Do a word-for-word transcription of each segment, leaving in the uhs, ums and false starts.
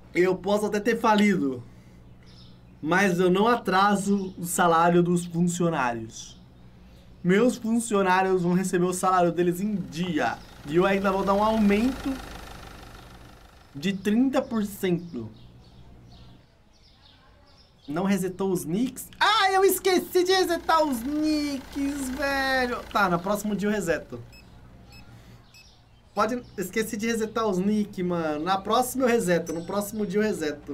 Eu posso até ter falido, mas eu não atraso o salário dos funcionários. Meus funcionários vão receber o salário deles em dia. E eu ainda vou dar um aumento de trinta por cento. Não resetou os nicks? Ah, eu esqueci de resetar os nicks, velho. Tá, no próximo dia eu reseto. Pode... Esqueci de resetar os nicks, mano. Na próxima eu reseto. No próximo dia eu reseto.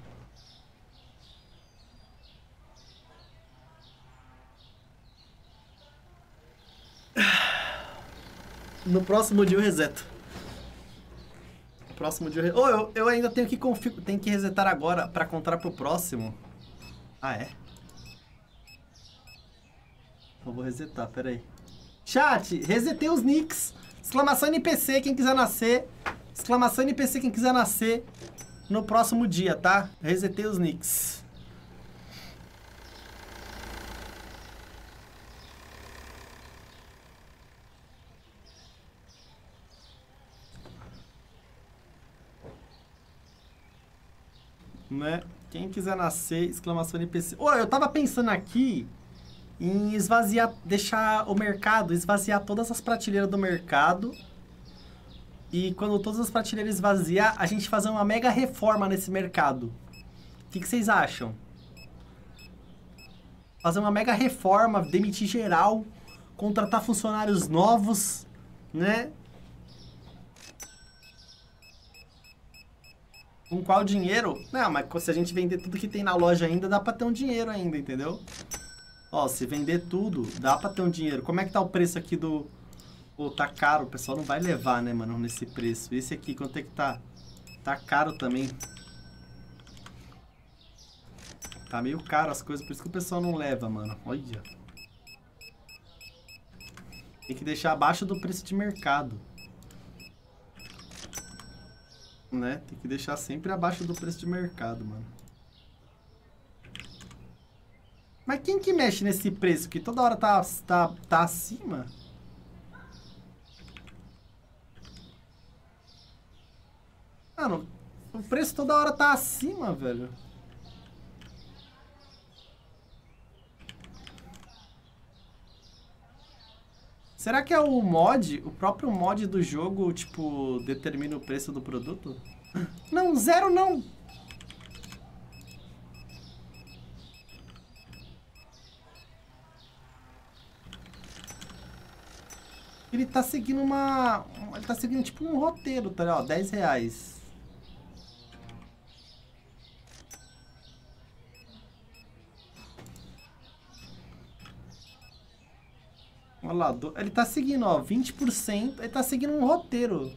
No próximo dia eu reseto. No próximo dia eu... Re... Oh, eu, eu ainda tenho que, config... tenho que resetar agora pra contar pro próximo. Ah, é? Eu vou resetar, peraí. Chat, resetei os nicks. Exclamação N P C, quem quiser nascer. Exclamação N P C, quem quiser nascer no próximo dia, tá? Resetei os nicks. Né? Quem quiser nascer, exclamação N P C. Ô, eu tava pensando aqui em esvaziar, deixar o mercado, esvaziar todas as prateleiras do mercado. E quando todas as prateleiras esvaziar, a gente fazer uma mega reforma nesse mercado. O que, que vocês acham? Fazer uma mega reforma, demitir geral, contratar funcionários novos, né? Com qual dinheiro? Não, mas se a gente vender tudo que tem na loja ainda, dá pra ter um dinheiro ainda, entendeu? Ó, se vender tudo, dá pra ter um dinheiro. Como é que tá o preço aqui do... Pô, tá caro, o pessoal não vai levar, né, mano, nesse preço. Esse aqui, quanto é que tá? Tá caro também. Tá meio caro as coisas, por isso que o pessoal não leva, mano. Olha. Tem que deixar abaixo do preço de mercado. Né? Tem que deixar sempre abaixo do preço de mercado, mano. Mas quem que mexe nesse preço? Que toda hora tá, tá, tá acima? Mano, o preço toda hora tá acima, velho. Será que é o mod, o próprio mod do jogo, tipo, determina o preço do produto? Não, zero não! Ele tá seguindo uma... Ele tá seguindo tipo um roteiro, tá ligado? dez reais. Olha lá, do... ele tá seguindo, ó, vinte por cento. Ele tá seguindo um roteiro.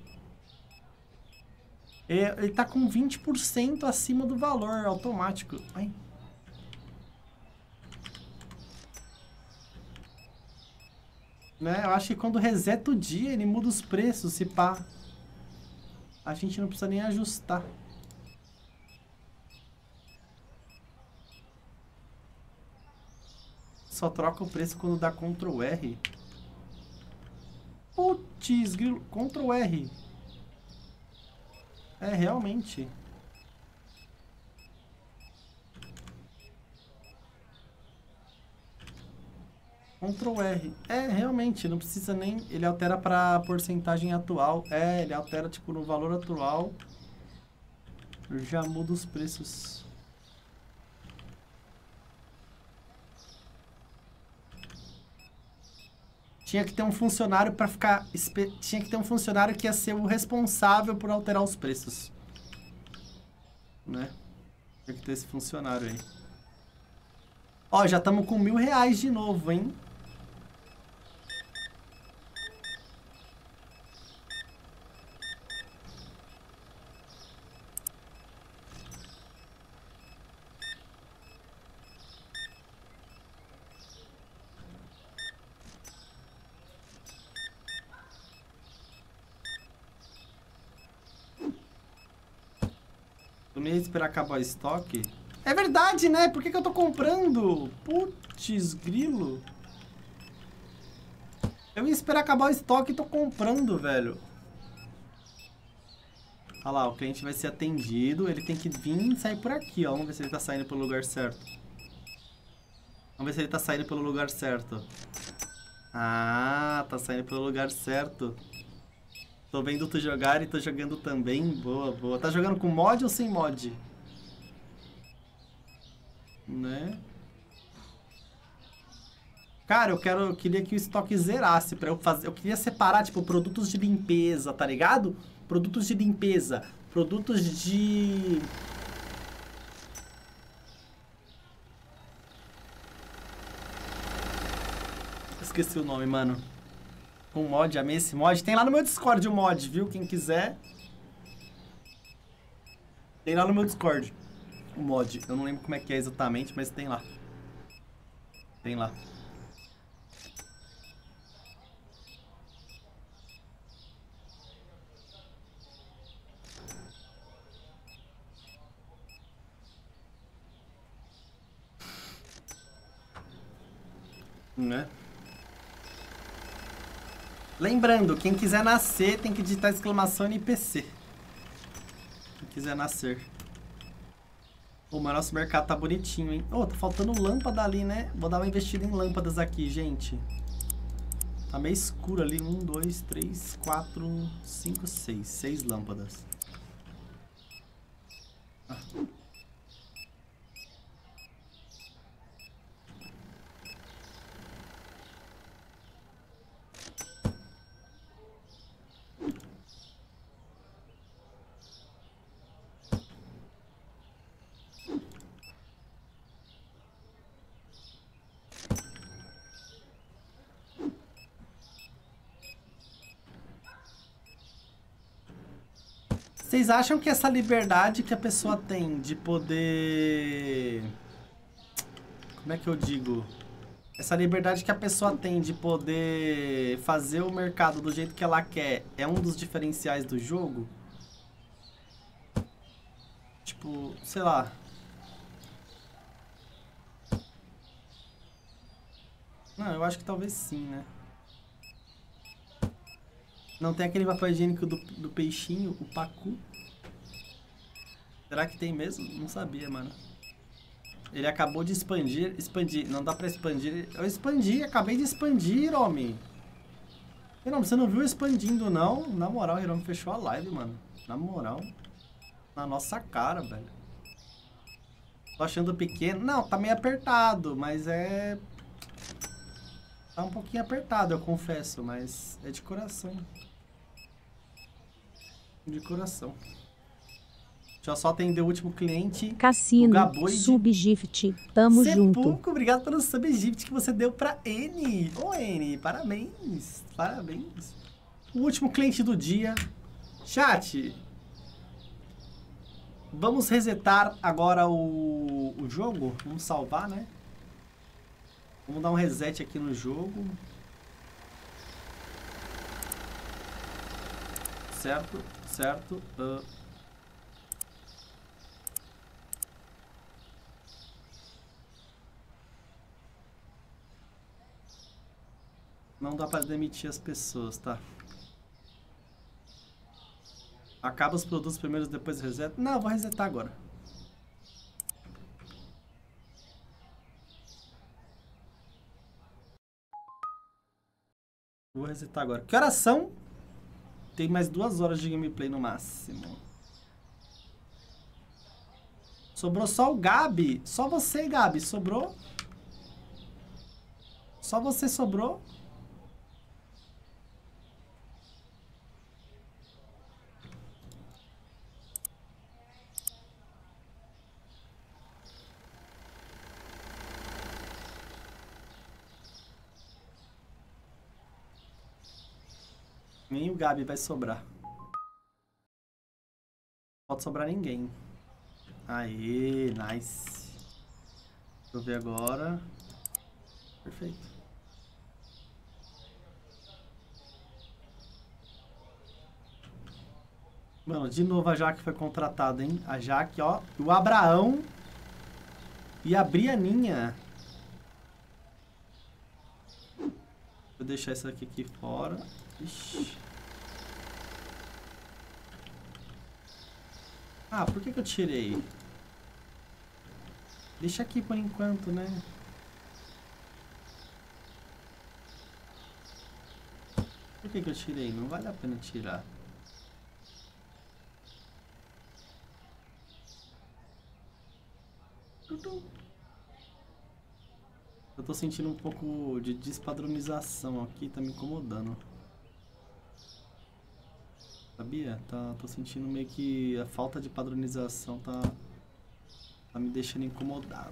Ele tá com vinte por cento acima do valor automático. Ai. Né? Eu acho que quando reseta o dia, ele muda os preços, se pá. A gente não precisa nem ajustar. Só troca o preço quando dá control R. Putz, grilo. control R. É, realmente. control R. É, realmente, não precisa nem... Ele altera pra porcentagem atual. É, ele altera, tipo, no valor atual. Já muda os preços. Tinha que ter um funcionário para ficar... Tinha que ter um funcionário que ia ser o responsável por alterar os preços. Né? Tinha que ter esse funcionário aí. Ó, já estamos com mil reais de novo, hein? Eu nem ia esperar acabar o estoque. É verdade, né? Por que que eu tô comprando? Putz, grilo. Eu ia esperar acabar o estoque e tô comprando, velho. Olha lá, o cliente vai ser atendido. Ele tem que vir e sair por aqui, ó. Vamos ver se ele tá saindo pelo lugar certo. Vamos ver se ele tá saindo pelo lugar certo. Ah, tá saindo pelo lugar certo. Tô vendo tu jogar e tô jogando também. Boa, boa. Tá jogando com mod ou sem mod? Né? Cara, eu quero, eu queria que o estoque zerasse pra eu fazer. Eu queria separar, tipo, produtos de limpeza, tá ligado? Produtos de limpeza, produtos de... Esqueci o nome, mano. Um mod, amei esse mod. Tem lá no meu Discord o mod, viu? Quem quiser. Tem lá no meu Discord o mod. Eu não lembro como é que é exatamente, mas tem lá. Tem lá. Né? Lembrando, quem quiser nascer tem que digitar exclamação N P C. Quem quiser nascer. Pô, mas nosso mercado tá bonitinho, hein? Ô, oh, tá faltando lâmpada ali, né? Vou dar uma investida em lâmpadas aqui, gente. Tá meio escuro ali. Um, dois, três, quatro, cinco, seis. Seis lâmpadas. Ah. Vocês acham que essa liberdade que a pessoa tem de poder... Como é que eu digo? Essa liberdade que a pessoa tem de poder fazer o mercado do jeito que ela quer é um dos diferenciais do jogo? Tipo, sei lá... Não, eu acho que talvez sim, né? Não tem aquele papel higiênico do, do peixinho, o pacu. Será que tem mesmo? Não sabia, mano. Ele acabou de expandir. Expandir. Não dá pra expandir. Eu expandi, acabei de expandir, homem. Hiromi, você não viu expandindo, não? Na moral, o Hiromi fechou a live, mano. Na moral. Na nossa cara, velho. Tô achando pequeno. Não, tá meio apertado, mas é... Tá um pouquinho apertado, eu confesso, mas é de coração. De coração. Deixa eu só atender o último cliente. Cassino, Subgift, tamo junto. Sepuco, obrigado pelo Subgift que você deu pra N. Ô, N, parabéns. Parabéns. O último cliente do dia. Chat. Vamos resetar agora o, o jogo. Vamos salvar, né? Vamos dar um reset aqui no jogo. Certo, certo. Uh... Não dá para demitir as pessoas, tá? Acaba os produtos primeiros, depois reseta. Não, eu vou resetar agora. Vou resetar agora. Que horas são? Tem mais duas horas de gameplay no máximo. Sobrou só o Gabi. Só você, Gabi. Sobrou? Só você sobrou? Nem o Gabi vai sobrar. Não pode sobrar ninguém. Aê, nice. Deixa eu ver agora. Perfeito. Mano, de novo a Jaque foi contratada, hein? A Jaque, ó. O Abraão e a Brianinha. Vou deixar isso aqui, aqui fora. Ixi. Ah, por que que eu tirei? Deixa aqui por enquanto, né? Por que que eu tirei? Não vale a pena tirar. Eu tô sentindo um pouco de despadronização aqui, tá me incomodando. Sabia? Tá, tô sentindo meio que a falta de padronização tá, tá me deixando incomodado.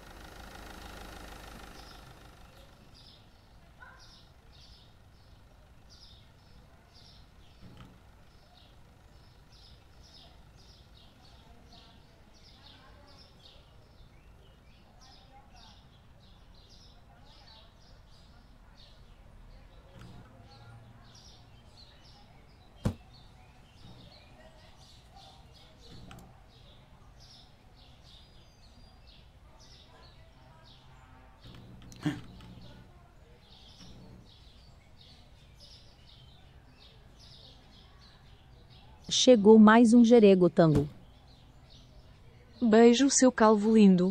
Chegou mais um Jeregotango. Beijo, seu calvo lindo.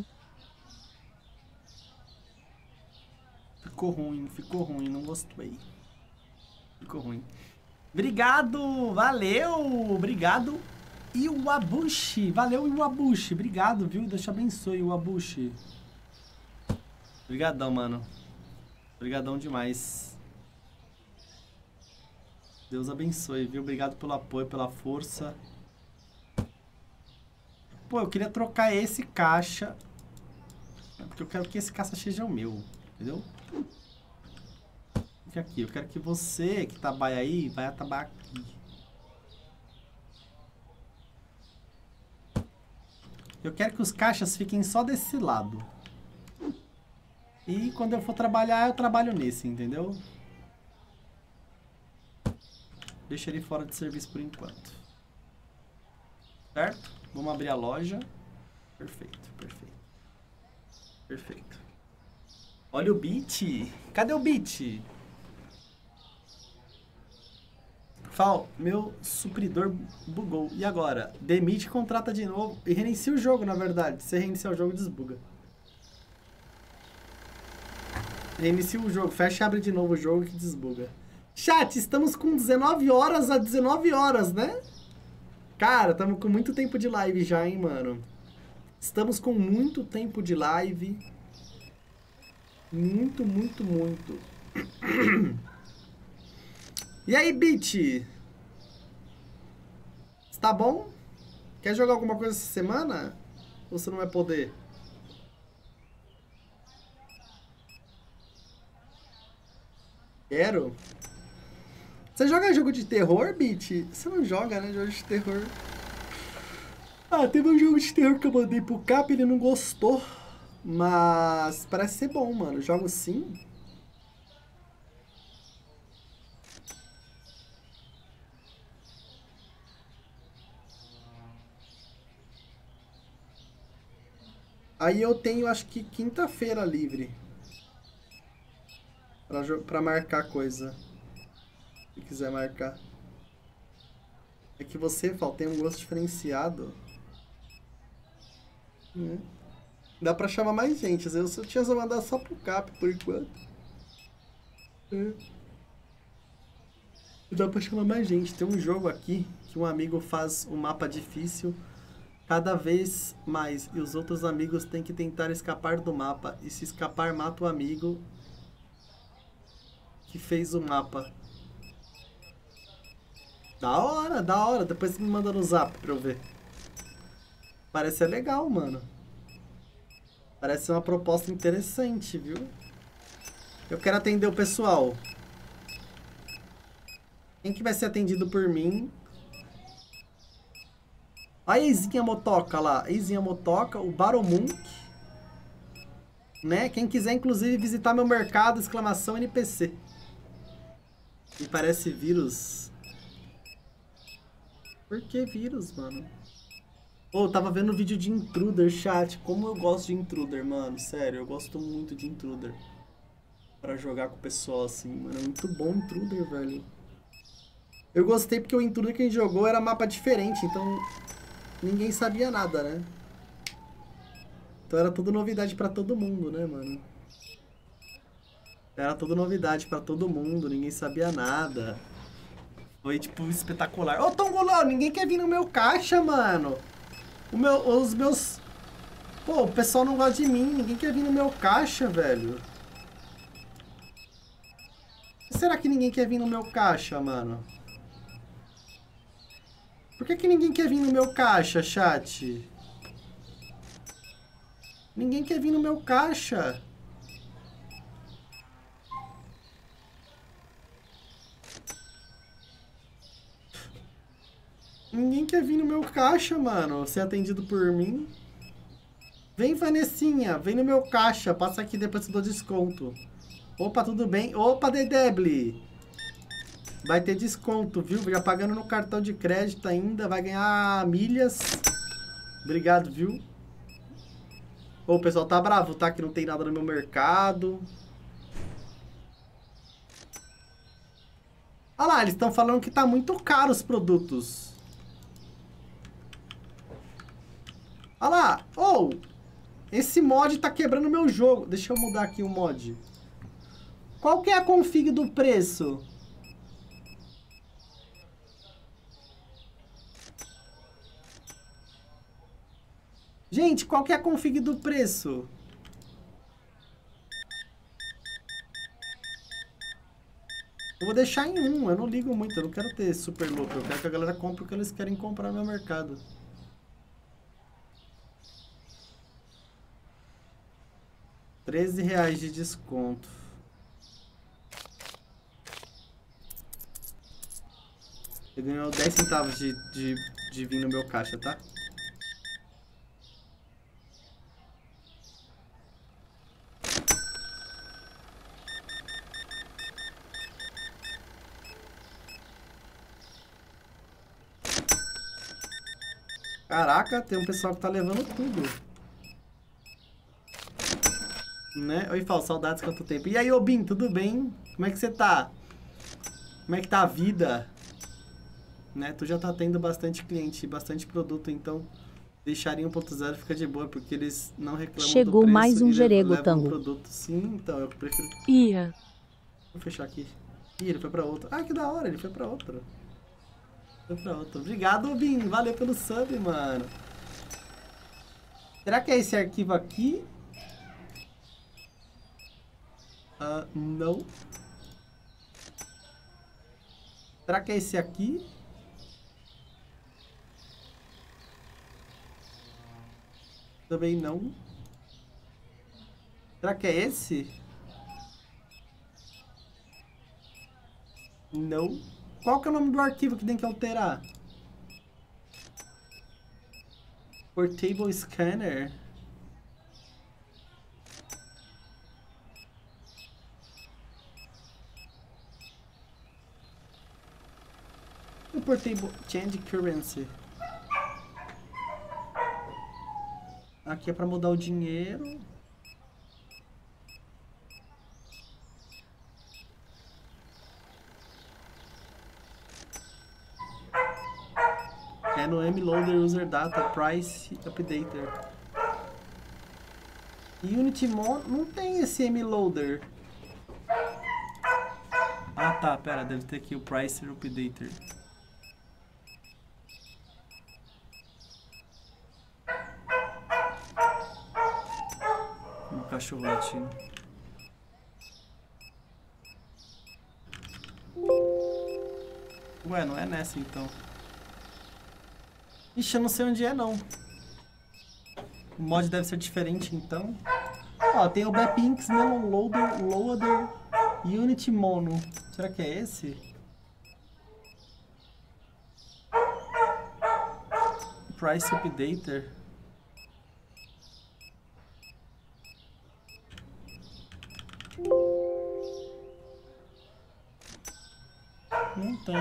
Ficou ruim, ficou ruim, não gostei. Ficou ruim. Obrigado, valeu, obrigado, Iwabushi. Valeu, Iwabushi, obrigado, viu? Deus te abençoe, Iwabushi. Obrigadão, mano. Obrigadão demais. Deus abençoe, viu? Obrigado pelo apoio, pela força. Pô, eu queria trocar esse caixa. Porque eu quero que esse caixa seja o meu. Entendeu? Fica aqui. Eu quero que você que trabalha aí, vai trabalhar aqui. Eu quero que os caixas fiquem só desse lado. E quando eu for trabalhar, eu trabalho nesse, entendeu? Deixa ele fora de serviço por enquanto. Certo? Vamos abrir a loja. Perfeito, perfeito. Perfeito. Olha o Beat. Cadê o Beat? Fal, meu supridor bugou. E agora? Demite, contrata de novo. E reinicia o jogo, na verdade. Se reiniciar o jogo, desbuga. Reinicia o jogo. Fecha e abre de novo o jogo que desbuga. Chat, estamos com dezenove horas a dezenove horas, né? Cara, estamos com muito tempo de live já, hein, mano? Estamos com muito tempo de live. Muito, muito, muito. E aí, Beat? Tá bom? Quer jogar alguma coisa essa semana? Ou você não vai poder? Quero. Você joga jogo de terror, Beat? Você não joga, né? Jogo de terror. Ah, teve um jogo de terror que eu mandei pro Cap, ele não gostou. Mas parece ser bom, mano. Jogo sim. Aí eu tenho, acho que quinta-feira livre. Pra, pra marcar coisa. Se quiser marcar. É que você, Fal, tem um gosto diferenciado. Hum. Dá pra chamar mais gente. Às vezes eu tinha que mandar só pro Cap por enquanto. É. Dá pra chamar mais gente. Tem um jogo aqui que um amigo faz um mapa difícil cada vez mais. E os outros amigos têm que tentar escapar do mapa. E se escapar, mata o amigo que fez o mapa. Da hora, da hora. Depois você me manda no zap pra eu ver. Parece ser legal, mano. Parece ser uma proposta interessante, viu? Eu quero atender o pessoal. Quem que vai ser atendido por mim? A Eizinha Motoca lá. Eizinha Motoca, o Baromunk. Né? Quem quiser, inclusive, visitar meu mercado, exclamação N P C. Me parece vírus. Por que vírus, mano? Pô, eu tava vendo vídeo de Intruder, chat. Como eu gosto de Intruder, mano. Sério, eu gosto muito de Intruder. Pra jogar com o pessoal assim, mano. É muito bom Intruder, velho. Eu gostei porque o Intruder que a gente jogou era mapa diferente, então ninguém sabia nada, né? Então era tudo novidade pra todo mundo, né, mano? Era tudo novidade pra todo mundo, ninguém sabia nada. Foi, tipo, espetacular. Ô, Tongolô, ninguém quer vir no meu caixa, mano. O meu, os meus... Pô, o pessoal não gosta de mim, ninguém quer vir no meu caixa, velho. Será que ninguém quer vir no meu caixa, mano? Por que que ninguém quer vir no meu caixa, chat? Ninguém quer vir no meu caixa. Ninguém quer vir no meu caixa, mano. Ser atendido por mim. Vem, Vanessinha. Vem no meu caixa. Passa aqui, depois eu dou desconto. Opa, tudo bem? Opa, Dedebli. Vai ter desconto, viu? Já pagando no cartão de crédito ainda. Vai ganhar milhas. Obrigado, viu? Ô, o pessoal tá bravo, tá? Que não tem nada no meu mercado. Olha lá, eles estão falando que tá muito caro os produtos. Olha lá. Ô, oh, esse mod tá quebrando meu jogo. Deixa eu mudar aqui o mod. Qual que é a config do preço? Gente, qual que é a config do preço? Eu vou deixar em um, eu não ligo muito, eu não quero ter super lucro. Eu quero que a galera compre o que eles querem comprar no meu mercado. treze reais de desconto. Você ganhou dez centavos de, de, de vir no meu caixa, tá? Caraca, tem um pessoal que tá levando tudo. Né? Oi, Fal, saudades, quanto tempo. E aí, Obin, tudo bem? Como é que você tá? Como é que tá a vida? Né? Tu já tá tendo bastante cliente, bastante produto, então deixaria um ponto zero fica de boa, porque eles não reclamam Chegou do preço. Mais um e Jerego levam Tango. o produto. Sim, então, eu prefiro... Ia. Vou fechar aqui. Ih, ele foi pra outro. Ah, que da hora, ele foi pra outro. Foi pra outro. Obrigado, Obin. Valeu pelo sub, mano. Será que é esse arquivo aqui? Ah, uh, não. Será que é esse aqui? Também não. Será que é esse? Não. Qual que é o nome do arquivo que tem que alterar? Portable Scanner. O Portable Change Currency. Aqui é para mudar o dinheiro. É no mloader user data price updater. Unity Mon não tem esse mloader. Ah tá, pera, deve ter aqui o price updater. Um cachorro latindo. Ué, não é nessa então. Ixi, eu não sei onde é não. O mod deve ser diferente então. Ó, tem o Bepinx Melon Loader, Loader Unity Mono. Será que é esse? Price Updater. Não tem.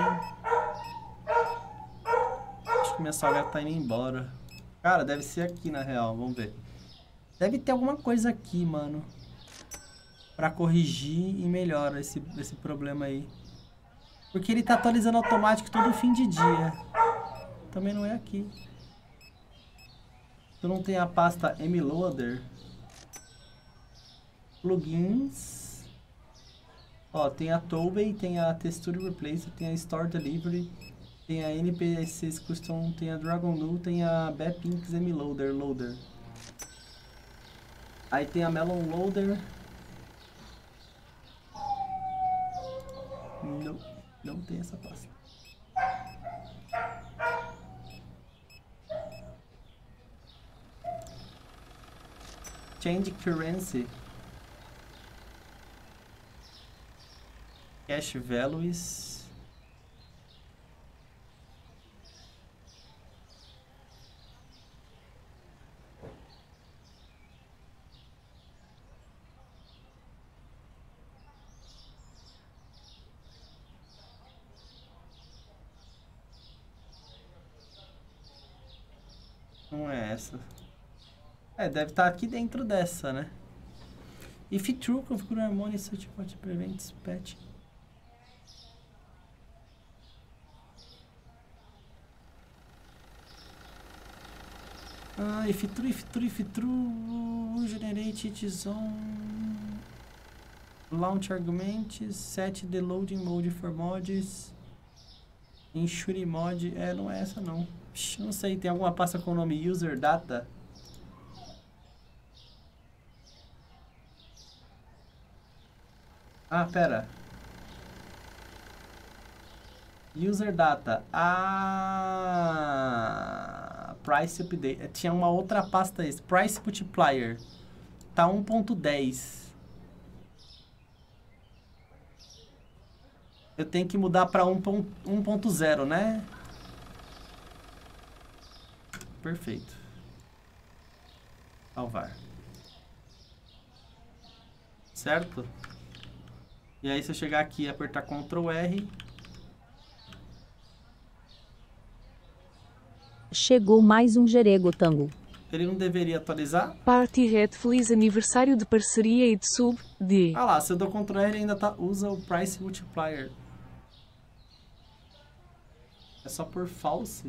Acho que minha sogra tá indo embora. Cara, deve ser aqui na real, vamos ver. Deve ter alguma coisa aqui, mano. Pra corrigir e melhorar esse, esse problema aí. Porque ele tá atualizando automático todo fim de dia. Também não é aqui. Tu não tem a pasta mloader? Plugins. Ó, tem a Toby, tem a Texture Replacer, tem a Store Delivery, tem a N P C Custom, tem a Dragon Glue, tem a Bepinks mloader, loader. Aí tem a Melon Loader. Não, não tem essa pasta. Change Currency. Cash Values. Não é essa. É, deve estar aqui dentro dessa, né? If true, configure harmony, such what prevents patch. Ah, if true, if true, if true, generate its own launch arguments, set the loading mode for mods, ensure mod, é, não é essa não. Psh, não sei, tem alguma pasta com o nome user data? Ah, pera. User data. Ah, price update. Tinha uma outra pasta esse. Price multiplier. Tá um ponto dez. Eu tenho que mudar para um ponto zero, né? Perfeito. Salvar. Certo? E aí se eu chegar aqui e apertar control R... Chegou mais um Jeregotango. Ele não deveria atualizar? Party Red, feliz aniversário de parceria e de sub, de... Ah lá, se eu dou control R ainda tá, usa o Price Multiplier. É só por false.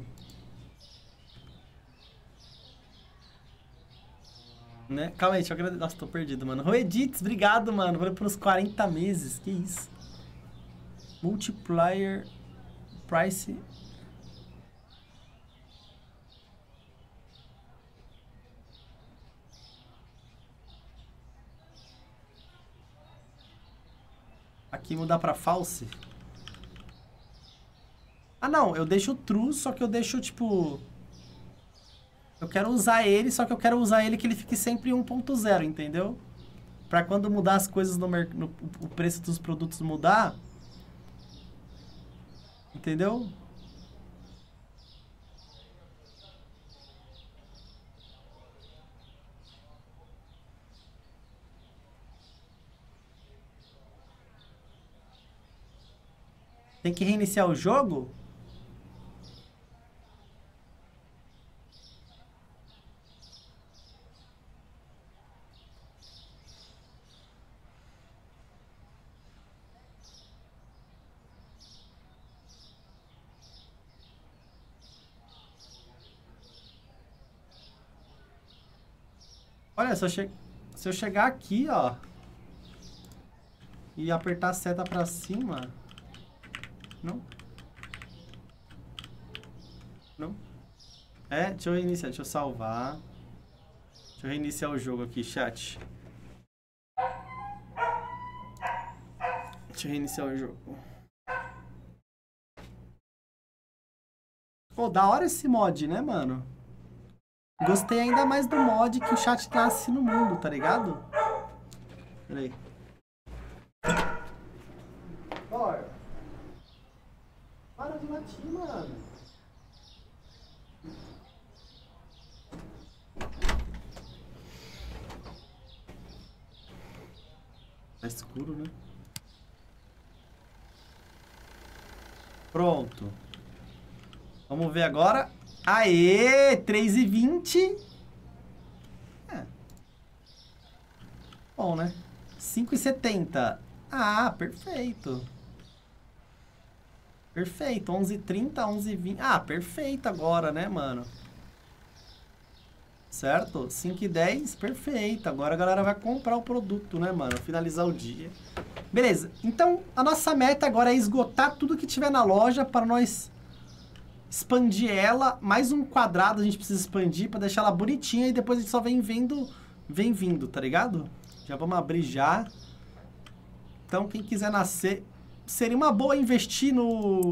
Né? Calma aí, deixa eu agradecer. Nossa, tô perdido, mano. Roedits, obrigado, mano. Valeu pelos quarenta meses. Que isso? Multiplier. Price. Aqui mudar pra false. Ah, não. Eu deixo true, só que eu deixo, tipo... Eu quero usar ele, só que eu quero usar ele que ele fique sempre um ponto zero, entendeu? Pra quando mudar as coisas no mercado, o preço dos produtos mudar. Entendeu? Tem que reiniciar o jogo? Olha, se eu, che... se eu chegar aqui, ó, e apertar a seta pra cima... Não? Não? É, deixa eu reiniciar, deixa eu salvar. Deixa eu reiniciar o jogo aqui, chat. Deixa eu reiniciar o jogo. Pô, da hora esse mod, né, mano? Gostei ainda mais do mod que o chat nasce no mundo, tá ligado? Pera aí. Bora. Para de latir, mano. Tá escuro, né? Pronto. Vamos ver agora. Aê! três e vinte. É. Bom, né? cinco e setenta. Ah, perfeito. Perfeito. onze e trinta, onze e vinte. Ah, perfeito agora, né, mano? certo? cinco e dez, perfeito. Agora a galera vai comprar o produto, né, mano? Finalizar o dia. Beleza, então a nossa meta agora é esgotar tudo que tiver na loja para nós expandir ela. Mais um quadrado a gente precisa expandir para deixar ela bonitinha e depois a gente só vem vendo, vem vindo, tá ligado? Já vamos abrir já. Então quem quiser nascer, seria uma boa investir no...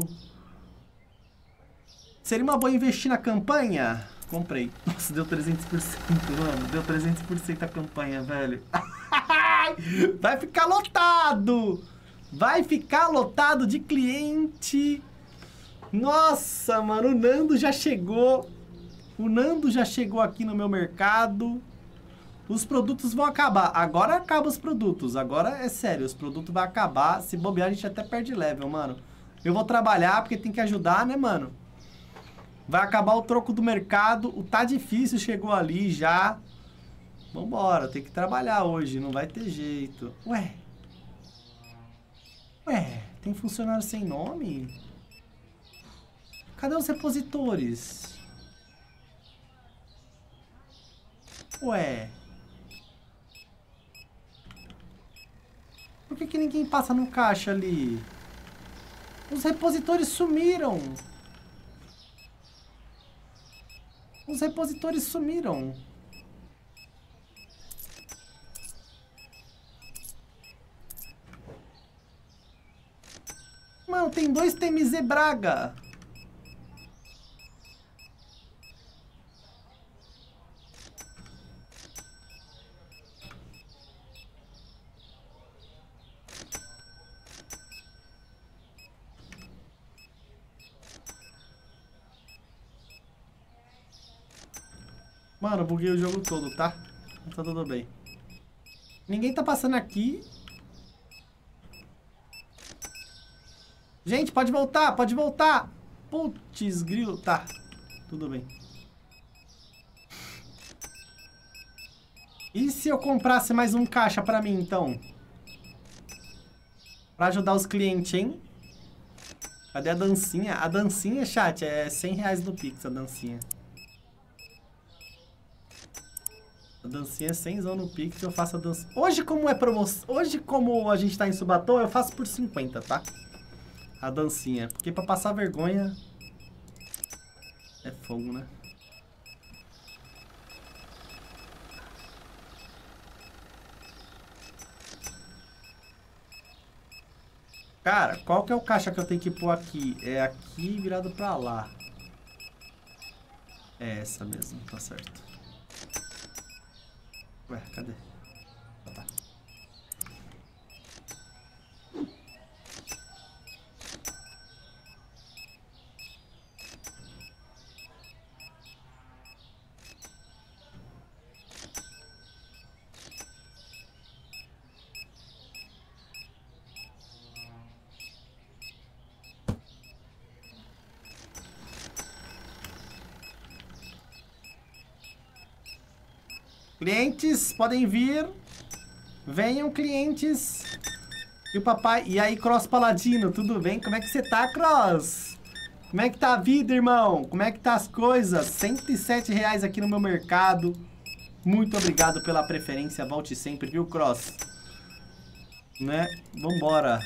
Seria uma boa investir na campanha? Comprei. Nossa, deu trezentos por cento, mano. Deu trezentos por cento a campanha, velho. Vai ficar lotado! Vai ficar lotado de cliente. Nossa, mano, o Nando já chegou. O Nando já chegou aqui no meu mercado. Os produtos vão acabar. Agora acabam os produtos. Agora é sério, os produtos vão acabar. Se bobear, a gente até perde level, mano. Eu vou trabalhar porque tem que ajudar, né, mano? Vai acabar o troco do mercado. O tá difícil chegou ali já. Vambora, tem que trabalhar hoje. Não vai ter jeito. Ué. Ué, tem funcionário sem nome? Cadê os repositores? Ué. Por que que ninguém passa no caixa ali? Os repositores sumiram. Os repositores sumiram. Mano, tem dois T M Z Braga. Mano, buguei o jogo todo, tá? Tá tudo bem. Ninguém tá passando aqui. Gente, pode voltar, pode voltar. Putz, grilo. Tá, tudo bem. E se eu comprasse mais um caixa pra mim, então? Pra ajudar os clientes, hein? Cadê a dancinha? A dancinha, chat, é cem reais no Pix, a dancinha. A dancinha é cem no Pix, eu faço a dancinha. Hoje, como é promoção... Hoje, como a gente tá em Subatom, eu faço por cinquenta, tá? A dancinha. Porque pra passar vergonha... É fogo, né? Cara, qual que é o caixa que eu tenho que pôr aqui? É aqui virado pra lá. É essa mesmo, tá certo. Ué, cadê? Ah, tá. Clientes, podem vir. Venham, clientes. E o papai... E aí, Cross Paladino, tudo bem? Como é que você tá, Cross? Como é que tá a vida, irmão? Como é que tá as coisas? cento e sete reais aqui no meu mercado. Muito obrigado pela preferência. Volte sempre, viu, Cross? Né? Vambora.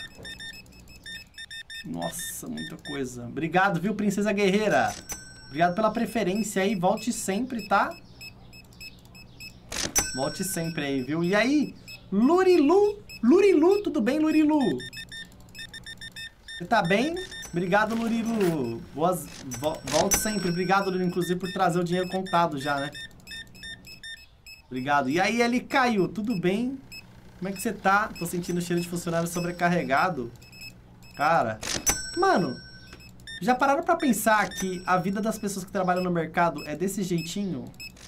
Nossa, muita coisa. Obrigado, viu, Princesa Guerreira? Obrigado pela preferência aí. Volte sempre, tá? Volte sempre aí, viu? E aí, Lurilu? Lurilu, tudo bem, Lurilu? Você tá bem? Obrigado, Lurilu. Boas... Volte sempre. Obrigado, Lurilu, inclusive, por trazer o dinheiro contado já, né? Obrigado. E aí, ele caiu. Tudo bem? Como é que você tá? Tô sentindo o cheiro de funcionário sobrecarregado. Cara, mano, já pararam pra pensar que a vida das pessoas que trabalham no mercado é desse jeitinho?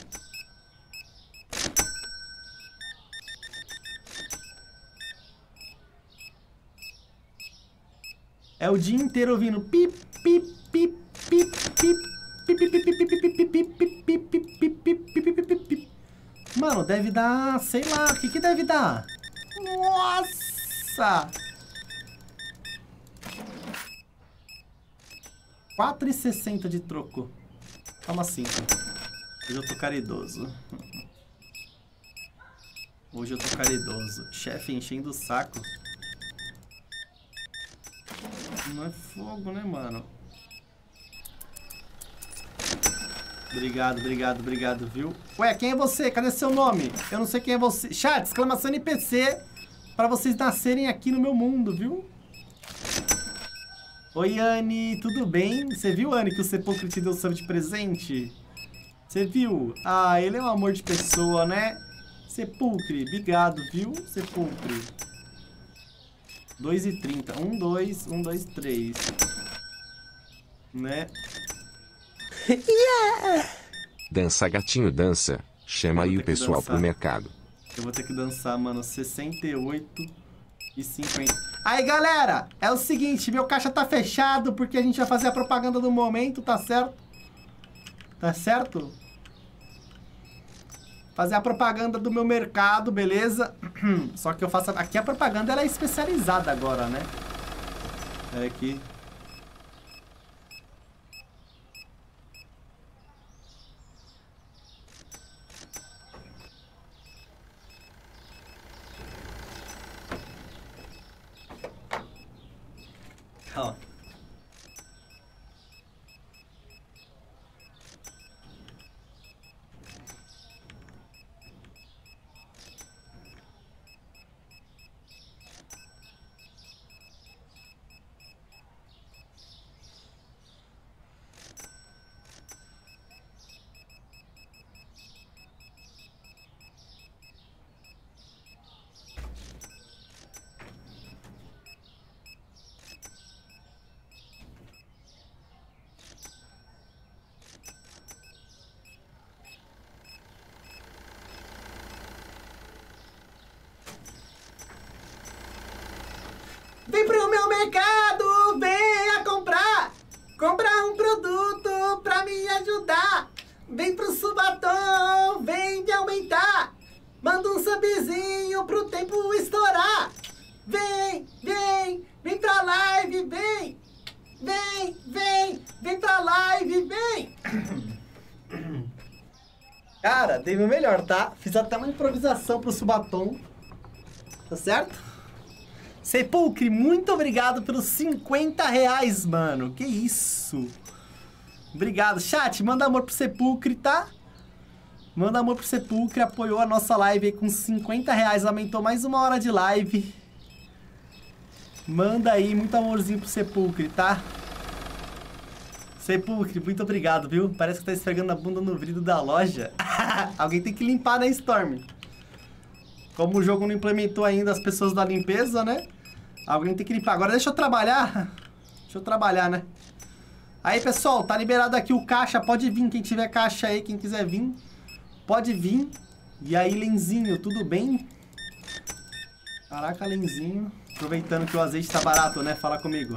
É o dia inteiro ouvindo pip, pip, pip, pip, pip, pip, pip, pip, pip, pip, pip, pip, pip, pip, pip, pip, pip. Mano, deve dar, sei lá, o que que deve dar? Nossa! quatro e sessenta de troco. Toma cinco. Hoje eu tô caridoso. Hoje eu tô caridoso. Chefe enchendo o saco. Não é fogo, né, mano? Obrigado, obrigado, obrigado, viu? Ué, quem é você? Cadê seu nome? Eu não sei quem é você. Chat, exclamação N P C pra vocês nascerem aqui no meu mundo, viu? Oi, Anne, tudo bem? Você viu, Anne, que o Sepulcro te deu sub de presente? Você viu? Ah, ele é um amor de pessoa, né? Sepulcre, obrigado, viu? Sepulcre. dois e trinta. um, dois, um, dois, três. Né? Yeah! Dança, gatinho, dança. Chama aí o pessoal dançar. pro mercado. Eu vou ter que dançar, mano. sessenta e oito e cinquenta. Aí, galera, é o seguinte, meu caixa tá fechado porque a gente vai fazer a propaganda do momento, tá certo? Tá certo? Fazer a propaganda do meu mercado, beleza? Só que eu faço... Aqui a propaganda ela é especializada agora, né? É aqui. Ó. Vem pro meu mercado, venha comprar. Comprar um produto pra me ajudar. Vem pro Subatom, vem de aumentar. Manda um subzinho pro tempo estourar. Vem, vem, vem pra live, vem. Vem, vem, vem pra live, vem. Cara, dei meu melhor, tá? Fiz até uma improvisação pro Subatom. Tá certo? Sepulcre, muito obrigado pelos cinquenta reais, mano. Que isso? Obrigado. Chat, manda amor pro Sepulcre, tá? Manda amor pro Sepulcre. Apoiou a nossa live aí com cinquenta reais. Aumentou mais uma hora de live. Manda aí muito amorzinho pro Sepulcre, tá? Sepulcre, muito obrigado, viu? Parece que tá esfregando a bunda no vidro da loja. Alguém tem que limpar, né, Storm? Como o jogo não implementou ainda as pessoas da limpeza, né? Alguém tem que limpar. Agora deixa eu trabalhar. Deixa eu trabalhar, né? Aí, pessoal, tá liberado aqui o caixa. Pode vir, quem tiver caixa aí, quem quiser vir. Pode vir. E aí, Lenzinho, tudo bem? Caraca, Lenzinho. Aproveitando que o azeite tá barato, né? Fala comigo.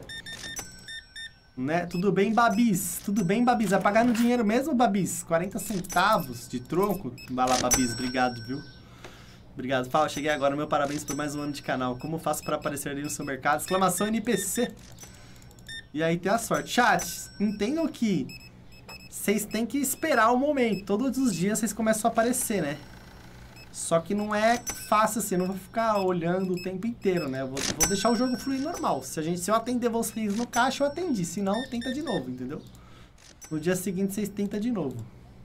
Né? Tudo bem, Babis? Tudo bem, Babis? Vai pagar no dinheiro mesmo, Babis? quarenta centavos de troco? Vai lá, Babis. Obrigado, viu? Obrigado. Fala, cheguei agora. Meu parabéns por mais um ano de canal. Como faço para aparecer ali no seu mercado? Exclamação N P C. E aí tem a sorte. Chat, entendam que vocês têm que esperar o momento. Todos os dias vocês começam a aparecer, né? Só que não é fácil assim. Eu não vou ficar olhando o tempo inteiro, né? Eu vou, vou deixar o jogo fluir normal. Se, a gente, se eu atender vocês no caixa, eu atendi. Se não, tenta de novo, entendeu? No dia seguinte, vocês tentam de novo.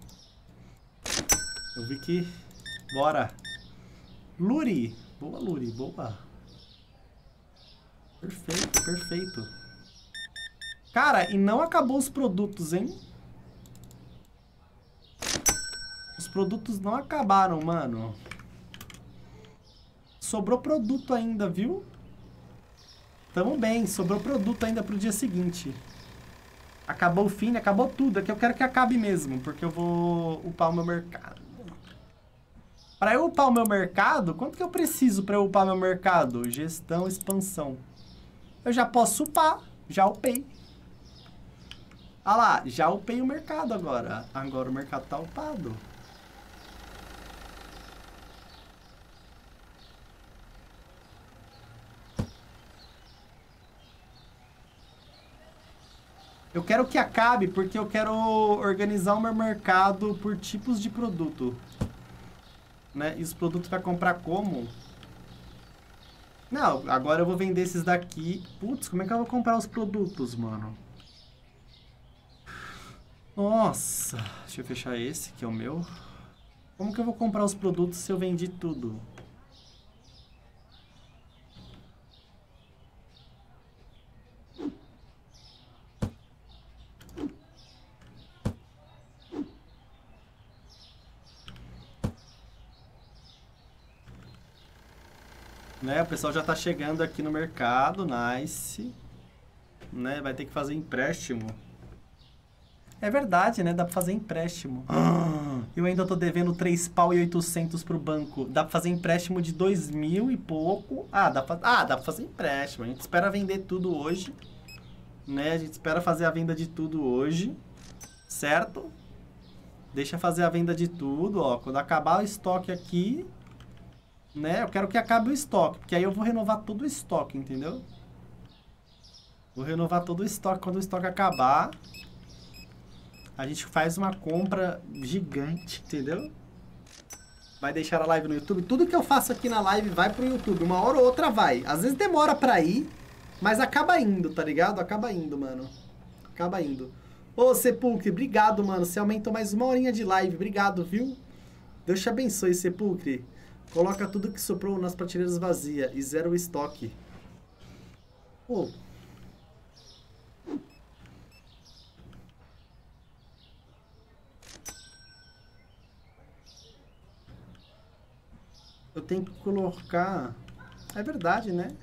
Eu vi que... Bora! Luri. Boa, Luri. Boa. Perfeito, perfeito. Cara, e não acabou os produtos, hein? Os produtos não acabaram, mano. Sobrou produto ainda, viu? Tamo bem. Sobrou produto ainda pro dia seguinte. Acabou o fim, acabou tudo. É que eu quero que acabe mesmo, porque eu vou upar o meu mercado. Para eu upar o meu mercado, quanto que eu preciso para eu upar meu mercado? Gestão, expansão. Eu já posso upar, já upei. Ah lá, já upei o mercado agora. Agora o mercado tá upado. Eu quero que acabe porque eu quero organizar o meu mercado por tipos de produto. Né? E os produtos vai comprar como? Não, agora eu vou vender esses daqui. Putz, como é que eu vou comprar os produtos, mano? Nossa, deixa eu fechar esse, que é o meu. Como que eu vou comprar os produtos se eu vendi tudo? Né, o pessoal já tá chegando aqui no mercado, nice. Né, vai ter que fazer empréstimo. É verdade, né? Dá pra fazer empréstimo. Ah, eu ainda tô devendo três pau e oitocentos pro banco. Dá pra fazer empréstimo de dois mil e pouco. Ah, dá pra, ah, dá pra fazer empréstimo. A gente espera vender tudo hoje. Né? A gente espera fazer a venda de tudo hoje. Certo? Deixa fazer a venda de tudo, ó. Quando acabar o estoque aqui... Né? Eu quero que acabe o estoque, porque aí eu vou renovar todo o estoque, entendeu? Vou renovar todo o estoque. Quando o estoque acabar, a gente faz uma compra gigante, entendeu? Vai deixar a live no YouTube. Tudo que eu faço aqui na live vai pro YouTube. Uma hora ou outra vai. Às vezes demora pra ir, mas acaba indo, tá ligado? Acaba indo, mano. Acaba indo. Ô, Sepulcre, obrigado, mano. Você aumentou mais uma horinha de live. Obrigado, viu? Deus te abençoe, Sepulcre. Coloca tudo que soprou nas prateleiras vazias e zero o estoque. Pô. Eu tenho que colocar... É verdade, né?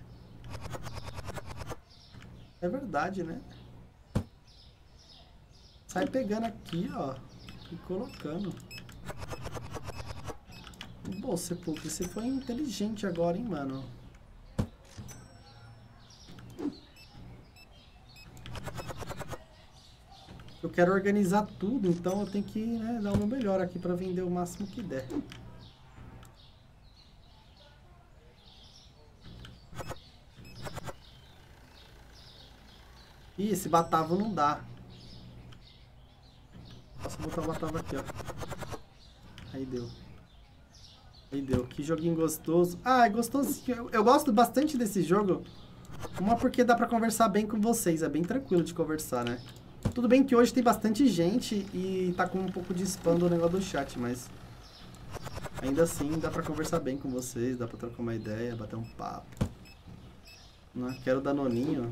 É verdade, né? Sai pegando aqui, ó. E colocando. Bom, Sepulcro, você foi inteligente agora, hein, mano? Eu quero organizar tudo, então eu tenho que, né, dar o meu melhor aqui pra vender o máximo que der. Ih, esse batavo não dá. Posso botar o batavo aqui, ó. Aí deu. Aí deu. Que joguinho gostoso. Ah, é gostosinho. Eu, eu gosto bastante desse jogo. Uma porque dá pra conversar bem com vocês. É bem tranquilo de conversar, né? Tudo bem que hoje tem bastante gente e tá com um pouco de spam do negócio do chat, mas... Ainda assim, dá pra conversar bem com vocês. Dá pra trocar uma ideia, bater um papo. Né? Quero o Danoninho.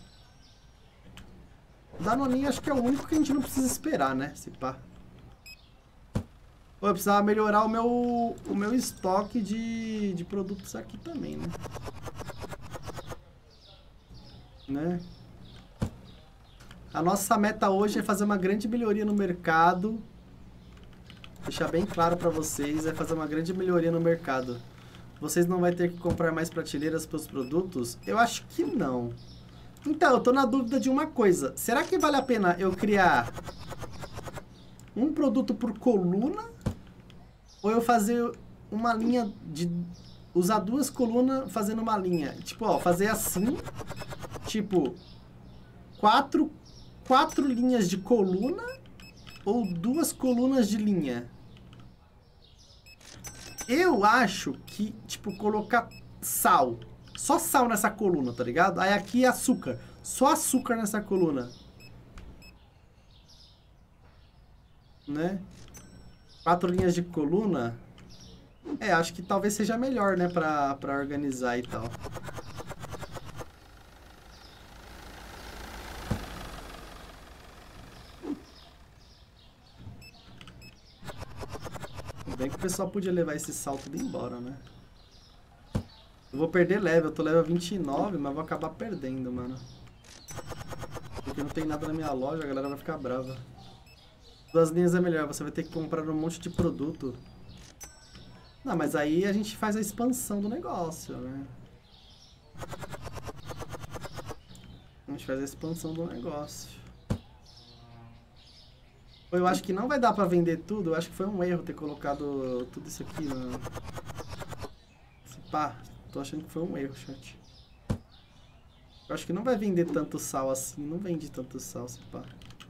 O Danoninho acho que é o único que a gente não precisa esperar, né? Se pá. Pô, eu precisava melhorar o meu, o meu estoque de, de produtos aqui também, né? Né? A nossa meta hoje é fazer uma grande melhoria no mercado. Deixar bem claro pra vocês, é fazer uma grande melhoria no mercado. Vocês não vão ter que comprar mais prateleiras para os produtos? Eu acho que não. Então, eu tô na dúvida de uma coisa. Será que vale a pena eu criar um produto por coluna? Ou eu fazer uma linha de... Usar duas colunas fazendo uma linha. Tipo, ó, fazer assim. Tipo, quatro, quatro linhas de coluna ou duas colunas de linha. Eu acho que, tipo, colocar sal. Só sal nessa coluna, tá ligado? Aí aqui é açúcar. Só açúcar nessa coluna. Né? Quatro linhas de coluna. É, acho que talvez seja melhor, né? Pra, pra organizar e tal. Bem que o pessoal podia levar esse salto tudo embora, né? Eu vou perder level. Eu tô level vinte e nove, mas vou acabar perdendo, mano. Porque não tem nada na minha loja, a galera vai ficar brava. Duas linhas é melhor, você vai ter que comprar um monte de produto. Não, mas aí a gente faz a expansão do negócio, né? A gente faz a expansão do negócio. Eu acho que não vai dar pra vender tudo, eu acho que foi um erro ter colocado tudo isso aqui, mano. Pá, tô achando que foi um erro, chat. Eu acho que não vai vender tanto sal assim. Não vende tanto sal, se pá.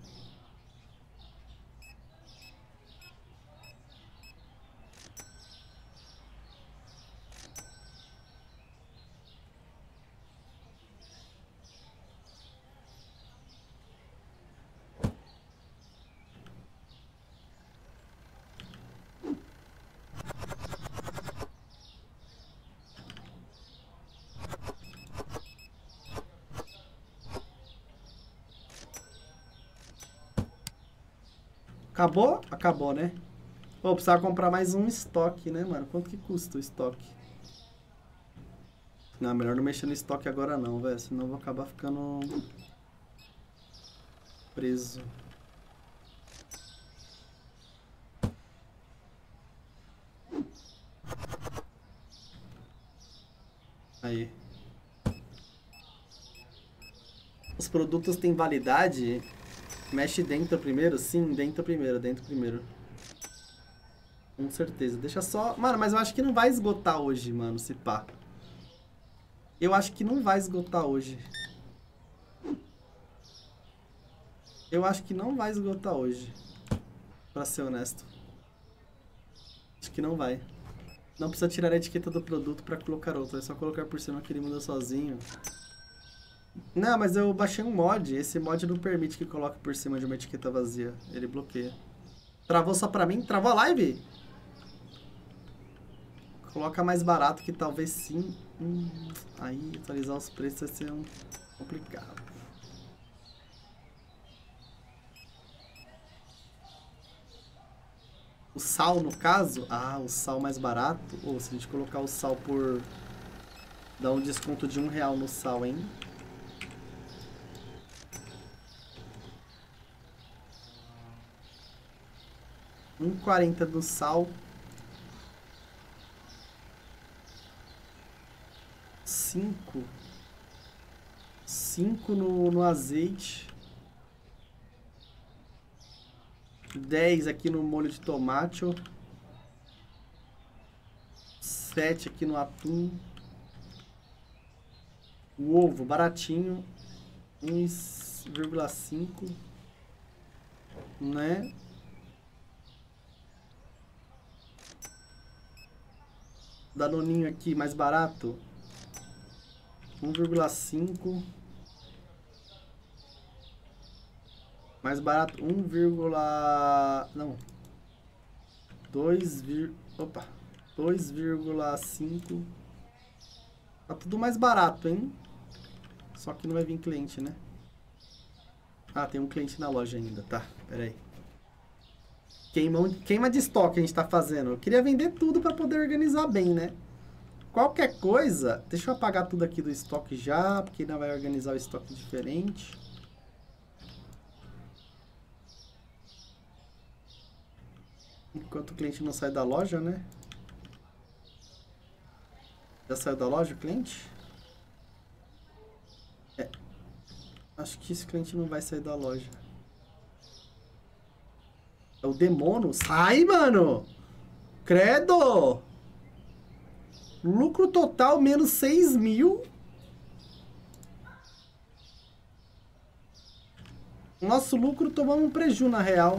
Acabou? Acabou, né? Pô, precisava comprar mais um estoque, né, mano? Quanto que custa o estoque? Não, melhor não mexer no estoque agora não, velho. Senão eu vou acabar ficando preso. Aí. Os produtos têm validade? Mexe dentro primeiro? Sim, dentro primeiro, dentro primeiro. Com certeza. Deixa só... Mano, mas eu acho que não vai esgotar hoje, mano, se pá. Eu acho que não vai esgotar hoje. Eu acho que não vai esgotar hoje. Pra ser honesto. Acho que não vai. Não precisa tirar a etiqueta do produto pra colocar outro. É só colocar por cima que ele muda sozinho. Não, mas eu baixei um mod. Esse mod não permite que coloque por cima de uma etiqueta vazia. Ele bloqueia. Travou só pra mim? Travou a live? Coloca mais barato que talvez sim. Hum, aí atualizar os preços vai ser um complicado. O sal, no caso? Ah, o sal mais barato. Ou se a gente colocar o sal por... Dá um desconto de um real no sal, hein? um e quarenta do sal. cinco. cinco no, no azeite. dez aqui no molho de tomate. sete aqui no atum. O ovo, baratinho. um vírgula cinco. Né? Danoninho aqui, mais barato. um vírgula cinco. Mais barato, um, não. dois, opa. dois vírgula cinco. Tá tudo mais barato, hein? Só que não vai vir cliente, né? Ah, tem um cliente na loja ainda, tá? Pera aí. Queima, queima de estoque a gente tá fazendo. Eu queria vender tudo pra poder organizar bem, né? Qualquer coisa... Deixa eu apagar tudo aqui do estoque já, porque ainda vai organizar o estoque diferente. Enquanto o cliente não sai da loja, né? Já saiu da loja o cliente? É. Acho que esse cliente não vai sair da loja. É o demônio. Sai, mano! Credo! Lucro total menos seis mil. Nosso lucro tomamos um preju na real.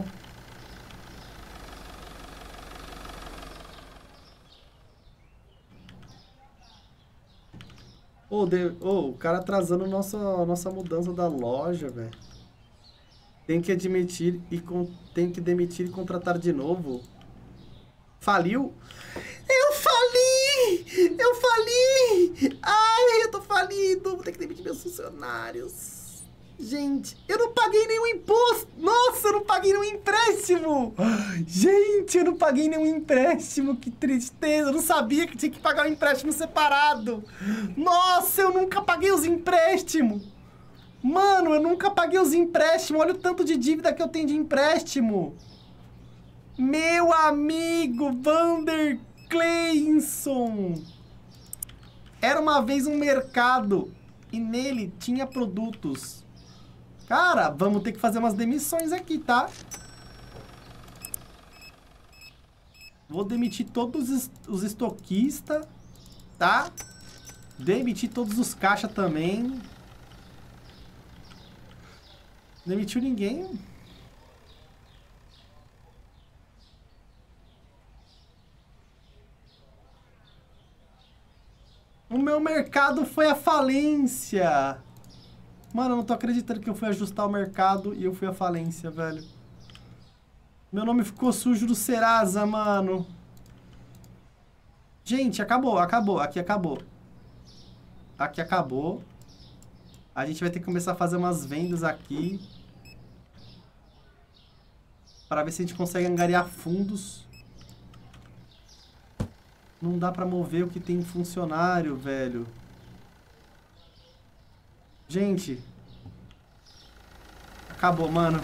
Ô, de... oh, o cara atrasando nossa, nossa mudança da loja, velho. Tem que admitir e con... tem que demitir e contratar de novo. Faliu? Eu fali! Eu fali! Ai, eu tô falido! Vou ter que demitir meus funcionários. Gente, eu não paguei nenhum imposto! Nossa, eu não paguei nenhum empréstimo! Gente, eu não paguei nenhum empréstimo! Que tristeza! Eu não sabia que tinha que pagar um empréstimo separado! Nossa, eu nunca paguei os empréstimos! Mano, eu nunca paguei os empréstimos! Olha o tanto de dívida que eu tenho de empréstimo! Meu amigo Vander Cleinson! Era uma vez um mercado e nele tinha produtos. Cara, vamos ter que fazer umas demissões aqui, tá? Vou demitir todos os estoquistas, tá? Demitir todos os caixas também. Demitiu ninguém? O meu mercado foi à falência. Mano, eu não tô acreditando que eu fui ajustar o mercado e eu fui à falência, velho. Meu nome ficou sujo do Serasa, mano. Gente, acabou, acabou. Aqui acabou. Aqui acabou. A gente vai ter que começar a fazer umas vendas aqui. Para ver se a gente consegue angariar fundos. Não dá pra mover o que tem funcionário, velho. Gente. Acabou, mano.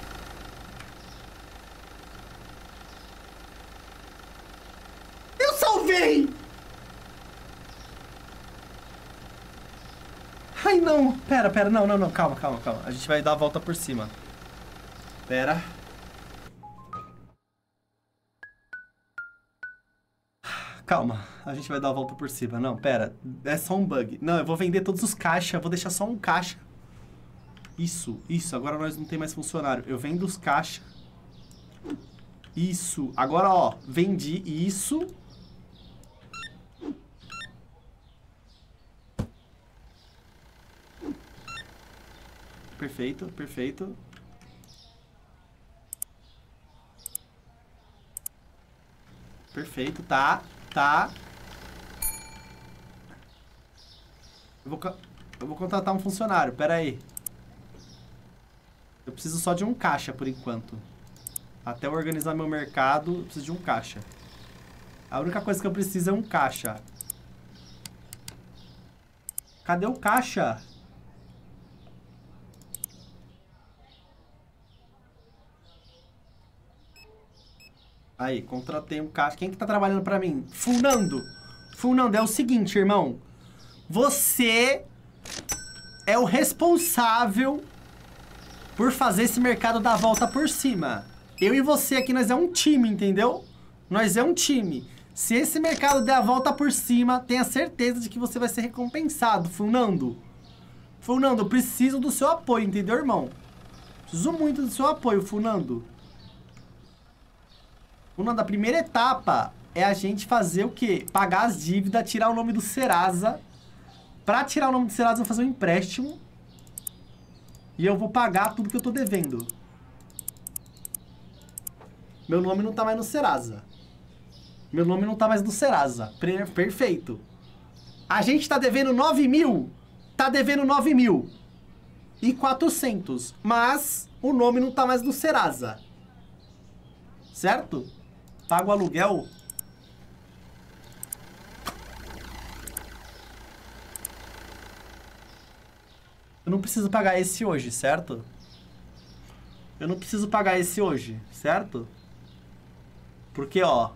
Eu salvei! Ai, não. Pera, pera. Não, não, não. Calma, calma, calma. A gente vai dar a volta por cima. Pera. Calma, a gente vai dar a volta por cima. Não, pera, é só um bug. Não, eu vou vender todos os caixas, vou deixar só um caixa. Isso, isso, agora nós não tem mais funcionário. Eu vendo os caixas. Isso, agora ó, vendi isso. Perfeito, perfeito. Perfeito, tá. Tá. Eu vou, eu vou contratar um funcionário, pera aí. Eu preciso só de um caixa por enquanto. Até eu organizar meu mercado, eu preciso de um caixa. A única coisa que eu preciso é um caixa. Cadê o caixa? Aí, contratei um caixa. Quem que tá trabalhando pra mim? Funando. Funando, é o seguinte, irmão. Você é o responsável por fazer esse mercado dar a volta por cima. Eu e você aqui, nós é um time, entendeu? Nós é um time. Se esse mercado der a volta por cima, tenha certeza de que você vai ser recompensado, Funando. Funando, eu preciso do seu apoio, entendeu, irmão? Preciso muito do seu apoio, Funando. Uma da primeira etapa é a gente fazer o quê? Pagar as dívidas, tirar o nome do Serasa. Pra tirar o nome do Serasa, eu vou fazer um empréstimo. E eu vou pagar tudo que eu tô devendo. Meu nome não tá mais no Serasa. Meu nome não tá mais no Serasa. Perfeito. A gente tá devendo nove mil. Tá devendo nove mil. E quatrocentos. Mas o nome não tá mais no Serasa. Certo? Pago o aluguel. Eu não preciso pagar esse hoje, certo? Eu não preciso pagar esse hoje, certo? Porque, ó...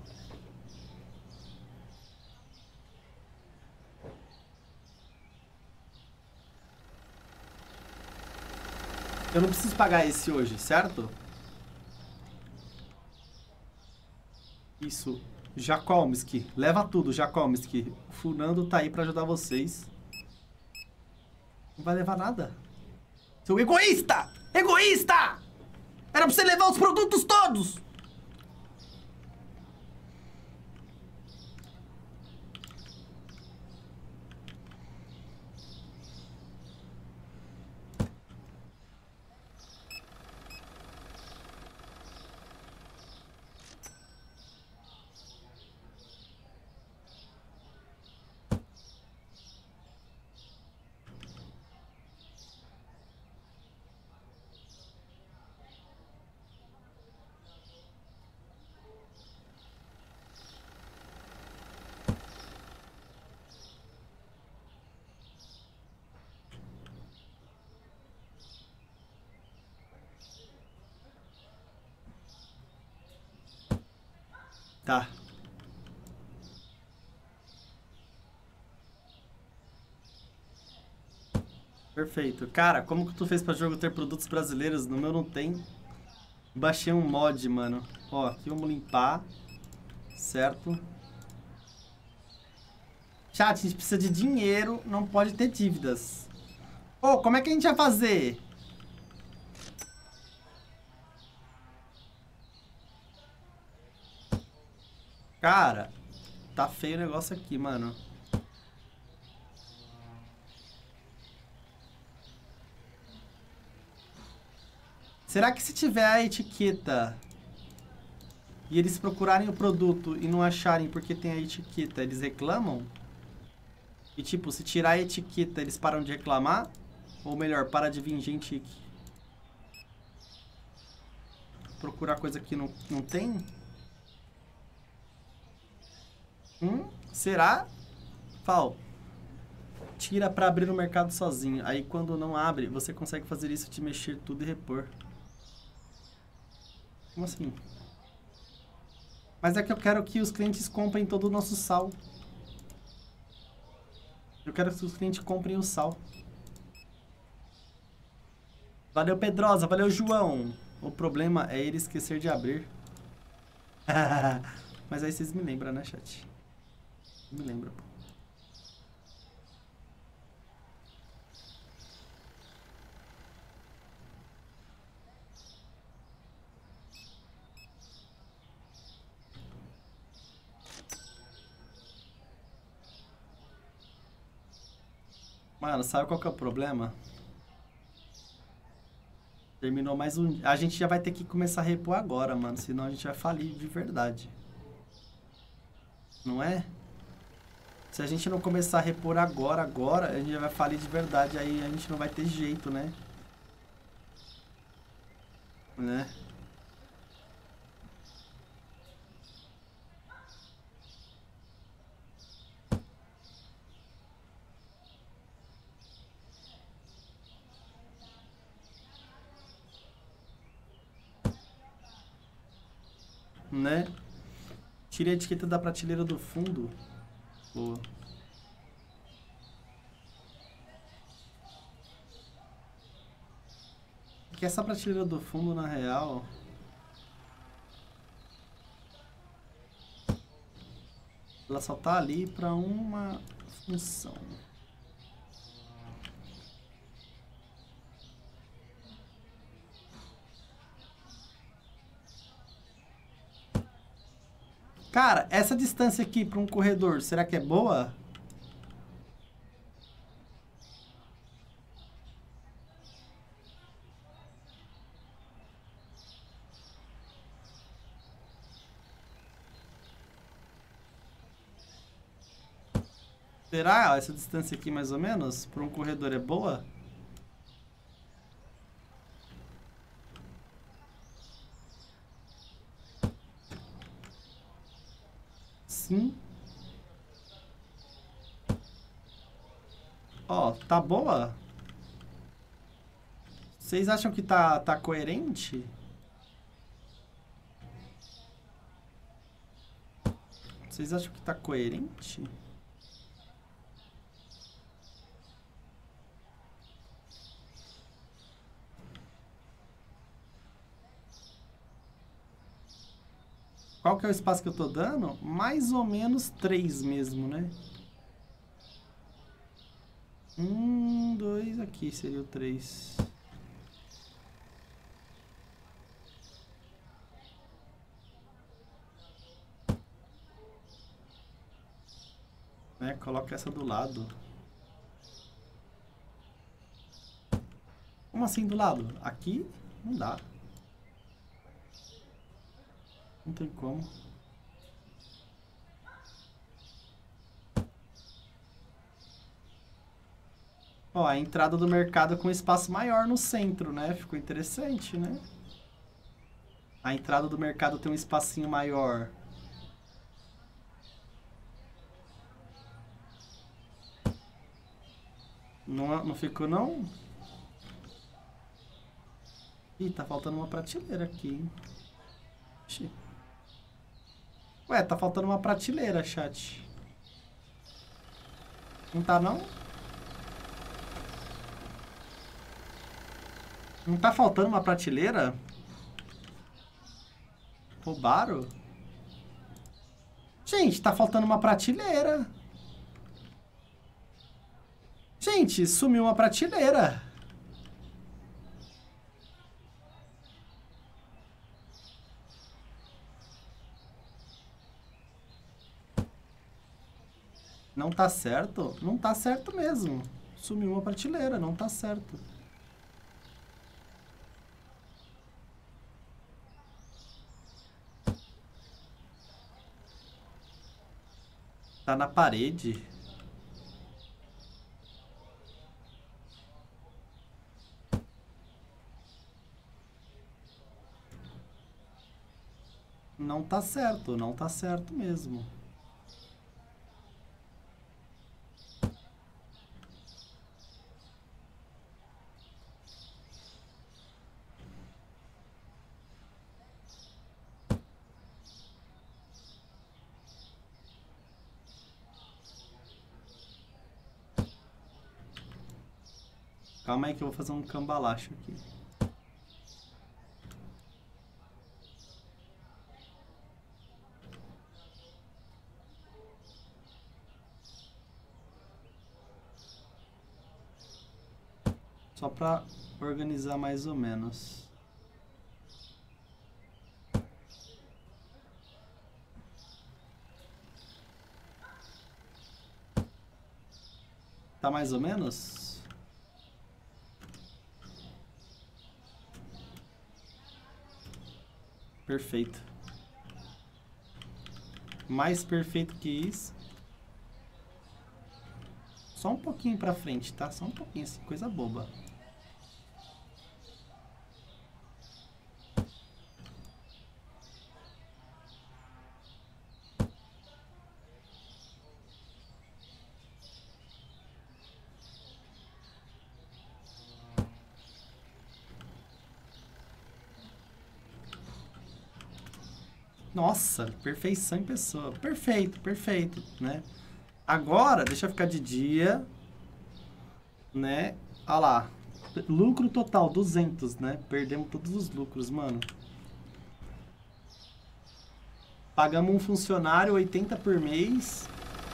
Eu não preciso pagar esse hoje, certo? Isso. Jakomski. Leva tudo, Jakomski. O Funando tá aí pra ajudar vocês. Não vai levar nada. Seu egoísta! Egoísta! Era pra você levar os produtos todos! Tá. Perfeito. Cara, como que tu fez pra jogo ter produtos brasileiros? No meu não tem. Baixei um mod, mano. Ó, aqui vamos limpar. Certo? Chat, a gente precisa de dinheiro, não pode ter dívidas. Ô, como é que a gente vai fazer? Cara, tá feio o negócio aqui, mano. Será que se tiver a etiqueta e eles procurarem o produto e não acharem porque tem a etiqueta, eles reclamam? E tipo, se tirar a etiqueta, eles param de reclamar? Ou melhor, para de vir gente procurar coisa que não, não tem? Hum? Será? Fal. Tira pra abrir o mercado sozinho. Aí quando não abre, você consegue fazer isso de mexer tudo e repor. Como assim? Mas é que eu quero que os clientes comprem todo o nosso sal. Eu quero que os clientes comprem o sal. Valeu, Pedrosa. Valeu, João. O problema é ele esquecer de abrir. Mas aí vocês me lembram, né, chat? Me lembram. Mano, sabe qual que é o problema? Terminou mais um... A gente já vai ter que começar a repor agora, mano. Senão a gente vai falir de verdade. Não é? Se a gente não começar a repor agora, agora, a gente já vai falir de verdade. Aí a gente não vai ter jeito, né? Né? Né? Tirei a etiqueta da prateleira do fundo. Boa. Que essa prateleira do fundo, na real... Ela só tá ali pra uma função. Cara, essa distância aqui para um corredor, será que é boa? Será essa distância aqui mais ou menos para um corredor é boa? Sim. Ó, tá boa? Vocês acham que tá, tá coerente? Vocês acham que tá coerente? Qual que é o espaço que eu tô dando? Mais ou menos três mesmo, né? Um, dois, aqui seria o três. Né? Coloca essa do lado. Como assim do lado? Aqui não dá. Não tem como. Ó, a entrada do mercado com espaço maior no centro, né? Ficou interessante, né? A entrada do mercado tem um espacinho maior. Não, não ficou, não? Ih, tá faltando uma prateleira aqui, hein? Ixi. Ué, tá faltando uma prateleira, chat. Não tá, não? Não tá faltando uma prateleira? Roubaram? Gente, tá faltando uma prateleira. Gente, sumiu uma prateleira. Não tá certo? Não tá certo mesmo. Sumiu uma prateleira, não tá certo. Tá na parede. Não tá certo, não tá certo mesmo. Calma aí que eu vou fazer um cambalacho aqui. Só pra organizar mais ou menos. Tá mais ou menos? Perfeito. Mais perfeito que isso. Só um pouquinho pra frente, tá? Só um pouquinho, assim, coisa boba. Nossa, perfeição em pessoa. Perfeito, perfeito, né? Agora, deixa eu ficar de dia, né? Olha lá, lucro total, duzentos, né? Perdemos todos os lucros, mano. Pagamos um funcionário, oitenta por mês.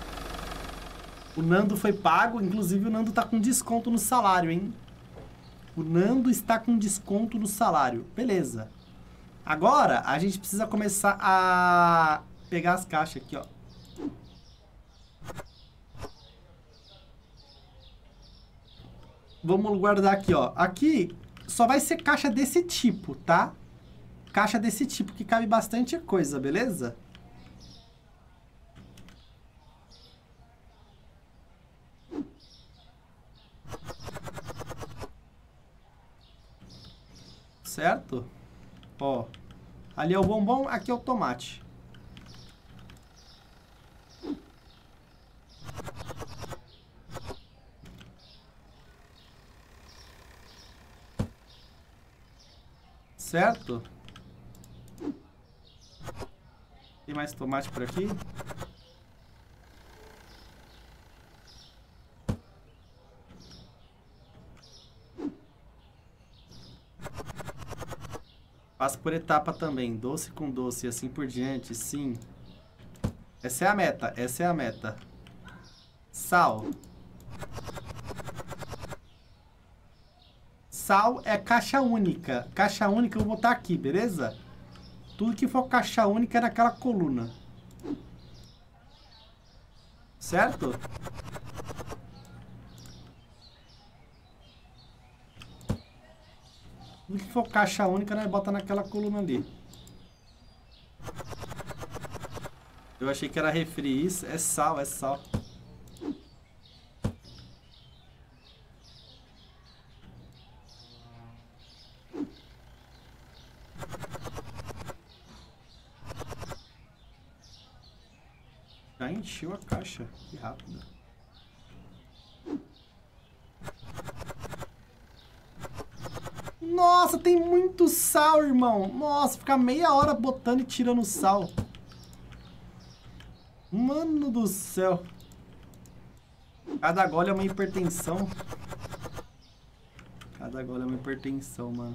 O Nando foi pago, inclusive o Nando tá com desconto no salário, hein? O Nando está com desconto no salário. Beleza. Agora, a gente precisa começar a pegar as caixas aqui, ó. Vamos guardar aqui, ó. Aqui só vai ser caixa desse tipo, tá? Caixa desse tipo, que cabe bastante coisa, beleza? Certo? Ó, ali é o bombom, aqui é o tomate. Certo? Tem mais tomate por aqui? Passo por etapa também, doce com doce e assim por diante, sim. Essa é a meta, essa é a meta. Sal. Sal é caixa única. Caixa única eu vou botar aqui, beleza? Tudo que for caixa única é naquela coluna. Certo? Tudo que for caixa única, nós bota naquela coluna ali. Eu achei que era refri, isso é sal, é sal. Já encheu a caixa, que rápido. Nossa, tem muito sal, irmão. Nossa, ficar meia hora botando e tirando sal. Mano do céu. Cada gole é uma hipertensão. Cada gole é uma hipertensão, mano.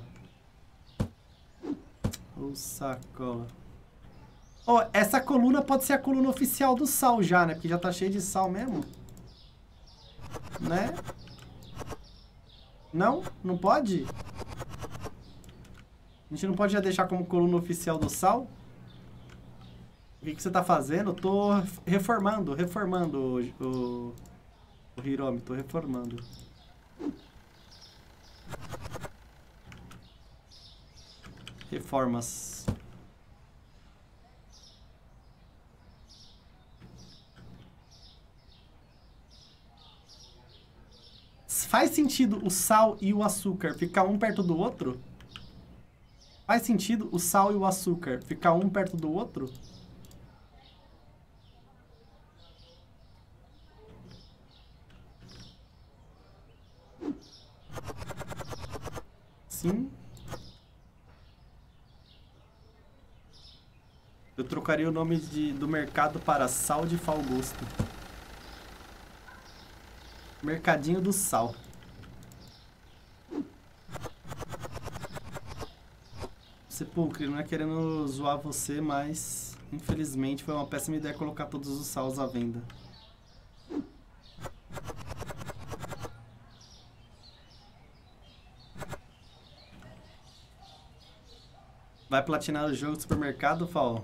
Ô, sacola. Ó, oh, essa coluna pode ser a coluna oficial do sal já, né? Porque já tá cheio de sal mesmo. Né? Não? Não pode? A gente não pode já deixar como coluna oficial do sal? que, que você tá fazendo? Tô reformando, reformando o, o, o Hiromi, tô reformando. Reformas. Faz sentido o sal e o açúcar ficar um perto do outro? Faz sentido o sal e o açúcar ficar um perto do outro? Sim. Eu trocaria o nome de, do mercado para Sal de Fal Gosto. Mercadinho do Sal. Sepulcre, não é querendo zoar você, mas infelizmente foi uma péssima ideia colocar todos os sals à venda. Vai platinar o jogo do supermercado, Fal?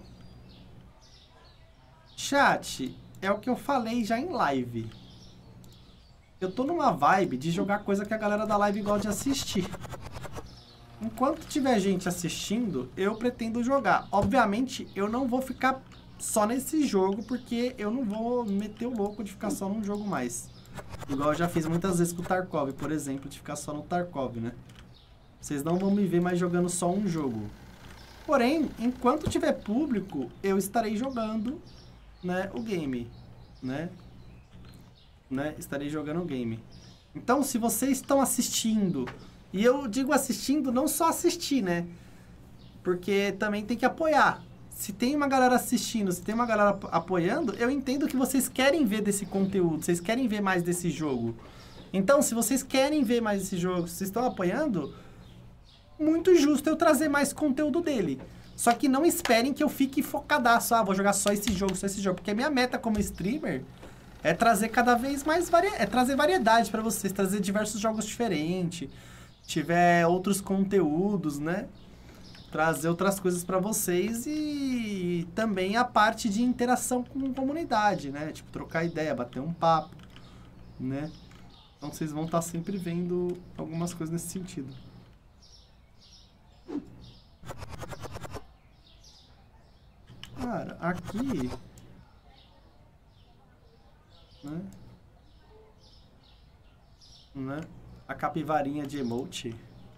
Chat, é o que eu falei já em live. Eu tô numa vibe de jogar coisa que a galera da live gosta de assistir. Enquanto tiver gente assistindo, eu pretendo jogar. Obviamente, eu não vou ficar só nesse jogo, porque eu não vou meter o louco de ficar só num jogo mais. Igual eu já fiz muitas vezes com o Tarkov, por exemplo, de ficar só no Tarkov, né? Vocês não vão me ver mais jogando só um jogo. Porém, enquanto tiver público, eu estarei jogando, né, o game, né? né? Estarei jogando o game. Então, se vocês estão assistindo, e eu digo assistindo, não só assistir, né? Porque também tem que apoiar. Se tem uma galera assistindo, se tem uma galera apoiando, eu entendo que vocês querem ver desse conteúdo, vocês querem ver mais desse jogo. Então, se vocês querem ver mais desse jogo, se vocês estão apoiando, muito justo eu trazer mais conteúdo dele. Só que não esperem que eu fique focadaço, ah, vou jogar só esse jogo, só esse jogo. Porque a minha meta como streamer é trazer cada vez mais vari... é trazer variedade pra vocês, trazer diversos jogos diferentes, tiver outros conteúdos, né? Trazer outras coisas pra vocês e também a parte de interação com a comunidade, né? Tipo, trocar ideia, bater um papo, né? Então vocês vão estar sempre vendo algumas coisas nesse sentido. Cara, aqui... Né? Né? A capivarinha de emote.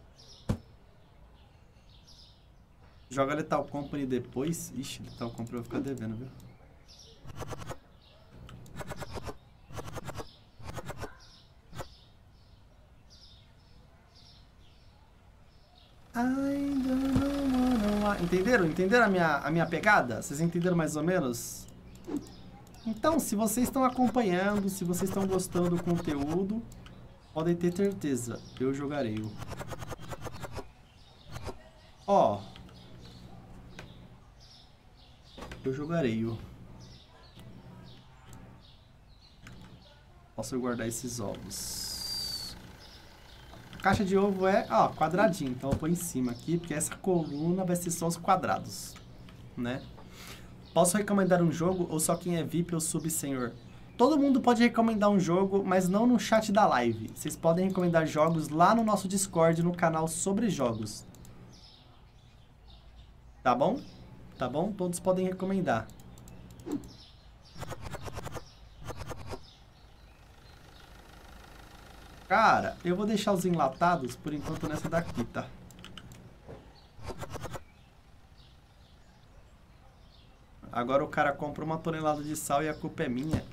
Joga Lethal Company depois. Ixi, Lethal Company eu vou ficar devendo, viu? Entenderam? Entenderam a minha, a minha pegada? Vocês entenderam mais ou menos? Então, se vocês estão acompanhando, se vocês estão gostando do conteúdo, podem ter certeza, eu jogarei o. Ó. Eu jogarei o. Posso guardar esses ovos. A caixa de ovo é, ó, quadradinho, então eu vou em cima aqui, porque essa coluna vai ser só os quadrados, né? Posso recomendar um jogo ou só quem é V I P ou sub, senhor? Todo mundo pode recomendar um jogo, mas não no chat da live. Vocês podem recomendar jogos lá no nosso Discord, no canal sobre jogos. Tá bom? Tá bom? Todos podem recomendar. Cara, eu vou deixar os enlatados por enquanto nessa daqui, tá? Agora o cara compra uma tonelada de sal e a culpa é minha.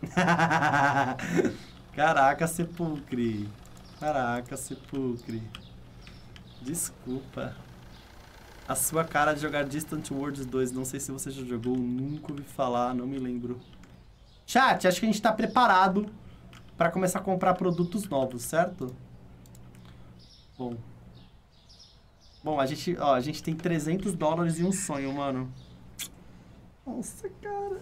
Caraca, Sepulcre. Caraca, Sepulcre. Desculpa. A sua cara de jogar Distant Worlds dois. Não sei se você já jogou, nunca ouvi falar, não me lembro. Chat, acho que a gente tá preparado para começar a comprar produtos novos, certo? Bom. Bom, a gente, ó, a gente tem trezentos dólares e um sonho, mano. Nossa, cara.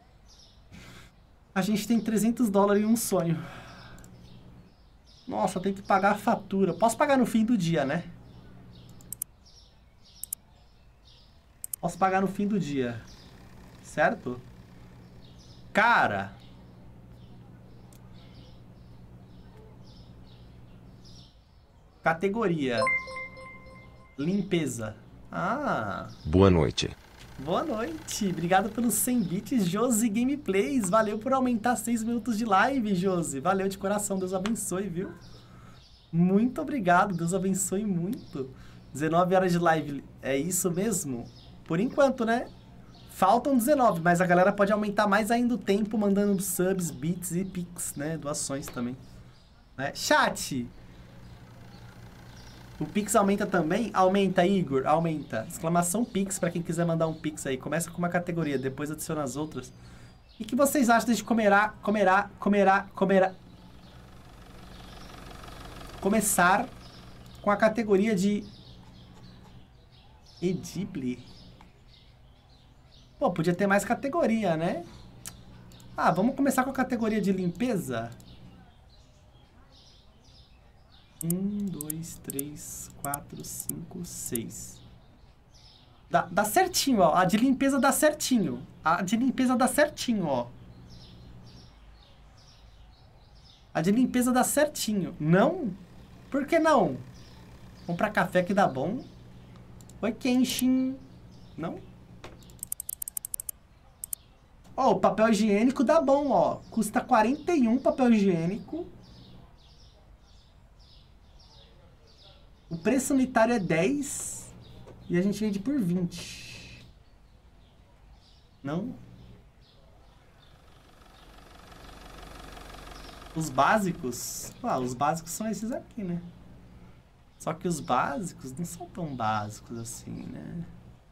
A gente tem trezentos dólares e um sonho. Nossa, tem que pagar a fatura. Posso pagar no fim do dia, né? Posso pagar no fim do dia. certo? Cara... Categoria. Limpeza. Ah. Boa noite. Boa noite. Obrigado pelos cem bits, Josi Gameplays. Valeu por aumentar seis minutos de live, Josi. Valeu de coração. Deus abençoe, viu? Muito obrigado. Deus abençoe muito. dezenove horas de live. É isso mesmo? Por enquanto, né? Faltam dezenove, mas a galera pode aumentar mais ainda o tempo mandando subs, bits e pix, né? Doações também. Né? Chat! O Pix aumenta também? Aumenta, Igor, aumenta. Exclamação Pix pra quem quiser mandar um Pix aí. Começa com uma categoria, depois adiciona as outras. E o que vocês acham de comerá, comerá, comerá, comerá... Começar com a categoria de... Edible? Pô, podia ter mais categoria, né? Ah, vamos começar com a categoria de limpeza? Um, dois, três, quatro, cinco, seis. Dá, dá certinho, ó. A de limpeza dá certinho. A de limpeza dá certinho, ó. A de limpeza dá certinho. Não? Por que não? Comprar café que dá bom. Oi, Kenshin. Não? Ó, o papel higiênico dá bom, ó. Custa quarenta e um papel higiênico. O preço unitário é dez e a gente vende por vinte. Não? Os básicos? Ah, os básicos são esses aqui, né? Só que os básicos não são tão básicos assim, né?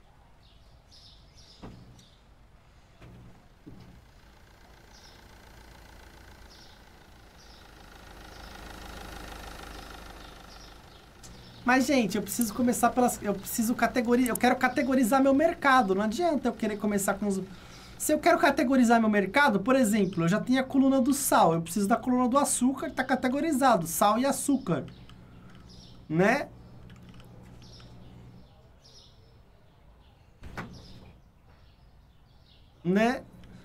Mas, gente, eu preciso começar pelas... Eu preciso categorizar... Eu quero categorizar meu mercado. Não adianta eu querer começar com os... Se eu quero categorizar meu mercado, por exemplo, eu já tenho a coluna do sal. Eu preciso da coluna do açúcar, que tá categorizado. Sal e açúcar. Né? Né?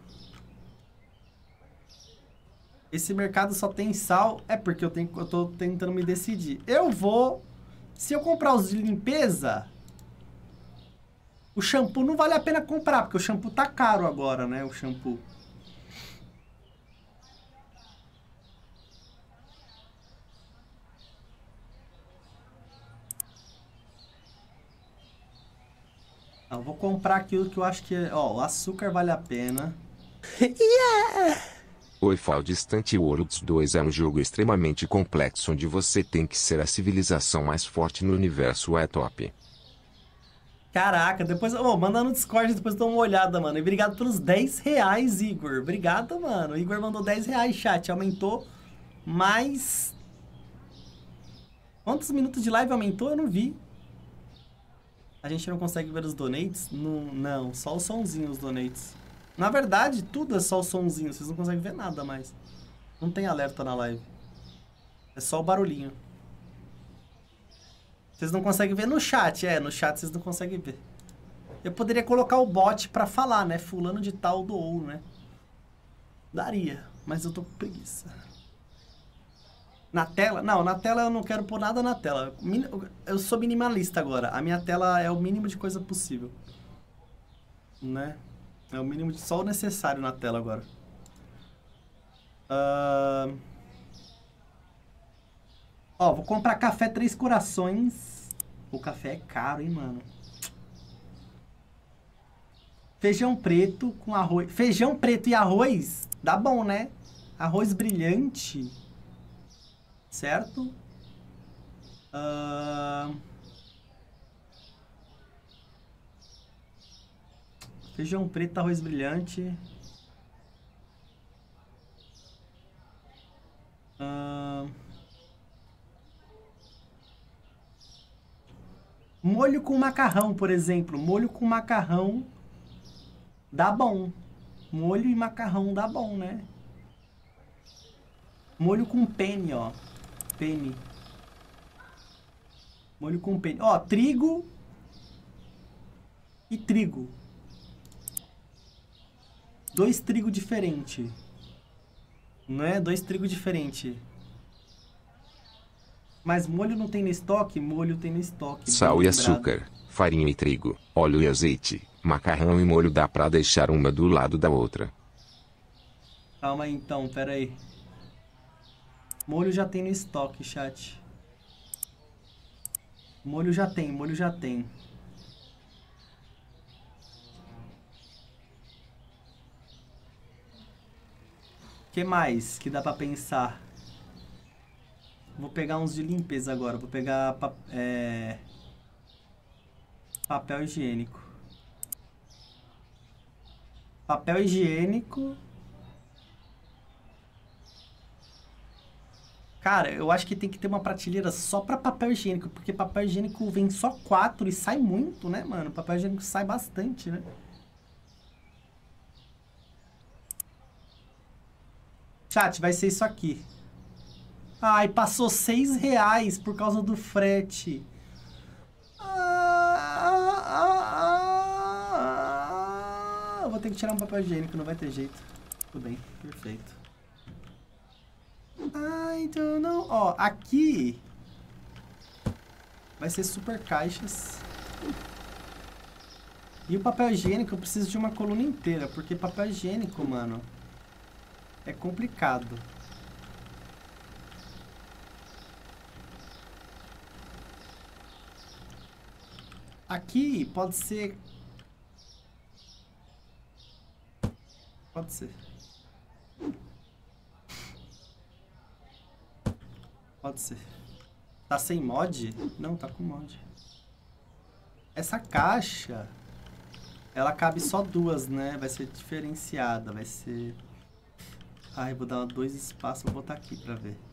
Esse mercado só tem sal. É porque eu, tenho, eu tô tentando me decidir. Eu vou... Se eu comprar os de limpeza, o shampoo não vale a pena comprar, porque o shampoo tá caro agora, né? O shampoo. Eu vou comprar aquilo que eu acho que... Ó, o açúcar vale a pena. Yeah! Oi, Fall Distante Worlds dois é um jogo extremamente complexo onde você tem que ser a civilização mais forte no universo, é top. Caraca, depois... Ô, oh, manda no Discord, depois dá uma olhada, mano. E obrigado pelos dez reais, Igor. Obrigado, mano. O Igor mandou dez reais, chat. Aumentou mais... Quantos minutos de live aumentou? Eu não vi. A gente não consegue ver os donates? Não, não, só o somzinho os donates. Na verdade, tudo é só o somzinho. Vocês não conseguem ver nada mais. Não tem alerta na live. É só o barulhinho. Vocês não conseguem ver no chat. É, no chat vocês não conseguem ver. Eu poderia colocar o bot pra falar, né? Fulano de tal doou, né? Daria, mas eu tô com preguiça. Na tela? Não, na tela eu não quero pôr nada na tela. Eu sou minimalista agora. A minha tela é o mínimo de coisa possível. Né? É o mínimo de só o necessário na tela agora. Uh... Ó, vou comprar café Três Corações. O café é caro, hein, mano? Feijão preto com arroz. Feijão preto e arroz? Dá bom, né? Arroz brilhante. Certo? Uh... Feijão preto, arroz brilhante. Uh... Molho com macarrão, por exemplo. Molho com macarrão dá bom. Molho e macarrão dá bom, né? Molho com penne, ó. Penne. Molho com penne. Ó, trigo e trigo. Dois trigo diferente. Não é? Dois trigo diferente. Mas molho não tem no estoque? Molho tem no estoque. Sal e açúcar, farinha e trigo, óleo e azeite, macarrão e molho dá pra deixar uma do lado da outra. Calma aí então, pera aí. Molho já tem no estoque, chat. Molho já tem, molho já tem. O que mais que dá pra pensar? Vou pegar uns de limpeza agora. Vou pegar pa é... papel higiênico. Papel higiênico. Cara, eu acho que tem que ter uma prateleira só pra papel higiênico. Porque papel higiênico vem só quatro e sai muito, né, mano? Papel higiênico sai bastante, né? Chat, vai ser isso aqui. Ai, passou seis reais por causa do frete. Ah, ah, ah, vou ter que tirar um papel higiênico, não vai ter jeito. Tudo bem, perfeito. I don't know. Ó, aqui vai ser super caixas. E o papel higiênico eu preciso de uma coluna inteira, porque papel higiênico, mano, é complicado. Aqui pode ser... Pode ser. Pode ser. Tá sem mod? Não, tá com mod. Essa caixa, ela cabe só duas, né? Vai ser diferenciada, vai ser... Ai, vou dar dois espaços, vou botar aqui pra ver.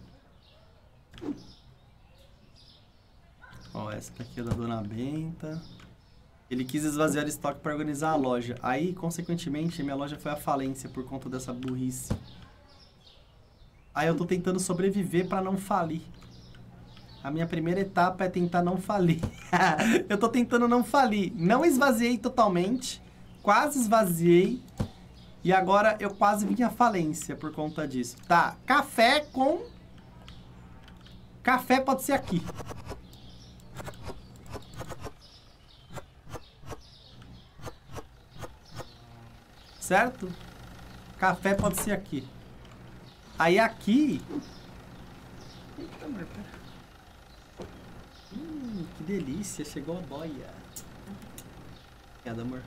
Ó, essa daqui é da Dona Benta. Ele quis esvaziar o estoque para organizar a loja. Aí, consequentemente, minha loja foi à falência por conta dessa burrice. Aí eu tô tentando sobreviver para não falir. A minha primeira etapa é tentar não falir. Eu tô tentando não falir. Não esvaziei totalmente. Quase esvaziei. E agora eu quase vim à falência por conta disso. Tá, café com... Café pode ser aqui. Certo? Café pode ser aqui. Aí aqui... Eita, amor, pera. Hum, que delícia. Chegou a boia. Obrigado, amor.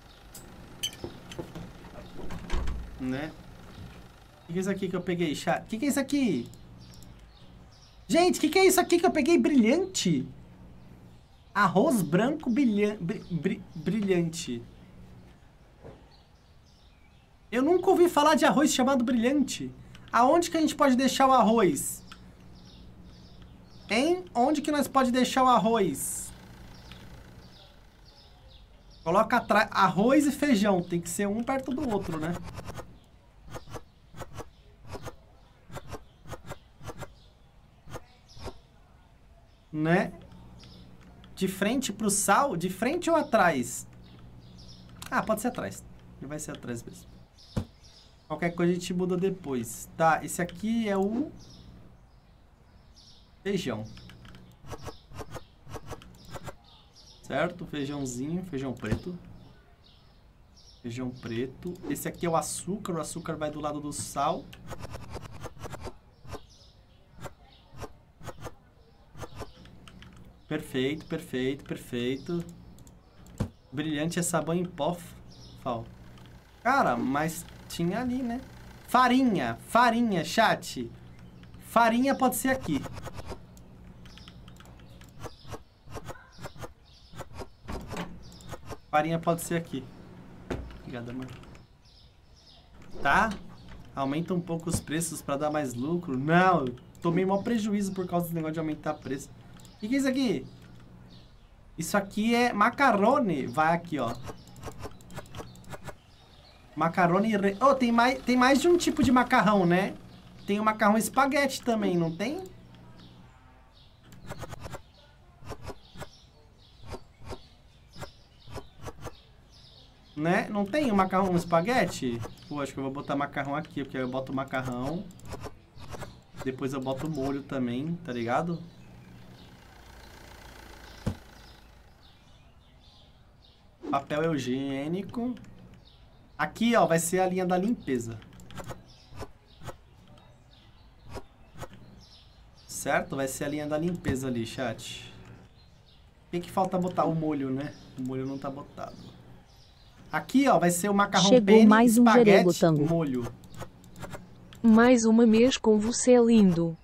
Né? O que, que é isso aqui que eu peguei? O que, que é isso aqui? Gente, o que, que é isso aqui que eu peguei? Brilhante. Arroz branco brilha... br... Br... brilhante. Eu nunca ouvi falar de arroz chamado brilhante. Aonde que a gente pode deixar o arroz? Em onde que nós pode deixar o arroz? Coloca atrás. Arroz e feijão. Tem que ser um perto do outro, né? Né? De frente pro sal? De frente ou atrás? Ah, pode ser atrás. Vai ser atrás mesmo. Qualquer coisa a gente muda depois. Tá, esse aqui é o... feijão. Certo? Feijãozinho, feijão preto. Feijão preto. Esse aqui é o açúcar. O açúcar vai do lado do sal. Perfeito, perfeito, perfeito. Brilhante é sabão em pó. Fal. Cara, mas tinha ali, né? Farinha, farinha, chat. Farinha pode ser aqui. Farinha pode ser aqui. Obrigada, mano. Tá? Aumenta um pouco os preços pra dar mais lucro. Não, tomei maior prejuízo por causa desse negócio de aumentar preço. O que, que é isso aqui? Isso aqui é macarrone. Vai aqui, ó. Macarrone... Re... Oh, tem mais, tem mais de um tipo de macarrão, né? Tem o macarrão espaguete também, não tem? Né? Não tem o macarrão no espaguete? Pô, acho que eu vou botar macarrão aqui, porque aí eu boto o macarrão. Depois eu boto o molho também, tá ligado? Papel higiênico. Aqui, ó, vai ser a linha da limpeza. Certo? Vai ser a linha da limpeza ali, chat. O que que falta botar? O molho, né? O molho não tá botado. Aqui, ó, vai ser o macarrão Chegou penne, mais um espaguete, gerego, Tango. molho. Mais uma mês com você, lindo.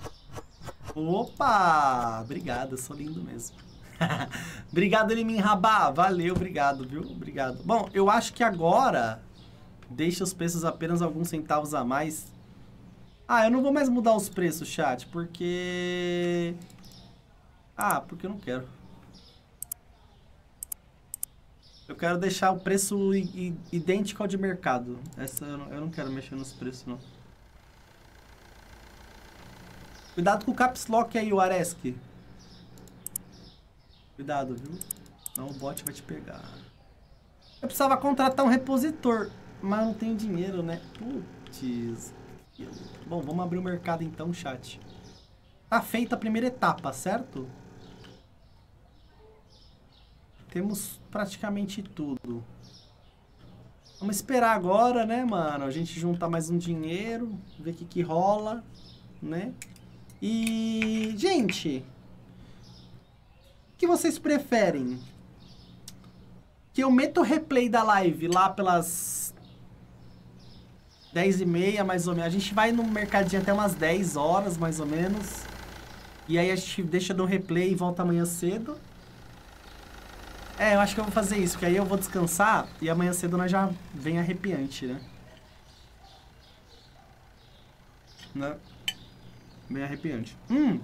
Opa! Obrigado, eu sou lindo mesmo. Obrigado, Elimin Rabá. Valeu, obrigado, viu? Obrigado. Bom, eu acho que agora deixa os preços apenas alguns centavos a mais. Ah, eu não vou mais mudar os preços, chat, porque... Ah, porque eu não quero. Eu quero deixar o preço idêntico ao de mercado. Essa eu não, eu não quero mexer nos preços, não. Cuidado com o caps lock aí, o Areski. Cuidado, viu? Não, o bot vai te pegar. Eu precisava contratar um repositor, mas eu não tenho dinheiro, né? Putz. Bom, vamos abrir o mercado então, chat. Tá feita a primeira etapa, certo? Temos praticamente tudo. Vamos esperar agora, né, mano? A gente juntar mais um dinheiro, ver o que que rola, né? E, gente, o que vocês preferem? Que eu meta o replay da live lá pelas dez e meia, mais ou menos. A gente vai no mercadinho até umas dez horas, mais ou menos. E aí a gente deixa no replay e volta amanhã cedo. É, eu acho que eu vou fazer isso, porque aí eu vou descansar e amanhã cedo nós já vem arrepiante, né? Né? Bem arrepiante. Hum.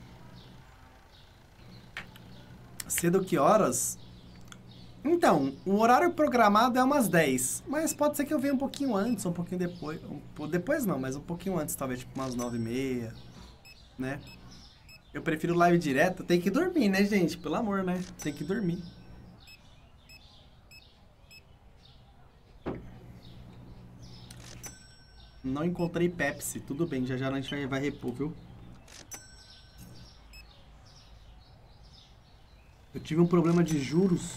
Cedo que horas? Então, o horário programado é umas dez. Mas pode ser que eu venha um pouquinho antes, um pouquinho depois. Um, depois não, mas um pouquinho antes, talvez tipo umas nove e meia, né? Eu prefiro live direta. Tem que dormir, né, gente? Pelo amor, né? Tem que dormir. Não encontrei Pepsi. Tudo bem, já já a gente vai, vai repor, viu? Eu tive um problema de juros.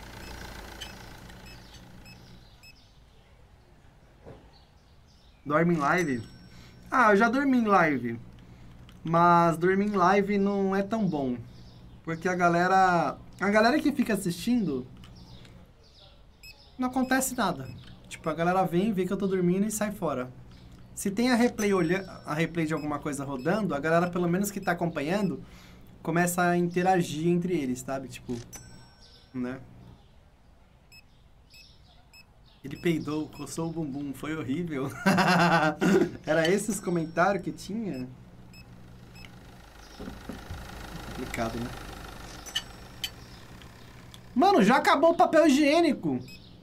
Dorme em live? Ah, eu já dormi em live. Mas dormir em live não é tão bom. Porque a galera... A galera que fica assistindo... Não acontece nada. Tipo, a galera vem, vê que eu tô dormindo e sai fora. Se tem a replay, olha... a replay de alguma coisa rodando, a galera, pelo menos que tá acompanhando, começa a interagir entre eles, sabe? Tipo... Né? Ele peidou, coçou o bumbum, foi horrível. Era esses comentários que tinha? Complicado, né? Mano, já acabou o papel higiênico.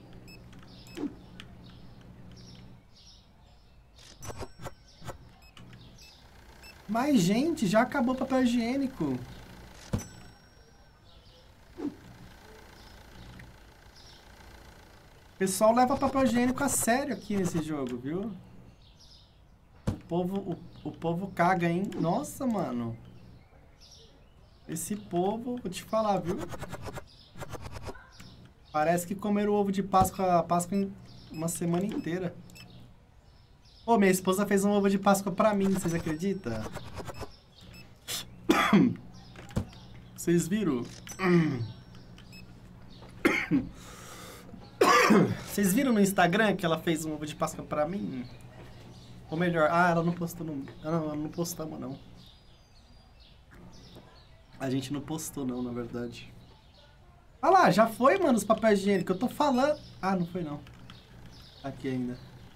Mas, gente, já acabou o papel higiênico. O pessoal leva papel higiênico a sério aqui nesse jogo, viu? O povo, o, o povo caga, hein? Nossa, mano. Esse povo, vou te falar, viu? Parece que comeram ovo de Páscoa, Páscoa em uma semana inteira. Ô, minha esposa fez um ovo de Páscoa pra mim, vocês acreditam? Vocês viram? Vocês viram no Instagram que ela fez um ovo de Páscoa pra mim? Ou melhor, ah, ela não postou no... Não, ela não postamos, não. A gente não postou, não, na verdade. Ah lá, já foi, mano, os papéis higiênicos. Eu tô falando... Ah, não foi, não. Aqui ainda.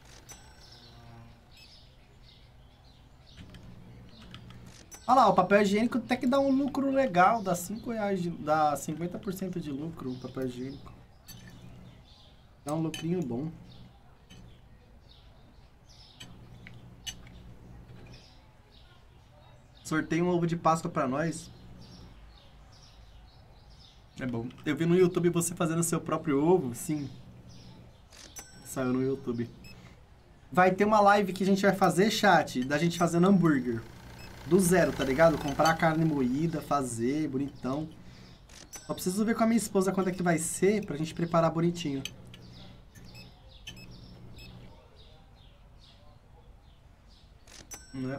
Olha lá, o papel higiênico até que dá um lucro legal. Dá cinco reais, de, dá cinquenta por cento de lucro o papel higiênico. Dá um lucrinho bom. Sorteio um ovo de Páscoa pra nós. É bom. Eu vi no YouTube você fazendo seu próprio ovo, sim. Saiu no YouTube. Vai ter uma live que a gente vai fazer, chat, da gente fazendo hambúrguer. Do zero, tá ligado? Comprar carne moída, fazer, bonitão. Só preciso ver com a minha esposa quando é que vai ser pra gente preparar bonitinho. Né?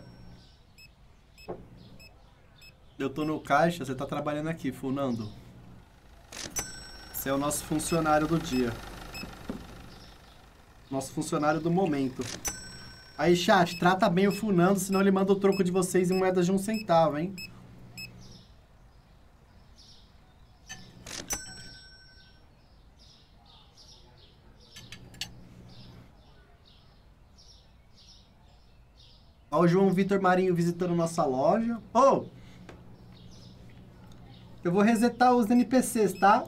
Eu tô no caixa, você tá trabalhando aqui, Funando. Você é o nosso funcionário do dia. Nosso funcionário do momento. Aí, chat, trata bem o Funando, senão ele manda o troco de vocês em moedas de um centavo, hein? Ó, o João Vitor Marinho visitando nossa loja. Ô! Oh, eu vou resetar os N P Cs, tá?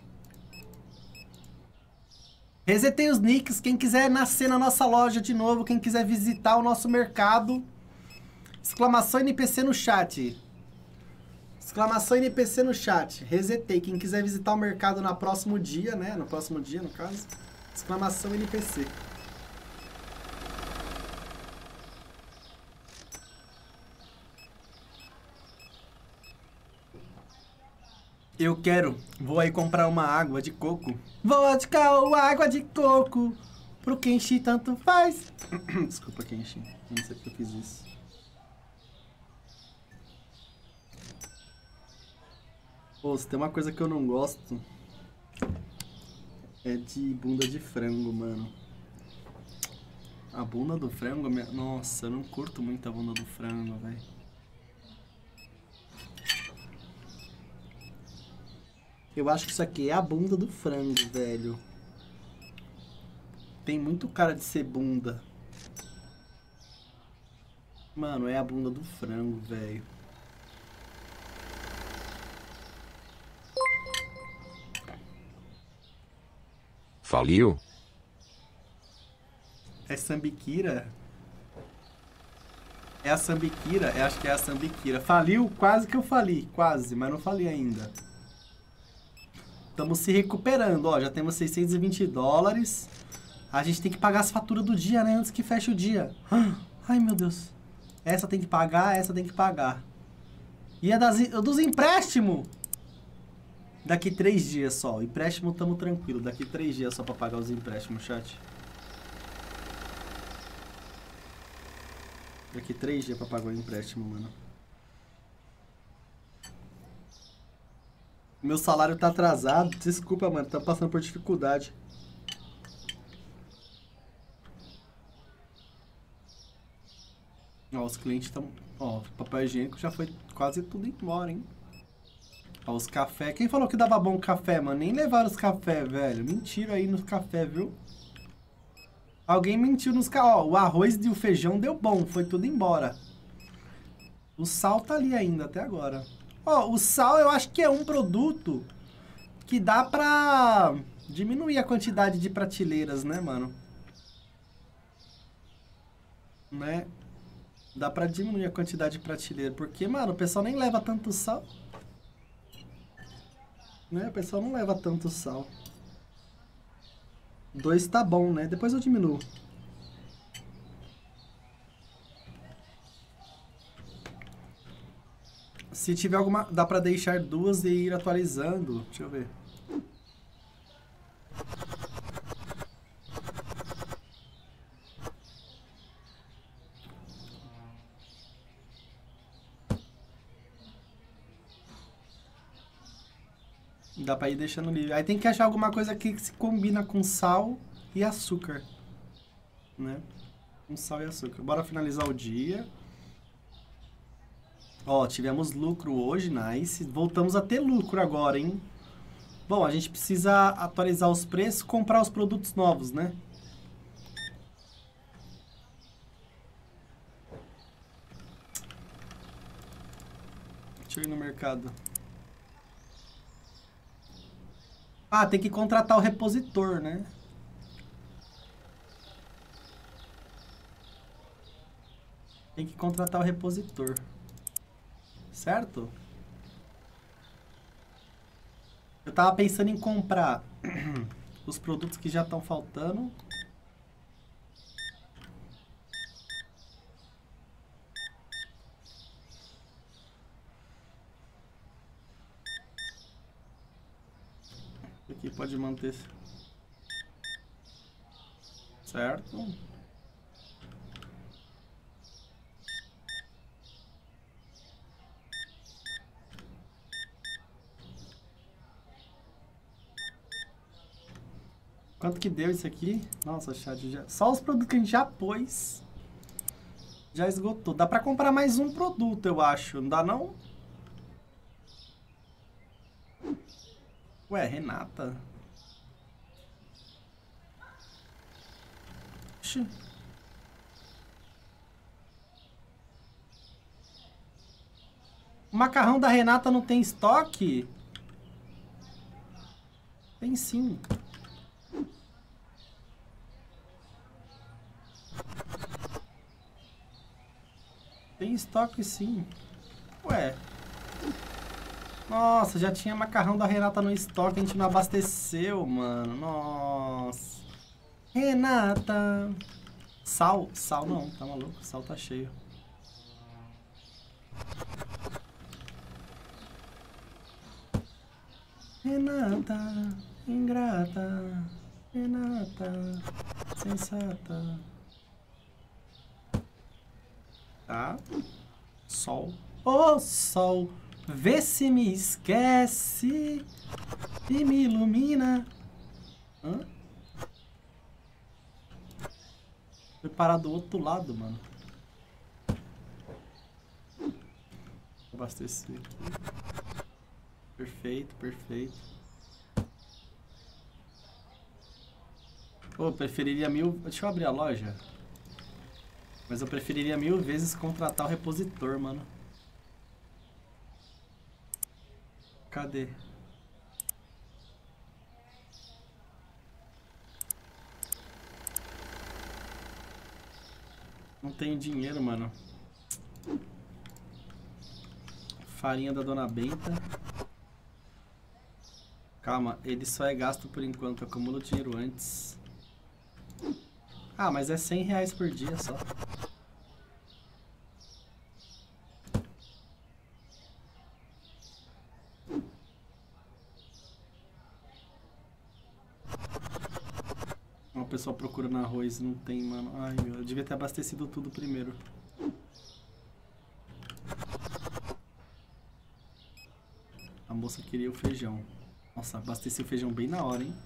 Resetei os nicks. Quem quiser nascer na nossa loja de novo, quem quiser visitar o nosso mercado, exclamação N P C no chat. Exclamação N P C no chat. Resetei. Quem quiser visitar o mercado no próximo dia, né? No próximo dia, no caso. Exclamação N P C. Eu quero. Vou aí comprar uma água de coco. Vodka ou água de coco. Pro Kenshi tanto faz. Desculpa, Kenshi. Não sei porque eu fiz isso. Pô, se tem uma coisa que eu não gosto, é de bunda de frango, mano. A bunda do frango... Nossa, eu não curto muito a bunda do frango, velho. Eu acho que isso aqui é a bunda do frango, velho. Tem muito cara de ser bunda. Mano, é a bunda do frango, velho. Faliu? É sambiquira? É a sambiquira? Eu acho que é a sambiquira. Faliu? Quase que eu fali. Quase, mas não fali ainda. Estamos se recuperando, ó, já temos seiscentos e vinte dólares. A gente tem que pagar as faturas do dia, né, antes que feche o dia. Ai, meu Deus. Essa tem que pagar, essa tem que pagar. E a das, dos empréstimos? Daqui três dias só. O empréstimo tamo tranquilo, daqui três dias só pra pagar os empréstimos, chat. Daqui três dias pra pagar o empréstimo, mano. Meu salário tá atrasado. Desculpa, mano. Tá passando por dificuldade. Ó, os clientes estão... Ó, o papel higiênico já foi quase tudo embora, hein? Ó, os café. Quem falou que dava bom café, mano? Nem levaram os café, velho. Mentira aí nos café, viu? Alguém mentiu nos café. Ó, o arroz e o feijão deu bom. Foi tudo embora. O sal tá ali ainda, até agora. Ó, oh, o sal eu acho que é um produto que dá pra diminuir a quantidade de prateleiras, né, mano? Né? Dá pra diminuir a quantidade de prateleira. Porque, mano, o pessoal nem leva tanto sal. Né? O pessoal não leva tanto sal. Dois tá bom, né? Depois eu diminuo. Se tiver alguma... Dá pra deixar duas e ir atualizando. Deixa eu ver. Dá pra ir deixando livre. Aí tem que achar alguma coisa que se combina com sal e açúcar. Né? Com sal e açúcar. Bora finalizar o dia. Ó, tivemos lucro hoje, nice. Voltamos a ter lucro agora, hein? Bom, a gente precisa atualizar os preços e comprar os produtos novos, né? Deixa eu ir no mercado. Ah, tem que contratar o repositor, né? Tem que contratar o repositor. Certo? Eu tava pensando em comprar os produtos que já estão faltando Aqui pode manter. Certo. Quanto que deu isso aqui? Nossa, chat, já... só os produtos que a gente já pôs já esgotou. Dá pra comprar mais um produto, eu acho. Não dá, não? Ué, Renata. Oxi. O macarrão da Renata não tem estoque? Tem sim. Tem estoque sim. Ué. Nossa, já tinha macarrão da Renata no estoque, a gente não abasteceu, mano. Nossa. Renata. Sal? Sal não, tá maluco? Sal tá cheio. Renata, ingrata. Renata, sensata. Tá? Sol. Ô, sol, vê se me esquece e me ilumina. Hã? Foi parar do outro lado, mano. Abastecer aqui. Perfeito, perfeito. Pô, preferiria mil... Deixa eu abrir a loja. Mas eu preferiria mil vezes contratar o repositor, mano. Cadê? Não tenho dinheiro, mano. Farinha da Dona Benta. Calma, ele só é gasto por enquanto. Acumula o dinheiro antes. Ah, mas é cem reais por dia só. Uma pessoa procurando arroz, não tem, mano. Ai, meu, eu devia ter abastecido tudo primeiro. A moça queria o feijão. Nossa, abasteci o feijão bem na hora, hein?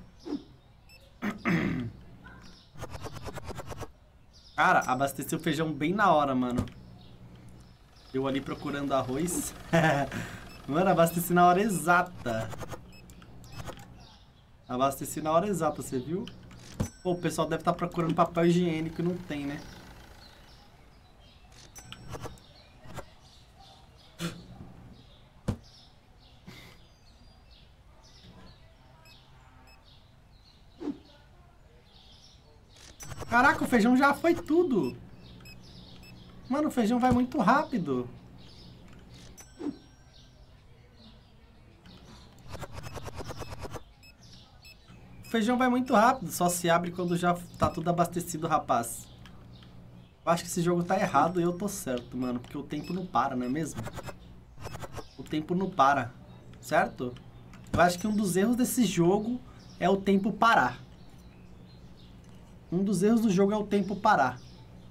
Cara, abasteci o feijão bem na hora, mano. Eu ali procurando arroz. Mano, abasteci na hora exata. Abasteci na hora exata, você viu? Pô, o pessoal deve estar procurando papel higiênico e não tem, né? Caraca, o feijão já foi tudo. Mano, o feijão vai muito rápido. O feijão vai muito rápido, só se abre quando já tá tudo abastecido, rapaz. Eu acho que esse jogo tá errado e eu tô certo, mano. Porque o tempo não para, não é mesmo? O tempo não para, certo? Eu acho que um dos erros desse jogo é o tempo parar. Um dos erros do jogo é o tempo parar.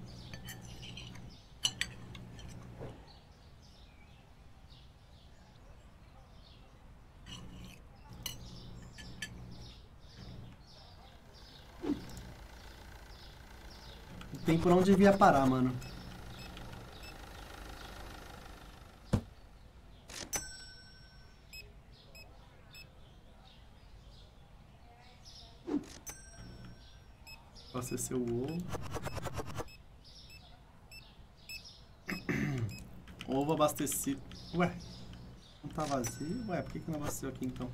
O tempo não devia parar, mano. Abasteceu o ovo. Ovo abastecido. Ué, não tá vazio? Ué, por que que não abasteceu aqui então?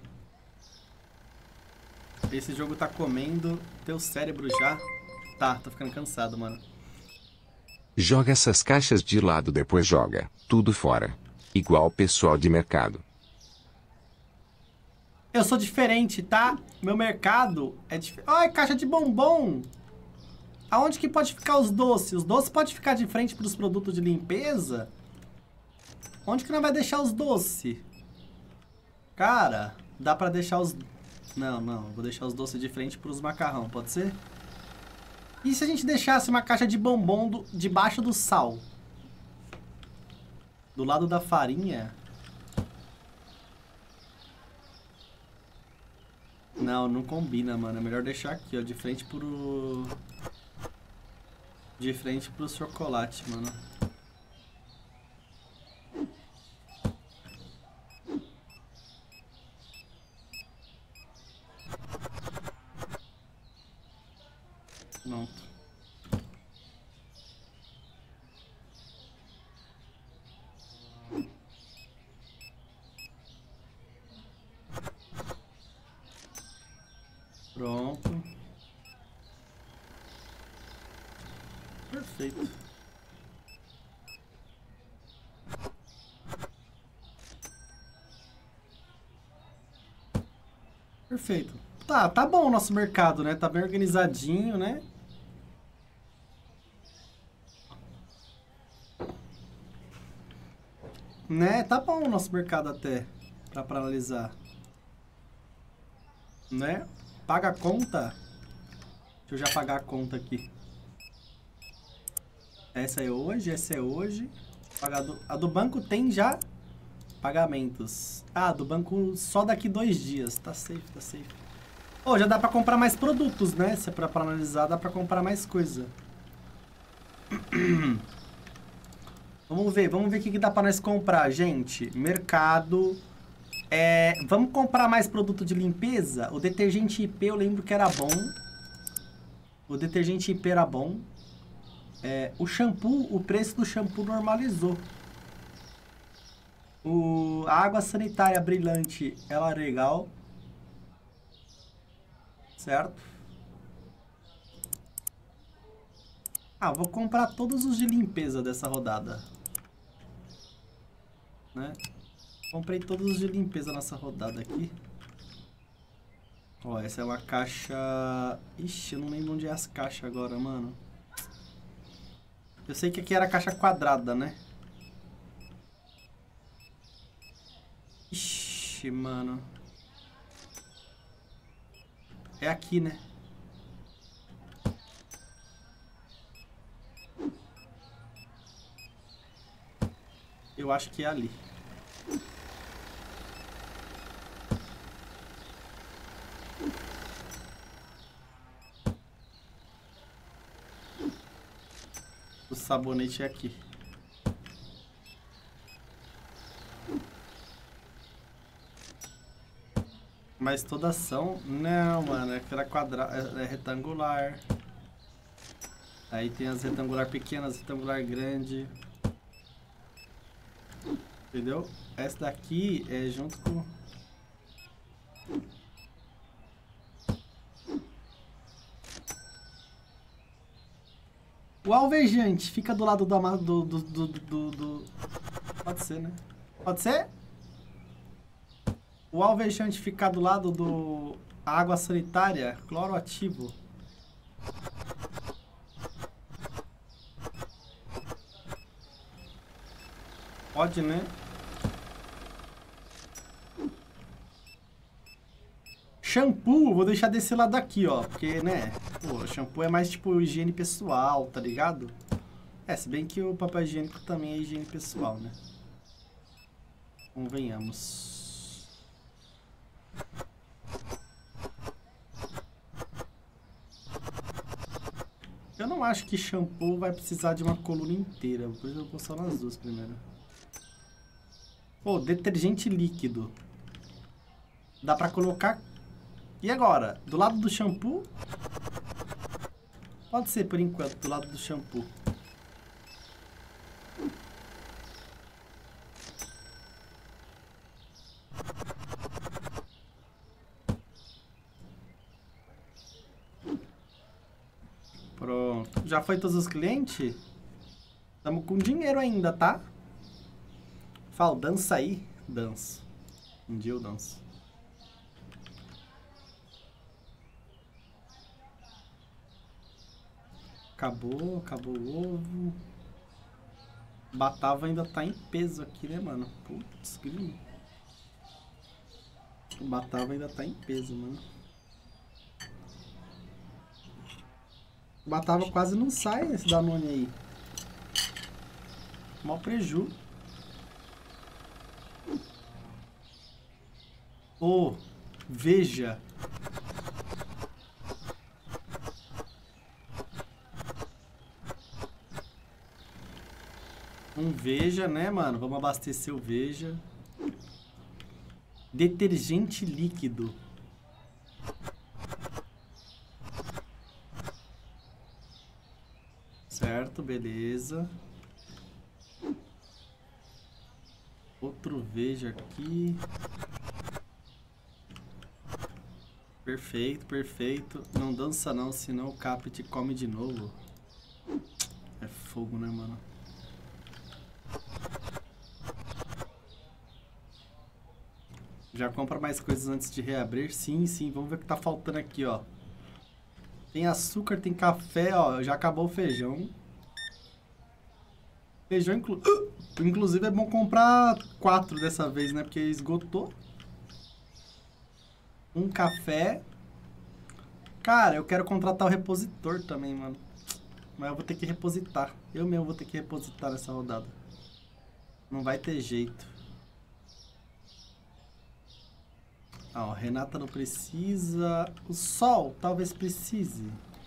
Esse jogo tá comendo teu cérebro já. Tá, tô ficando cansado, mano. Joga essas caixas de lado, depois joga tudo fora. Igual o pessoal de mercado. Eu sou diferente, tá? Meu mercado é diferente. Ai, caixa de bombom! Aonde que pode ficar os doces? Os doces podem ficar de frente para os produtos de limpeza? Onde que não vai deixar os doces? Cara, dá pra deixar os... Não, não. Vou deixar os doces de frente pros macarrão, pode ser? E se a gente deixasse uma caixa de bombom do, debaixo do sal? Do lado da farinha? Não, não combina, mano. É melhor deixar aqui, ó. De frente pro... De frente pro chocolate, mano. Pronto. Pronto. Perfeito. Perfeito. Tá, tá bom o nosso mercado, né? Tá bem organizadinho, né? Né? Tá bom o nosso mercado até, pra, pra analisar. Né? Paga a conta. Deixa eu já pagar a conta aqui. Essa é hoje, essa é hoje. A do, a do banco tem já pagamentos. Ah, do banco só daqui dois dias. Tá safe, tá safe. Oh, já dá pra comprar mais produtos, né? Se é pra, pra analisar, dá pra comprar mais coisa. Vamos ver, vamos ver o que, que dá pra nós comprar, gente. Mercado. É, vamos comprar mais produto de limpeza? O detergente I P eu lembro que era bom. O detergente I P era bom. É, o shampoo, o preço do shampoo normalizou. O, a água sanitária brilhante, ela é legal. Certo? Ah, vou comprar todos os de limpeza dessa rodada. Né? Comprei todos os de limpeza nessa rodada aqui. Ó, essa é uma caixa... Ixi, eu não lembro onde é as caixas agora, mano. Eu sei que aqui era caixa quadrada, né? Ixi, mano. É aqui, né? Eu acho que é ali. O sabonete é aqui. Mas todas são... Não, mano. É aquela quadrada... É retangular. Aí tem as retangular pequenas, retangular grande. Entendeu? Essa daqui é junto com... O alvejante fica do lado do... do, do, do, do, do... Pode ser, né? Pode ser? O alvejante fica do lado do... água sanitária, cloro ativo. Pode, né? Shampoo, vou deixar desse lado aqui, ó. Porque, né? Pô, shampoo é mais tipo higiene pessoal, tá ligado? É, se bem que o papel higiênico também é higiene pessoal, né? Convenhamos. Eu não acho que shampoo vai precisar de uma coluna inteira. Por isso eu vou só nas duas primeiro. Pô, detergente líquido. Dá pra colocar... E agora? Do lado do shampoo? Pode ser, por enquanto, do lado do shampoo. Pronto. Já foi todos os clientes? Estamos com dinheiro ainda, tá? Fala, dança aí. Danço. Um dia eu danço. Acabou, acabou o ovo. Batava ainda tá em peso aqui, né, mano? Putz, grilo. O Batava ainda tá em peso, mano. O Batava quase não sai esse Danone aí. Mó preju. Oh, veja. Um Veja, né, mano? Vamos abastecer o Veja. Detergente líquido. Certo, beleza. Outro Veja aqui. Perfeito, perfeito. Não dança não, senão o Cap te come de novo. É fogo, né, mano? Já compra mais coisas antes de reabrir? Sim, sim. Vamos ver o que tá faltando aqui, ó. Tem açúcar, tem café, ó. Já acabou o feijão. Feijão, inclu... inclusive, é bom comprar quatro dessa vez, né? Porque esgotou. Um café. Cara, eu quero contratar o repositor também, mano. Mas eu vou ter que repositar. Eu mesmo vou ter que repositar nessa rodada. Não vai ter jeito. Ah, ó, Renata não precisa. O Sol talvez precise.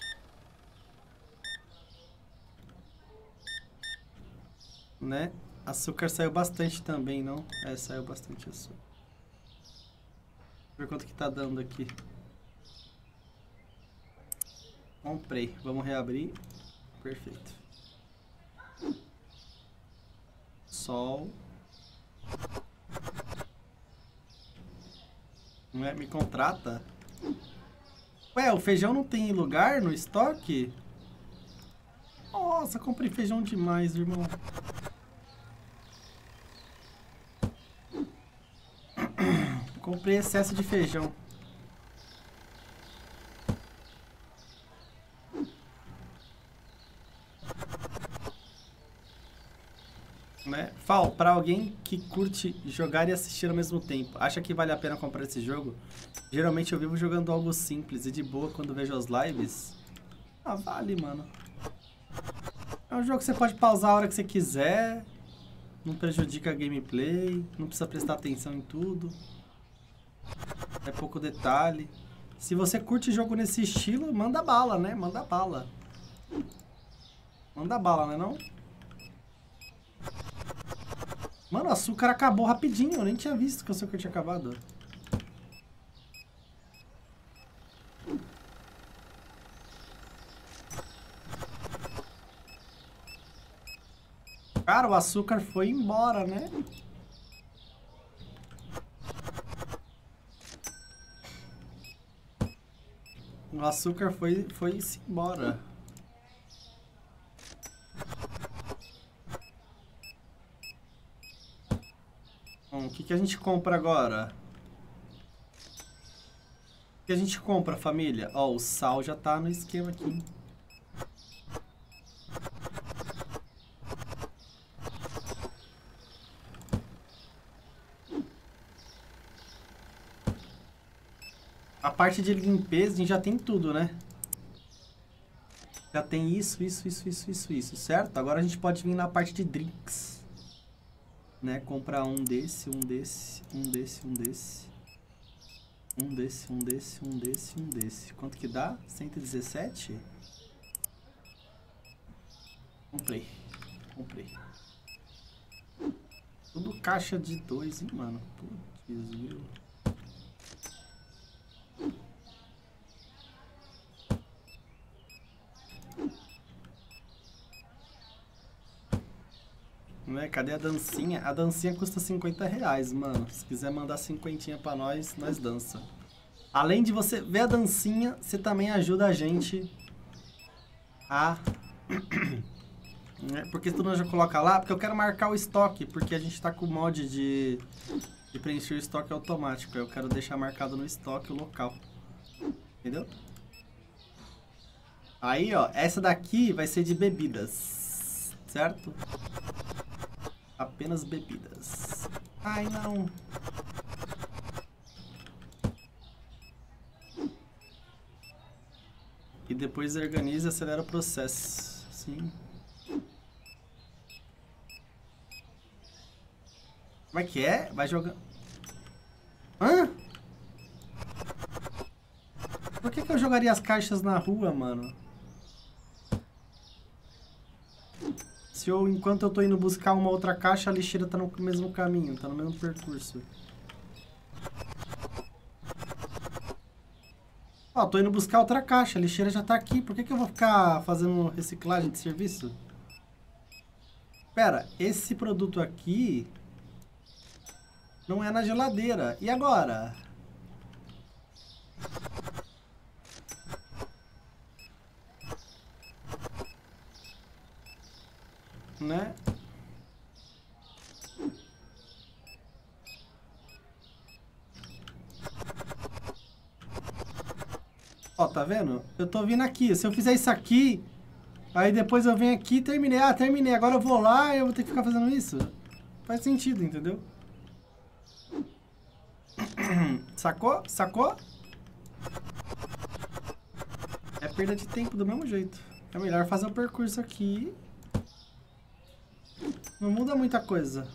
Né? Açúcar saiu bastante também, não? É, saiu bastante açúcar. Deixa eu ver quanto que tá dando aqui. Comprei. Vamos reabrir. Perfeito. Sol. Não é? Me contrata? Ué, o feijão não tem lugar no estoque? Nossa, comprei feijão demais, irmão. Comprei excesso de feijão. Né? Fal, pra alguém que curte jogar e assistir ao mesmo tempo, acha que vale a pena comprar esse jogo? Geralmente eu vivo jogando algo simples e de boa quando vejo as lives. Ah, vale, mano. É um jogo que você pode pausar a hora que você quiser. Não prejudica a gameplay. Não precisa prestar atenção em tudo. É pouco detalhe. Se você curte jogo nesse estilo, manda bala, né? Manda bala. Manda bala, né não? Mano, o açúcar acabou rapidinho. Eu nem tinha visto que o açúcar tinha acabado. Cara, o açúcar foi embora, né? O açúcar foi, foi embora. Bom, o que, que a gente compra agora? O que a gente compra, família? Ó, o sal já tá no esquema aqui. A parte de limpeza, a gente já tem tudo, né? Já tem isso, isso, isso, isso, isso, isso, certo? Agora a gente pode vir na parte de drinks. Né? Comprar um desse, um desse, um desse, um desse. Um desse, um desse, um desse, um desse. Quanto que dá? cento e dezessete? Comprei. Comprei. Tudo caixa de dois, hein, mano? Putz, viu? Né? Cadê a dancinha? A dancinha custa cinquenta reais, mano. Se quiser mandar cinquentinha pra nós, nós dança. Além de você ver a dancinha, você também ajuda a gente a... Porque tu não já coloca lá, porque eu quero marcar o estoque, porque a gente tá com o mod de, de preencher o estoque automático. Eu quero deixar marcado no estoque o local. Entendeu? Aí, ó, essa daqui vai ser de bebidas, certo? Apenas bebidas. Ai, não. depois organiza e acelera o processo. Sim. Como é que é? Vai jogando... Hã? Por que que eu jogaria as caixas na rua, mano? Se eu, enquanto eu tô indo buscar uma outra caixa, a lixeira tá no mesmo caminho, tá no mesmo percurso. Ó, tô indo buscar outra caixa, a lixeira já tá aqui. Por que que eu vou ficar fazendo reciclagem de serviço? Pera, esse produto aqui não é na geladeira. E agora? Né? Ó, tá vendo? Eu tô vindo aqui. Se eu fizer isso aqui, aí depois eu venho aqui e terminei. Ah, terminei. Agora eu vou lá e eu vou ter que ficar fazendo isso. Faz sentido, entendeu? Sacou? Sacou? É perda de tempo do mesmo jeito. É melhor fazer o percurso aqui. Não muda muita coisa.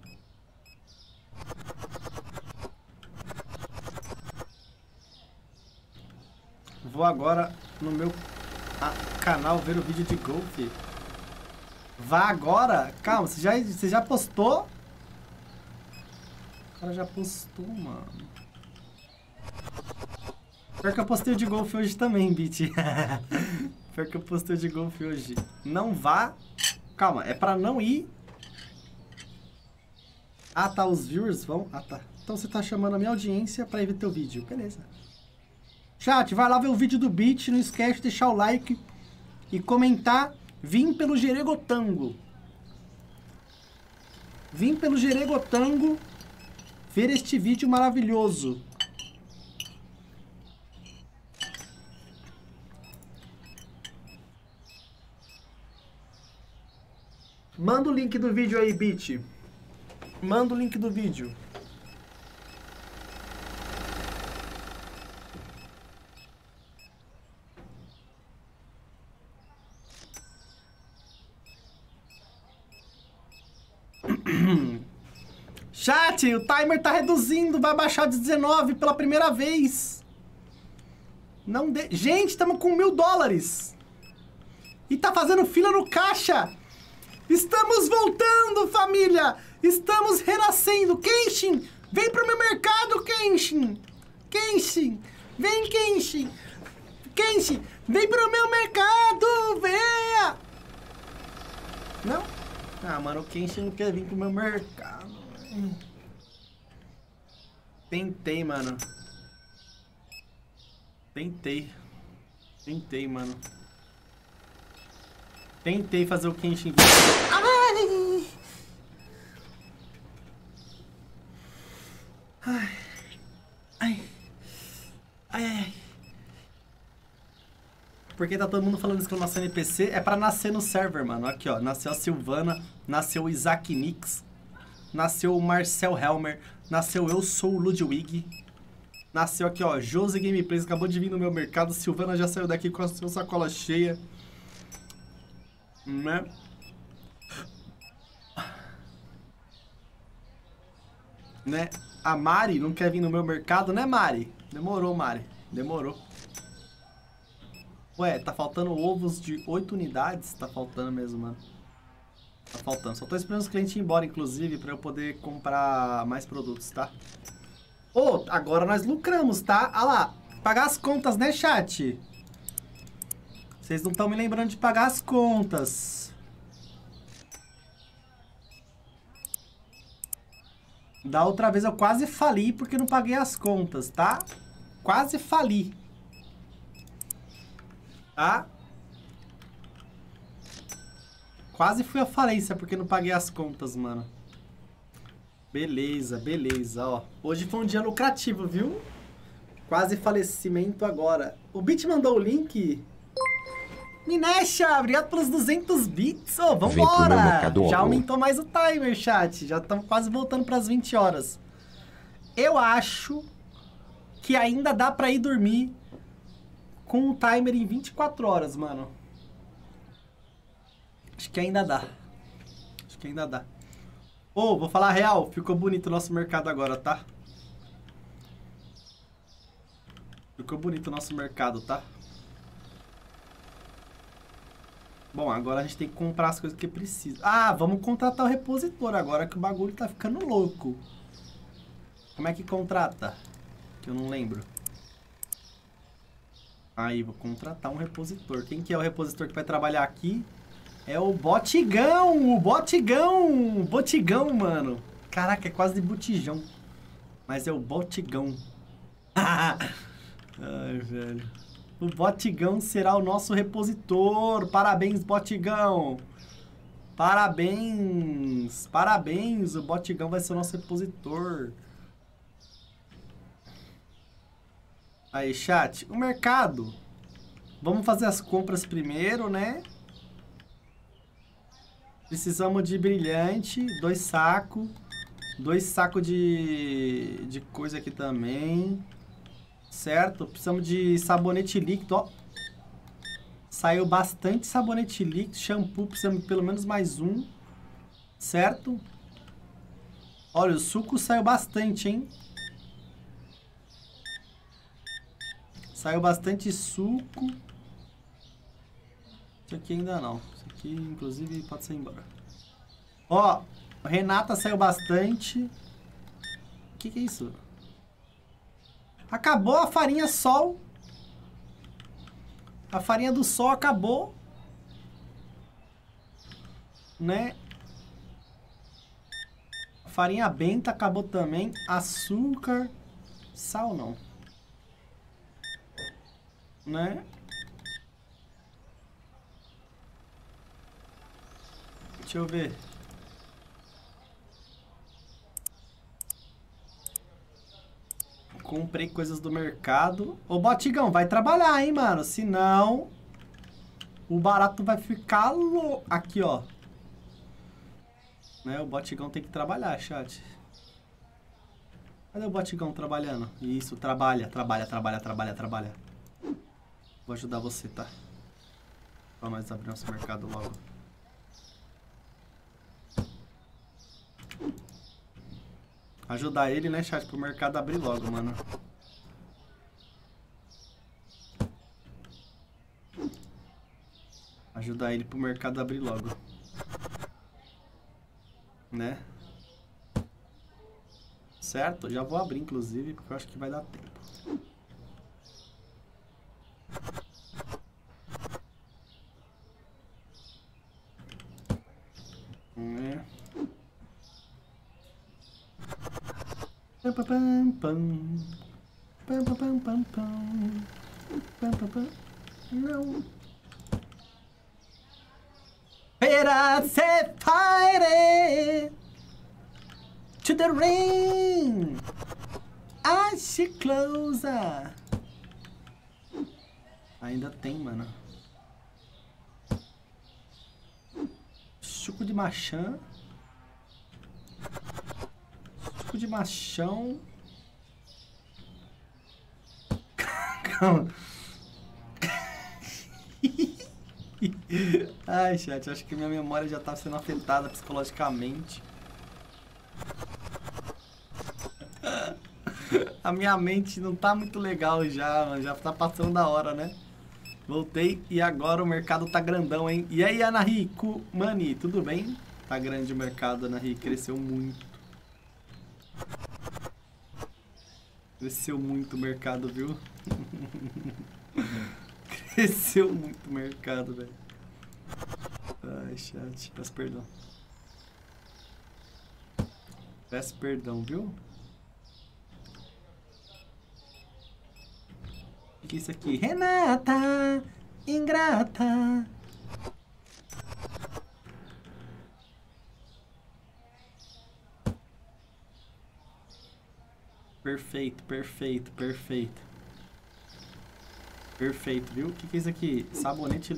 Vou agora no meu canal ver o vídeo de golfe. Vá agora? Calma, você já, você já postou? O cara já postou, mano. Pior que eu postei o de golfe hoje também, Bit. Pior que eu postei o de golfe hoje. Não vá. Calma, é pra não ir. Ah, tá, os viewers vão... Ah, tá. Então você tá chamando a minha audiência pra ir ver teu vídeo. Beleza. Chat, vai lá ver o vídeo do Bit. Não esquece de deixar o like e comentar. Vim pelo Jeregotango. Vim pelo Jeregotango ver este vídeo maravilhoso. Manda o link do vídeo aí, Bit. Manda o link do vídeo. Chat, o timer tá reduzindo. Vai baixar de dezenove pela primeira vez. Não de... Gente, estamos com mil dólares. E tá fazendo fila no caixa. Estamos voltando, família. Estamos renascendo. Kenshin, vem pro meu mercado, Kenshin. Kenshin, vem, Kenshin. Kenshin, vem pro meu mercado, venha. Não? Ah, mano, o Kenshin não quer vir pro meu mercado. Tentei, mano. Tentei. Tentei, mano. Tentei fazer o Kenshin. Ai! Ai. Ai. Ai, ai. Porque tá todo mundo falando exclamação N P C. É pra nascer no server, mano. Aqui, ó. Nasceu a Silvana. Nasceu o Isaac Nix. Nasceu o Marcel Helmer. Nasceu Eu Sou o Ludwig. Nasceu aqui, ó. Josi Gameplays. Acabou de vir no meu mercado. Silvana já saiu daqui com a sua sacola cheia. Né? Né? A Mari não quer vir no meu mercado, né, Mari? Demorou, Mari. Demorou. Ué, tá faltando ovos de oito unidades? Tá faltando mesmo, mano. Tá faltando. Só tô esperando os clientes ir embora, inclusive, pra eu poder comprar mais produtos, tá? Ô, oh, agora nós lucramos, tá? Ah lá, pagar as contas, né, chat? Vocês não estão me lembrando de pagar as contas. Da outra vez eu quase fali porque não paguei as contas, tá? Quase fali. Tá? Quase fui à falência porque não paguei as contas, mano. Beleza, beleza, ó. Hoje foi um dia lucrativo, viu? Quase falecimento agora. O Bit mandou o link. Minesha, obrigado pelos duzentos bits. Ô, oh, vambora. Já aumentou mais o timer, chat. Já estamos quase voltando para as vinte horas. Eu acho que ainda dá para ir dormir com o timer em vinte e quatro horas, mano. Acho que ainda dá. Acho que ainda dá. Ô, oh, vou falar a real. Ficou bonito o nosso mercado agora, tá? Ficou bonito o nosso mercado, tá? Bom, agora a gente tem que comprar as coisas que precisa. Ah, vamos contratar o repositor agora que o bagulho tá ficando louco. Como é que contrata? Que eu não lembro. Aí, vou contratar um repositor. Quem que é o repositor que vai trabalhar aqui? É o Botigão! O Botigão! O Botigão, mano. Caraca, é quase de botijão. Mas é o Botigão. Ai, velho. O Botigão será o nosso repositor. Parabéns, Botigão. Parabéns. Parabéns. O Botigão vai ser o nosso repositor. Aí, chat. O mercado. Vamos fazer as compras primeiro, né? Precisamos de brilhante. Dois sacos. Dois sacos de, de coisa aqui também. Certo? Precisamos de sabonete líquido, ó. Saiu bastante sabonete líquido. Shampoo, precisamos de pelo menos mais um. Certo? Olha, o suco saiu bastante, hein? Saiu bastante suco. Isso aqui ainda não. Isso aqui, inclusive, pode ser embora. Ó, Renata saiu bastante. O que que é isso? Acabou a farinha sol. A farinha do sol acabou. Né? A farinha benta acabou também. Açúcar. Sal não. Né? Deixa eu ver. Comprei coisas do mercado. Ô, Botigão, vai trabalhar, hein, mano? Senão, o barato vai ficar louco. Aqui, ó. Né? O Botigão tem que trabalhar, chat. Cadê o Botigão trabalhando? Isso, trabalha, trabalha, trabalha, trabalha, trabalha. Vou ajudar você, tá? Pra nós abrir nosso mercado logo. Ajudar ele, né, chat? Pro mercado abrir logo, mano. Ajudar ele pro mercado abrir logo. Né? Certo? Já vou abrir, inclusive, porque eu acho que vai dar tempo. É. Pam, pam, pam, pam. Pam, pam, pam, pam, pam. Pam, pam, pam. Não. Pera se fire to the ring. I see closer. Ainda tem, mano. Suco de maçã. Suco de machão. Calma. Ai, chat, acho que minha memória já tá sendo afetada psicologicamente. A minha mente não tá muito legal já, mano. Já tá passando da hora, né? Voltei e agora o mercado tá grandão, hein? E aí, Anahi, Mani, tudo bem? Tá grande o mercado, Anahi, cresceu muito. Cresceu muito o mercado, viu? Cresceu muito o mercado, velho. Ai, chat, peço perdão. Peço perdão, viu? O que é isso aqui? Renata! Ingrata! Perfeito, perfeito, perfeito. Perfeito, viu? O que, que é isso aqui? Sabonete.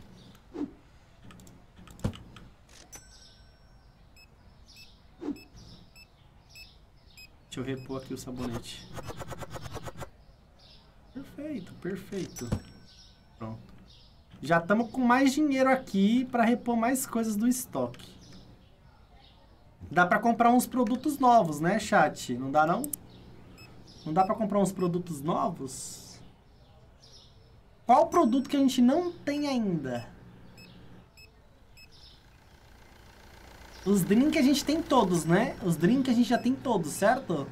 Deixa eu repor aqui o sabonete. Perfeito, perfeito. Pronto. Já estamos com mais dinheiro aqui para repor mais coisas do estoque. Dá para comprar uns produtos novos, né, chat? Não dá, não? Não dá para comprar uns produtos novos? Qual produto que a gente não tem ainda? Os drinks a gente tem todos, né? Os drinks a gente já tem todos, certo?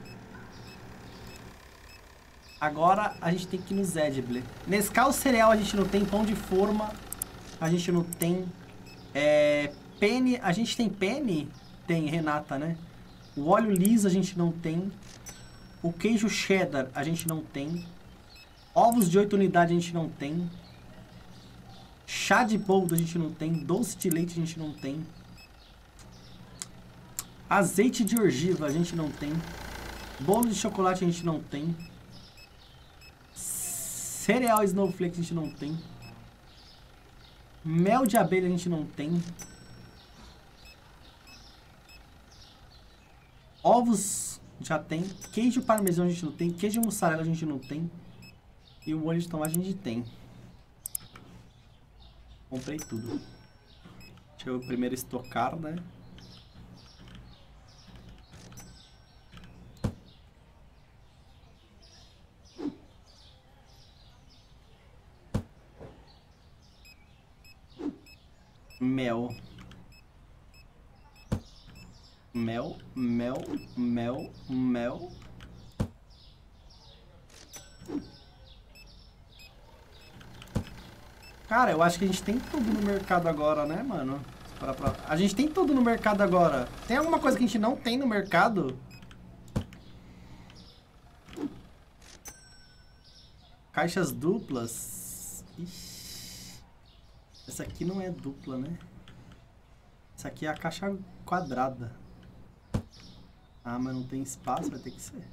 Agora a gente tem que ir nos Edible. Nescau cereal a gente não tem. Pão de forma a gente não tem. É, penne, a gente tem penne? Tem, Renata, né? O óleo liso a gente não tem. O queijo cheddar a gente não tem. Ovos de oito unidades a gente não tem. Chá de boldo a gente não tem. Doce de leite a gente não tem. Azeite de orgiva a gente não tem. Bolo de chocolate a gente não tem. Cereal Snowflake a gente não tem. Mel de abelha a gente não tem. Ovos já tem. Queijo parmesão a gente não tem. Queijo mussarela a gente não tem. E o molho de tomate a gente tem. Comprei tudo. Deixa eu primeiro estocar, né? Mel. Mel, mel, mel, mel. Cara, eu acho que a gente tem tudo no mercado agora, né, mano? Pra, pra... A gente tem tudo no mercado agora. Tem alguma coisa que a gente não tem no mercado? Caixas duplas. Ixi. Essa aqui não é dupla, né? Essa aqui é a caixa quadrada. Ah, mas não tem espaço, vai ter que ser.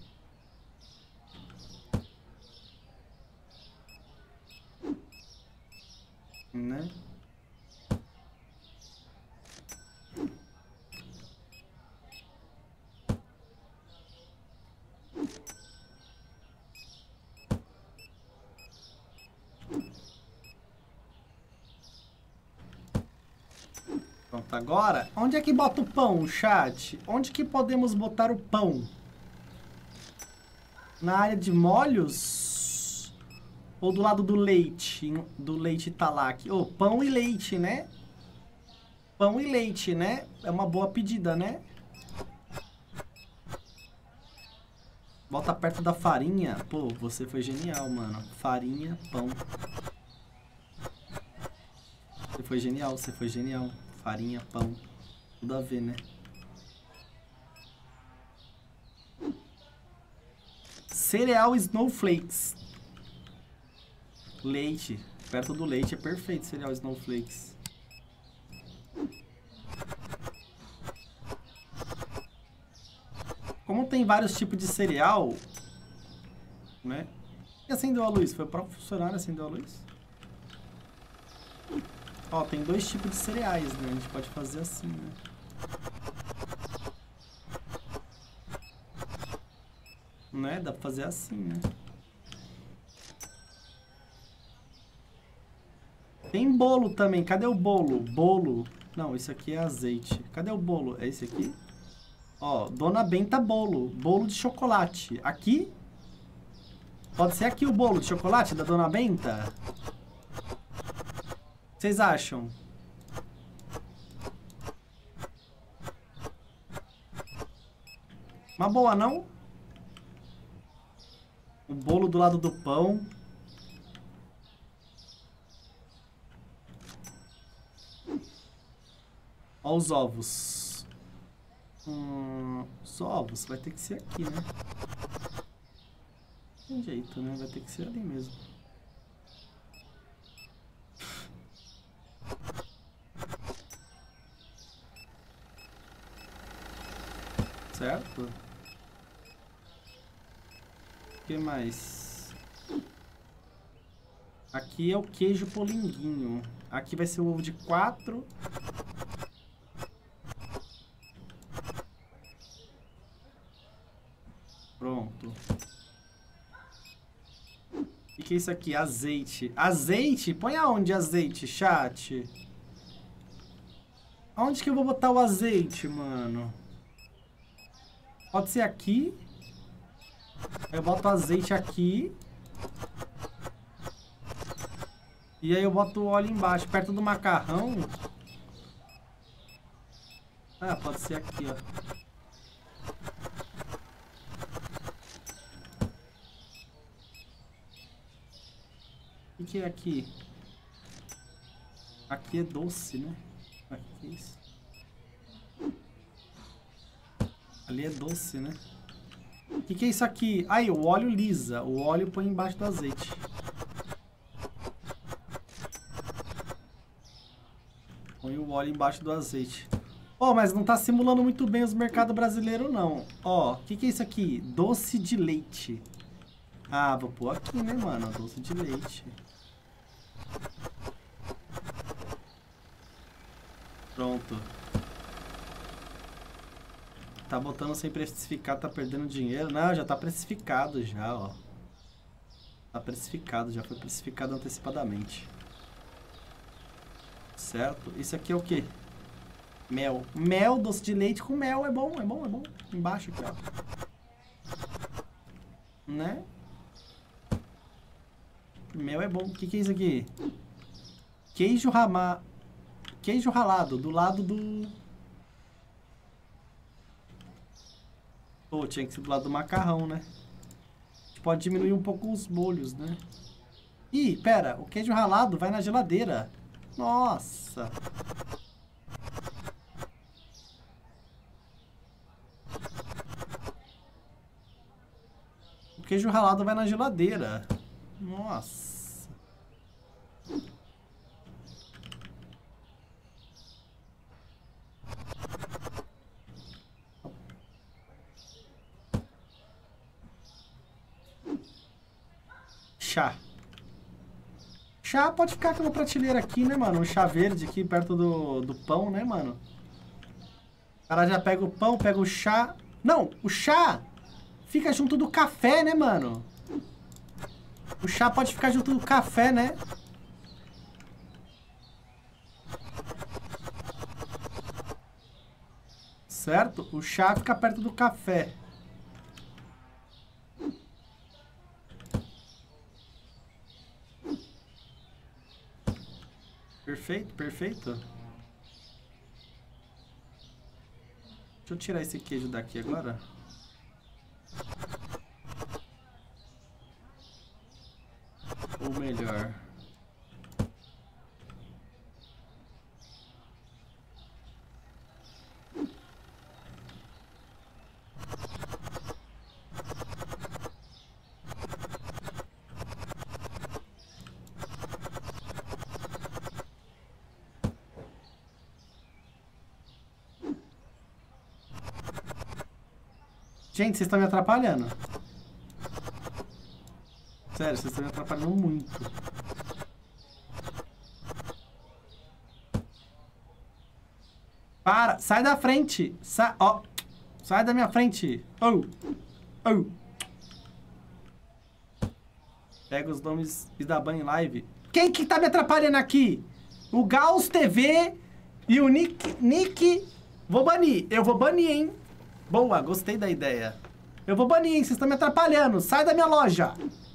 Né? Pronto, agora, onde é que bota o pão, chat? Onde que podemos botar o pão? Na área de molhos? Ou do lado do leite? Do leite Italac? Oh, pão e leite, né? Pão e leite, né? É uma boa pedida, né? Bota perto da farinha. Pô, você foi genial, mano. Farinha, pão. Você foi genial, você foi genial. Farinha, pão. Tudo a ver, né? Cereal Snowflakes. Leite. Perto do leite é perfeito, cereal Snowflakes. Como tem vários tipos de cereal, né? E acendeu a luz? Foi o próprio funcionário acendeu a luz? Ó, tem dois tipos de cereais, né? A gente pode fazer assim, né? Né? Dá pra fazer assim, né? Tem bolo também. Cadê o bolo? Bolo. Não, isso aqui é azeite. Cadê o bolo? É esse aqui? Ó, Dona Benta bolo. Bolo de chocolate. Aqui? Pode ser aqui o bolo de chocolate da Dona Benta? Vocês acham? Uma boa, não? O bolo do lado do pão. Ó os ovos. Hum, os ovos vai ter que ser aqui, né? Tem jeito, né? Vai ter que ser ali mesmo. Certo? O que mais? Aqui é o queijo polinguinho. Aqui vai ser o ovo de quatro. Pronto. que é isso aqui? Azeite. Azeite? Põe aonde azeite, chat? Aonde que eu vou botar o azeite, mano? Pode ser aqui. Eu boto o azeite aqui. E aí eu boto o óleo embaixo, perto do macarrão. Ah, pode ser aqui, ó. O que é aqui? Aqui é doce, né? Aqui é isso. Ali é doce, né? O que, que é isso aqui? Aí, o óleo lisa. O óleo põe embaixo do azeite. Põe o óleo embaixo do azeite. Ó, oh, mas não tá simulando muito bem os mercados brasileiros, não. Ó, oh, o que, que é isso aqui? Doce de leite. Ah, vou pôr aqui, né, mano? Doce de leite. Pronto. Tá botando sem precificar, tá perdendo dinheiro. Não, já tá precificado já, ó. Tá precificado, já foi precificado antecipadamente. Certo? Isso aqui é o quê? Mel. Mel, doce de leite com mel. É bom, é bom, é bom. Embaixo aqui, ó. Né? Mel é bom. O que, que é isso aqui? Queijo ramar. Queijo ralado, do lado do... Pô, tinha que ser do lado do macarrão, né? A gente pode diminuir um pouco os molhos, né? Ih, pera, o queijo ralado vai na geladeira. Nossa! O queijo ralado vai na geladeira. Nossa! Chá. Chá pode ficar aqui na prateleira aqui, né, mano? Um chá verde aqui perto do, do pão, né, mano? O cara já pega o pão, pega o chá. Não, o chá fica junto do café, né, mano? O chá pode ficar junto do café, né? Certo? O chá fica perto do café. Perfeito, perfeito. Deixa eu tirar esse queijo daqui agora. Ou melhor... Gente, vocês estão me atrapalhando. Sério, vocês estão me atrapalhando muito. Para! Sai da frente! Sa ó! Sai da minha frente! Oh! Oh! Pega os nomes e dá banho em live. Quem que tá me atrapalhando aqui? O Gauss T V e o Nick... Nick... Vou banir. Eu vou banir, hein? Boa, gostei da ideia. Eu vou banir, hein? Vocês estão me atrapalhando. Sai da minha loja.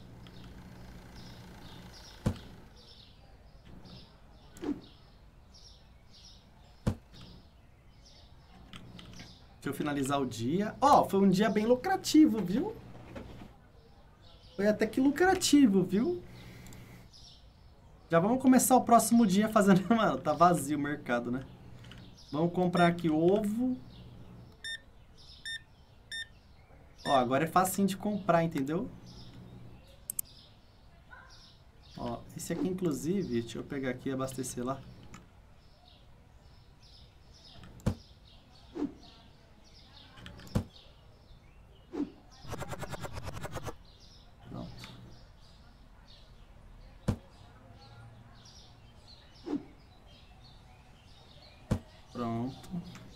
Deixa eu finalizar o dia. Ó, oh, foi um dia bem lucrativo, viu? Foi até que lucrativo, viu? Já vamos começar o próximo dia fazendo... Mano, tá vazio o mercado, né? Vamos comprar aqui ovo... Ó, agora é facinho de comprar, entendeu? Ó, esse aqui, inclusive, deixa eu pegar aqui e abastecer lá. Pronto. Pronto.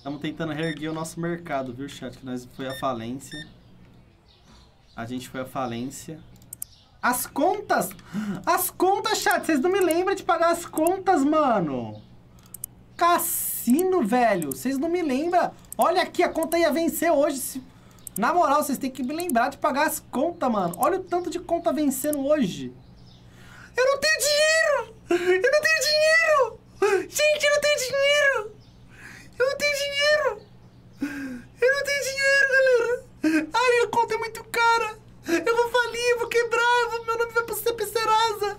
Estamos tentando reerguer o nosso mercado, viu, chat? Que nós foi à falência. A gente foi à falência. As contas! As contas, chat! Vocês não me lembram de pagar as contas, mano! Cassino, velho! Vocês não me lembram? Olha aqui, a conta ia vencer hoje. Se... Na moral, vocês têm que me lembrar de pagar as contas, mano. Olha o tanto de conta vencendo hoje. Eu não tenho dinheiro! Eu não tenho dinheiro! Gente, eu não tenho dinheiro! Eu não tenho dinheiro! Eu não tenho dinheiro, galera! Ai, a conta é muito cara! Eu vou falir, eu vou quebrar, eu vou... meu nome vai pro C P Serasa!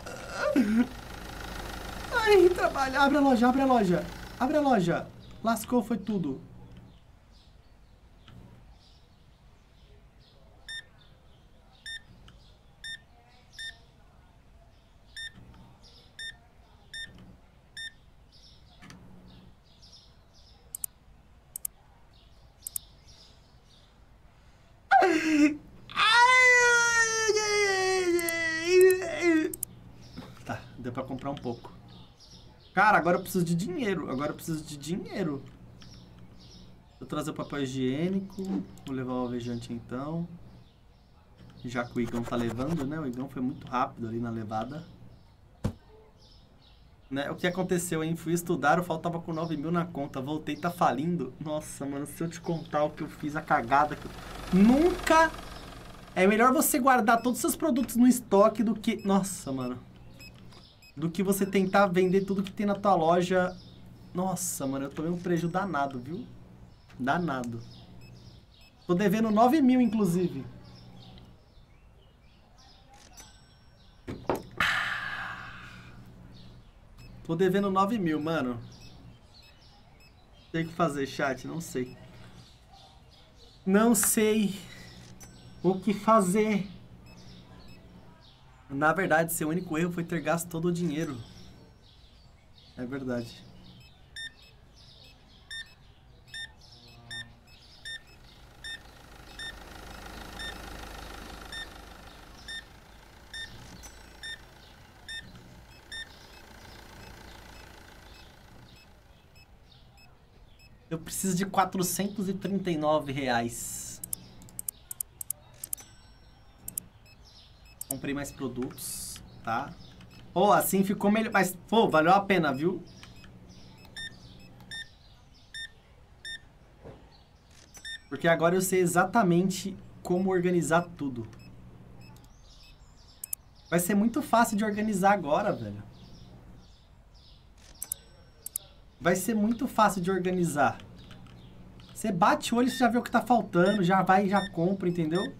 Ai, trabalha! Abre a loja, abre a loja! Abre a loja! Lascou, foi tudo! Tá, deu pra comprar um pouco. Cara, agora eu preciso de dinheiro. Agora eu preciso de dinheiro. Vou trazer o papel higiênico. Vou levar o alvejante então. Já que o Igão tá levando, né? O Igão foi muito rápido ali na levada. Né? O que aconteceu, hein? Fui estudar, eu faltava com nove mil na conta. Voltei, tá falindo. Nossa, mano, se eu te contar o que eu fiz, a cagada que eu... Nunca... É melhor você guardar todos os seus produtos no estoque do que... Nossa, mano. Do que você tentar vender tudo que tem na tua loja. Nossa, mano, eu tomei um prejuízo danado, viu? Danado. Tô devendo nove mil, inclusive. Tô devendo nove mil, mano. Tem que fazer, chat? Não sei. Não sei o que fazer. Na verdade, seu único erro foi ter gasto todo o dinheiro. É verdade. Eu preciso de quatrocentos e trinta e nove reais. Comprei mais produtos, tá? Pô, assim ficou melhor. Mas, pô, valeu a pena, viu? Porque agora eu sei exatamente como organizar tudo. Vai ser muito fácil de organizar agora, velho. Vai ser muito fácil de organizar. Você bate o olho, você já vê o que tá faltando, já vai e já compra, entendeu?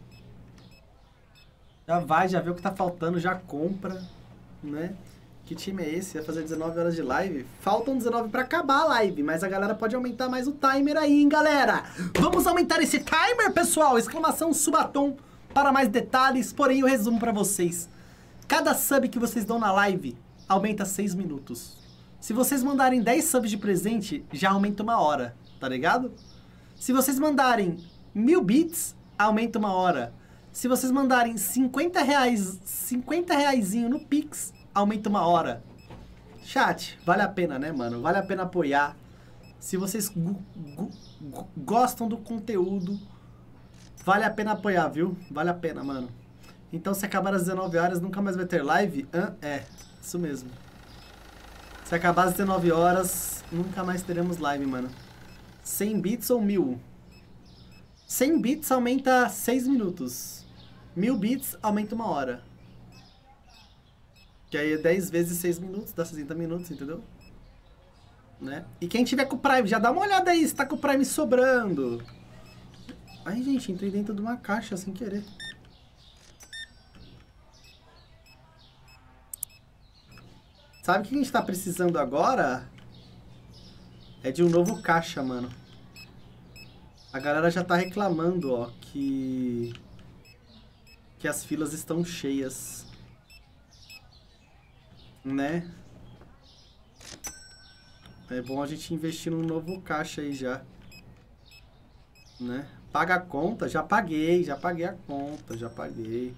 Já vai, já vê o que tá faltando, já compra, né? Que time é esse? Vai fazer dezenove horas de live? Faltam dezenove pra acabar a live, mas a galera pode aumentar mais o timer aí, hein, galera? Vamos aumentar esse timer, pessoal? Exclamação Subatom para mais detalhes, porém o resumo pra vocês. Cada sub que vocês dão na live aumenta seis minutos. Se vocês mandarem dez subs de presente, já aumenta uma hora, tá ligado? Se vocês mandarem mil bits, aumenta uma hora. Se vocês mandarem cinquenta reais, cinquenta reaisinho no Pix, aumenta uma hora. Chat, vale a pena, né, mano? Vale a pena apoiar. Se vocês gostam do conteúdo, vale a pena apoiar, viu? Vale a pena, mano. Então, se acabar às dezenove horas, nunca mais vai ter live? Hã? É, isso mesmo. Se acabar às dezenove horas, nunca mais teremos live, mano. cem bits ou mil? cem bits aumenta seis minutos. mil bits aumenta uma hora. Que aí é dez vezes seis minutos, dá sessenta minutos, entendeu? Né? E quem tiver com o Prime, já dá uma olhada aí se tá com o Prime sobrando. Ai, gente, entrei dentro de uma caixa sem querer. Sabe o que a gente tá precisando agora? É de um novo caixa, mano. A galera já tá reclamando, ó, que... que as filas estão cheias. Né? É bom a gente investir num novo caixa aí já. Né? Paga a conta? Já paguei, já paguei a conta, já paguei.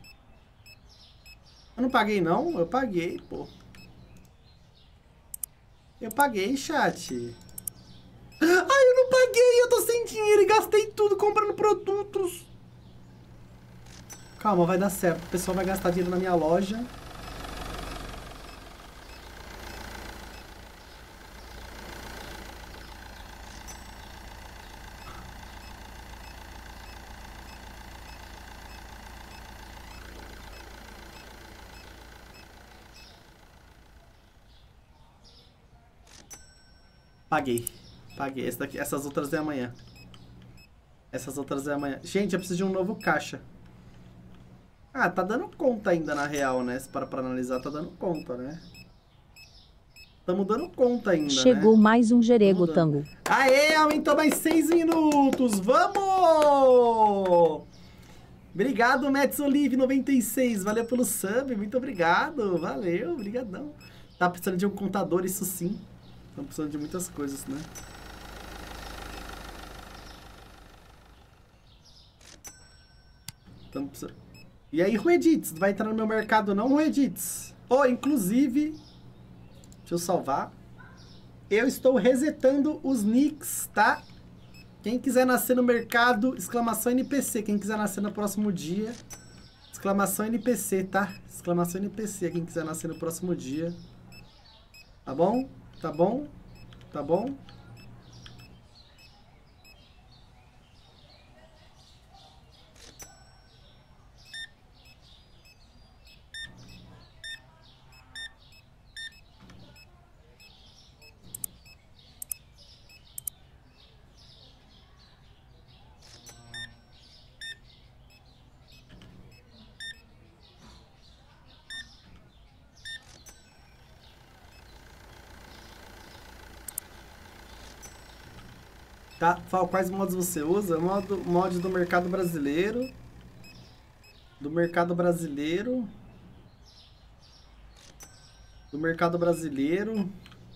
Eu não paguei não? Eu paguei, pô. Eu paguei, chat. Ai, eu não paguei, eu tô sem dinheiro e gastei tudo comprando produtos. Calma, vai dar certo. O pessoal vai gastar dinheiro na minha loja. Paguei. Paguei. Essa daqui, essas outras é amanhã. Essas outras é amanhã. Gente, eu preciso de um novo caixa. Ah, tá dando conta ainda, na real, né? Se para pra analisar, tá dando conta, né? Tamo dando conta ainda, Chegou né? mais um Jerego Tango. Aê, aumentou mais seis minutos. Vamos! Obrigado, Mets Olive noventa e seis. Valeu pelo sub. Muito obrigado. Valeu, obrigadão. Tá precisando de um contador, isso sim. Estamos precisando de muitas coisas, né? Estamos precisando... E aí, Ruedits, vai entrar no meu mercado não, Ruedits? Oh, inclusive, deixa eu salvar. Eu estou resetando os nicks, tá? Quem quiser nascer no mercado, exclamação N P C. Quem quiser nascer no próximo dia, exclamação N P C, tá? Exclamação N P C, quem quiser nascer no próximo dia. Tá bom? Tá bom? Tá bom? Tá, Fal, quais modos você usa? Modo, mod do mercado brasileiro. Do mercado brasileiro. Do mercado brasileiro.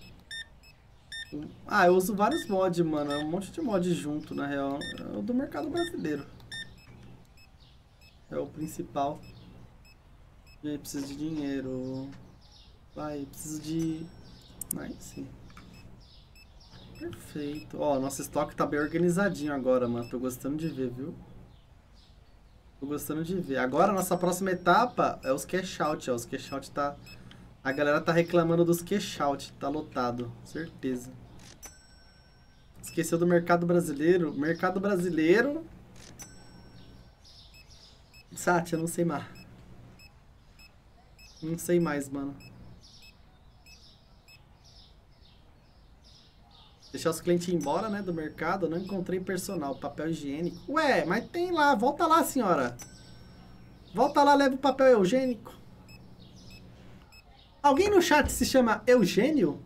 Ah, eu uso vários mods, mano. É um monte de mod junto, na real. É o do mercado brasileiro. É o principal. E aí, preciso de dinheiro. Vai, preciso de... Nice. Perfeito. Ó, nosso estoque tá bem organizadinho agora, mano. Tô gostando de ver, viu? Tô gostando de ver. Agora, nossa próxima etapa é os cash out, ó. Os cash out tá... A galera tá reclamando dos cash out. Tá lotado. Certeza. Esqueceu do mercado brasileiro. Mercado brasileiro... Sati, eu não sei mais. Não sei mais, mano. Deixar os clientes ir embora, né, do mercado. Não encontrei personal. Papel higiênico. Ué, mas tem lá. Volta lá, senhora. Volta lá, leva o papel higiênico. Alguém no chat se chama Eugênio?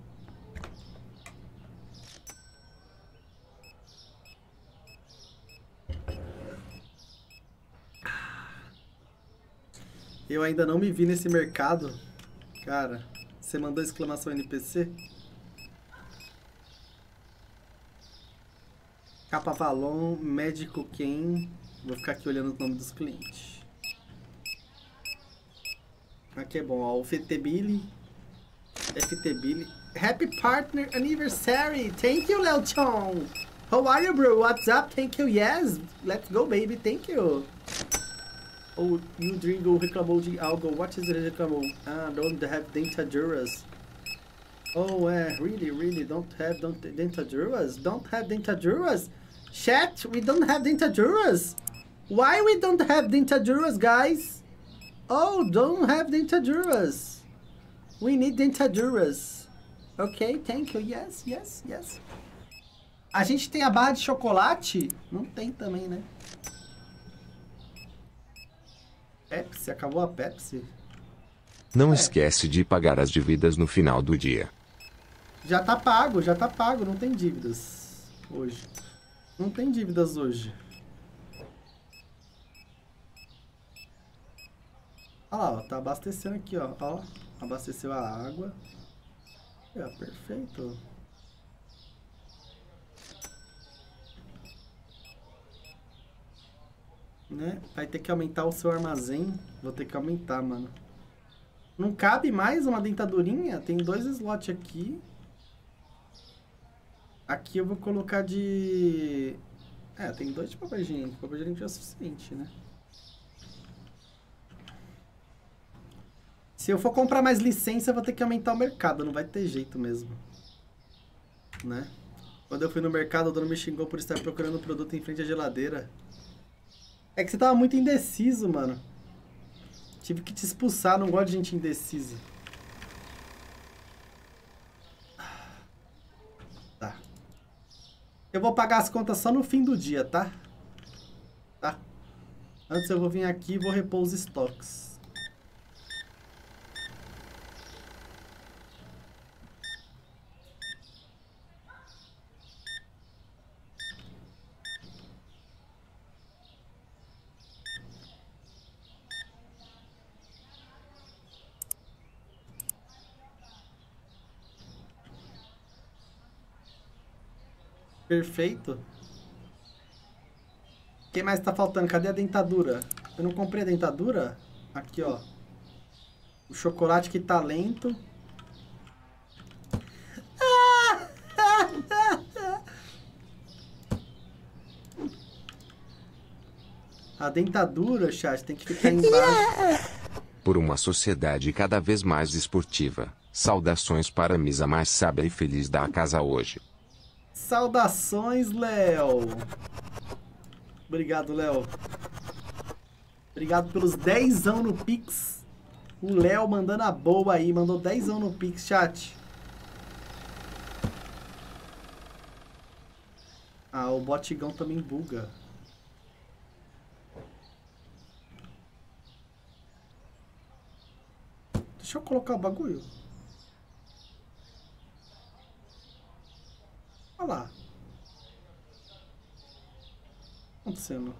Eu ainda não me vi nesse mercado. Cara, você mandou exclamação N P C? Capa Valon, Médico Ken. Vou ficar aqui olhando o nome dos clientes. Aqui é bom, ó. O F T Billy. F T Billy. Happy Partner Anniversary. Thank you, Leochon. How are you, bro? What's up? Thank you. Yes. Let's go, baby. Thank you. Oh, you Dringo reclamou de algo. What is it reclamou? Ah, don't have dentaduras. Oh, uh, really, really don't have don't, dentaduras? Don't have dentaduras? Chat, we don't have dentaduras. Why we don't have dentaduras, guys? Oh, don't have dentaduras. We need dentaduras. Ok, thank you. Yes, yes, yes. A gente tem a barra de chocolate? Não tem também, né? Pepsi, acabou a Pepsi? Não É. esquece de pagar as dívidas no final do dia. Já tá pago, já tá pago, não tem dívidas hoje. Não tem dívidas hoje. Olha lá, ó, tá abastecendo aqui, ó. Ó, abasteceu a água. É, perfeito. Né? Vai ter que aumentar o seu armazém. Vou ter que aumentar, mano. Não cabe mais uma dentadurinha? Tem dois slots aqui. Aqui eu vou colocar de... É, tem dois de papel higiênico. Papel higiênico já é suficiente, né? Se eu for comprar mais licença, eu vou ter que aumentar o mercado. Não vai ter jeito mesmo. Né? Quando eu fui no mercado, o dono me xingou por estar procurando um produto em frente à geladeira. É que você tava muito indeciso, mano. Tive que te expulsar. Não gosto de gente indecisa. Tá. Eu vou pagar as contas só no fim do dia, tá? Tá? Antes eu vou vir aqui e vou repor os estoques. Perfeito. O que mais tá faltando? Cadê a dentadura? Eu não comprei a dentadura? Aqui, ó. O chocolate que tá lento. A dentadura, chat, tem que ficar embaixo. Por uma sociedade cada vez mais esportiva. Saudações para a mesa mais sábia e feliz da casa hoje. Saudações, Léo. Obrigado, Léo. Obrigado pelos dezão no Pix. O Léo mandando a boa aí. Mandou dezão no Pix, chat. Ah, o botigão também buga. Deixa eu colocar o bagulho. Olha lá. O que tá acontecendo?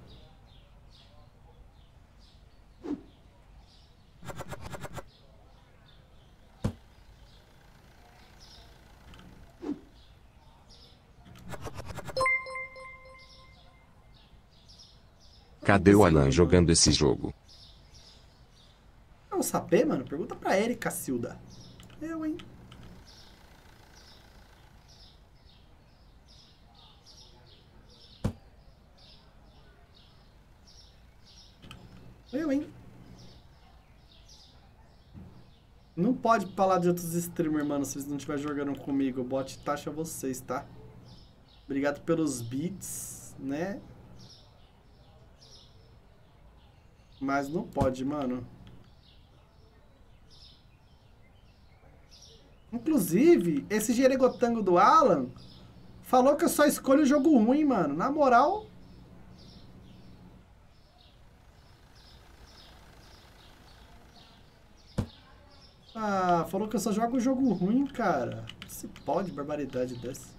Cadê o Alan jogando esse jogo? Não saber, mano? Pergunta pra ele, Cacilda. Eu, hein? Eu, hein? Não pode falar de outros streamers, mano, se eles não estiverem jogando comigo. O bot taxa vocês, tá? Obrigado pelos beats, né? Mas não pode, mano. Inclusive, esse Jeregotango do Alan falou que eu só escolho jogo ruim, mano. Na moral... Ah, falou que eu só jogo jogo ruim, cara. Se pode, barbaridade dessa.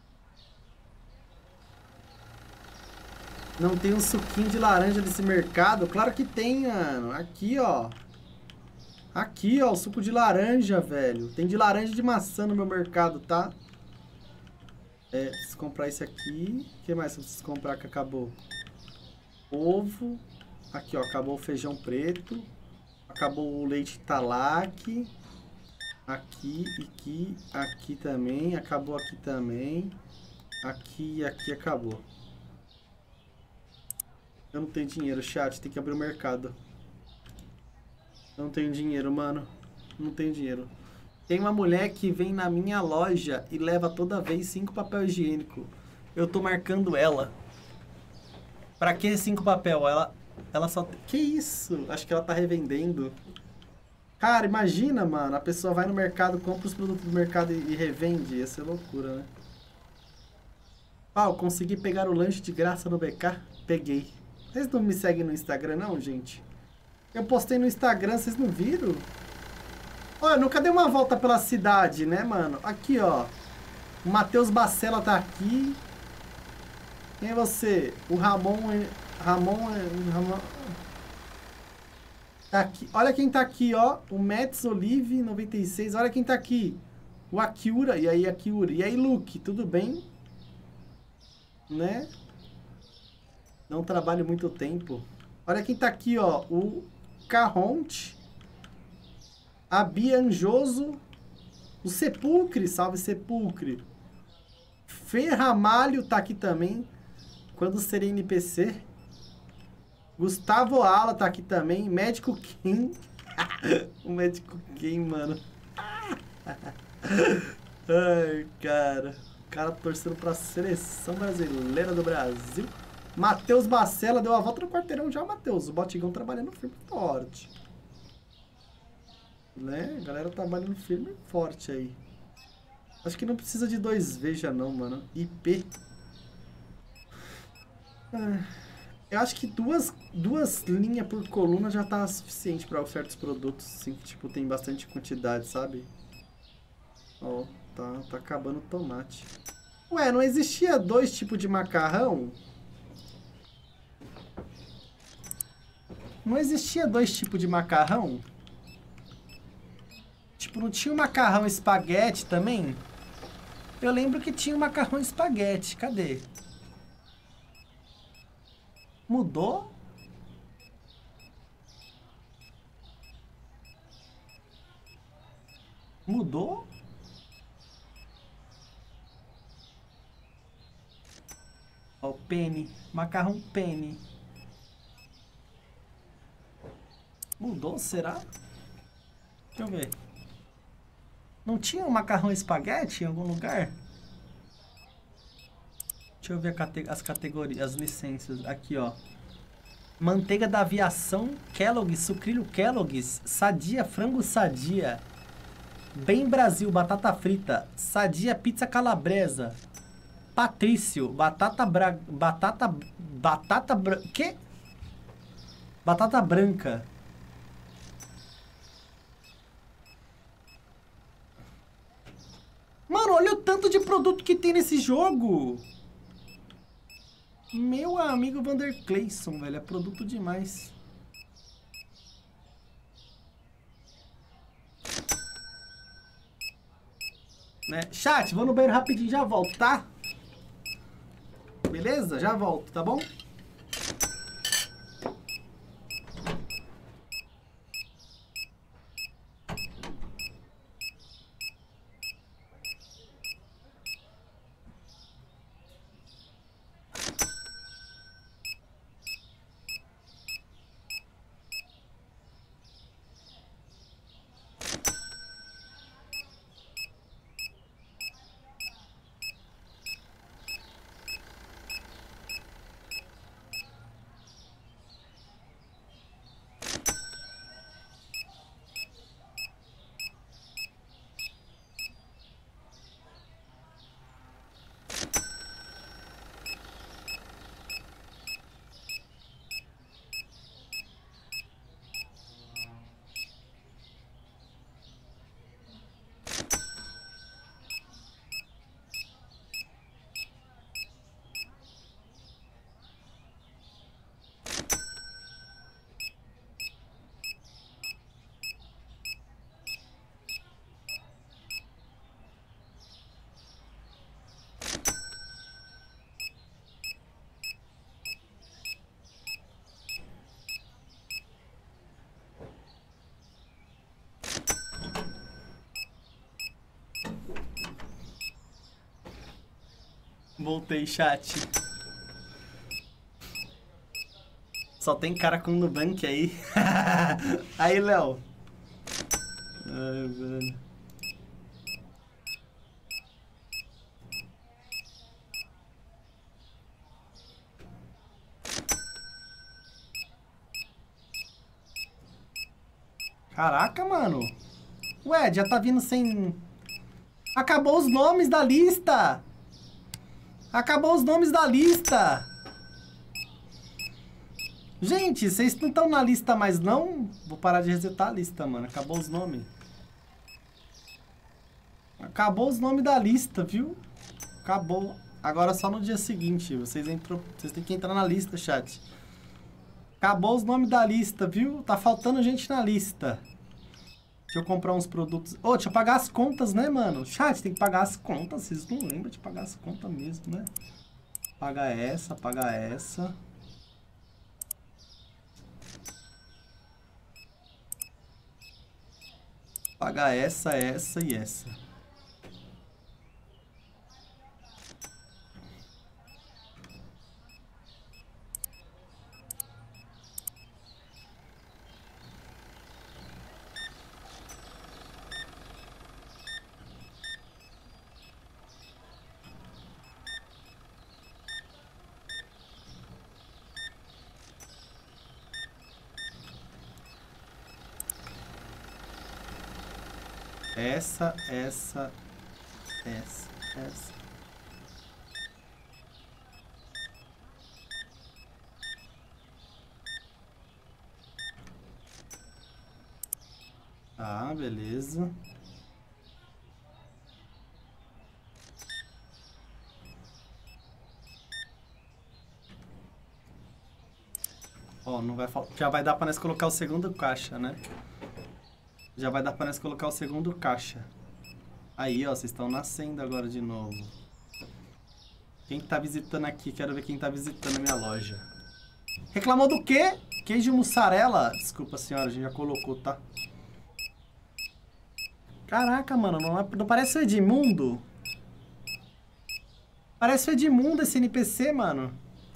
Não tem um suquinho de laranja desse mercado? Claro que tem, mano. Aqui, ó. Aqui, ó, o suco de laranja, velho. Tem de laranja e de maçã no meu mercado, tá? É, preciso comprar esse aqui. O que mais eu preciso comprar que acabou? Ovo. Aqui, ó, acabou o feijão preto. Acabou o leite Talac. Aqui, aqui, aqui também. Acabou aqui também. Aqui e aqui acabou. Eu não tenho dinheiro, chat. Tem que abrir o mercado. Eu não tenho dinheiro, mano. Não tenho dinheiro. Tem uma mulher que vem na minha loja e leva toda vez cinco papel higiênico. Eu tô marcando ela. Pra que cinco papel? Ela... Ela só... Que isso? Acho que ela tá revendendo. Cara, imagina, mano. A pessoa vai no mercado, compra os produtos do mercado e, e revende. Ia ser loucura, né? Pau, consegui pegar o lanche de graça no B K? Peguei. Vocês não me seguem no Instagram, não, gente? Eu postei no Instagram, vocês não viram? Olha, nunca dei uma volta pela cidade, né, mano? Aqui, ó. O Matheus Bacela tá aqui. Quem é você? O Ramon... Ramon, Ramon tá aqui. Olha quem tá aqui, ó. O Mets Olive noventa e seis. Olha quem tá aqui. O Akiura. E aí, Akiura. E aí, Luke, tudo bem? Né? Não trabalho muito tempo. Olha quem tá aqui, ó. O Carronte. A Bianjoso. O Sepulcre. Salve, Sepulcre. Ferramalho tá aqui também. Quando serei N P C. Gustavo Ala tá aqui também. Médico Kim. O Médico Kim, mano. Ai, cara. O cara torcendo pra seleção brasileira do Brasil. Matheus Bacela deu a volta no quarteirão já, Matheus. O Botigão trabalhando firme e forte. Né? A galera trabalhando firme e forte aí. Acho que não precisa de dois Veja não, mano. I P. Ah, eu acho que duas, duas linhas por coluna já tá suficiente pra certos produtos, assim, que tipo, tem bastante quantidade, sabe? Ó, tá, tá acabando o tomate. Ué, não existia dois tipos de macarrão? Não existia dois tipos de macarrão? Tipo, não tinha o macarrão espaguete também? Eu lembro que tinha o macarrão espaguete. Cadê? Mudou? Mudou? Ó, o penne. Macarrão penne. Mudou, será? Deixa eu ver. Não tinha um macarrão espaguete em algum lugar? Deixa eu ver cate as categorias, as licenças. Aqui, ó. Manteiga da aviação, Kellogg's, sucrilho Kellogg's, Sadia, frango Sadia. Bem Brasil, batata frita. Sadia, pizza calabresa. Patrício, batata bra... Batata... Batata... Bra... Quê? Batata branca. Mano, olha o tanto de produto que tem nesse jogo. Meu amigo Vander Clayson, velho. É produto demais. Né? Chat, vou no banheiro rapidinho, já volto, tá? Beleza? Já volto, tá bom? Voltei, chat. Só tem cara com Nubank aí. Aí, Léo. Ai, velho. Caraca, mano. Ué, já tá vindo sem... Acabou os nomes da lista. Acabou os nomes da lista. Gente, vocês não estão na lista mais, não? Vou parar de resetar a lista, mano. Acabou os nomes. Acabou os nomes da lista, viu? Acabou. Agora só no dia seguinte. Vocês, entrou... vocês têm que entrar na lista, chat. Acabou os nomes da lista, viu? Tá faltando gente na lista. Deixa eu comprar uns produtos. Ô, oh, deixa eu pagar as contas, né, mano? Chat, tem que pagar as contas. Vocês não lembram de pagar as contas mesmo, né? Paga essa, paga essa. Paga essa, essa e essa. Essa, essa, essa, essa. Tá, beleza. Ó, não vai faltar. Já vai dar pra nós colocar o segundo caixa, né? Já vai dar pra nós colocar o segundo caixa. Aí, ó, vocês estão nascendo agora de novo. Quem que tá visitando aqui? Quero ver quem tá visitando a minha loja. Reclamou do quê? Queijo mussarela? Desculpa, senhora, a gente já colocou, tá? Caraca, mano, não, é, não parece o Edmundo? Parece o Edmundo esse N P C, mano.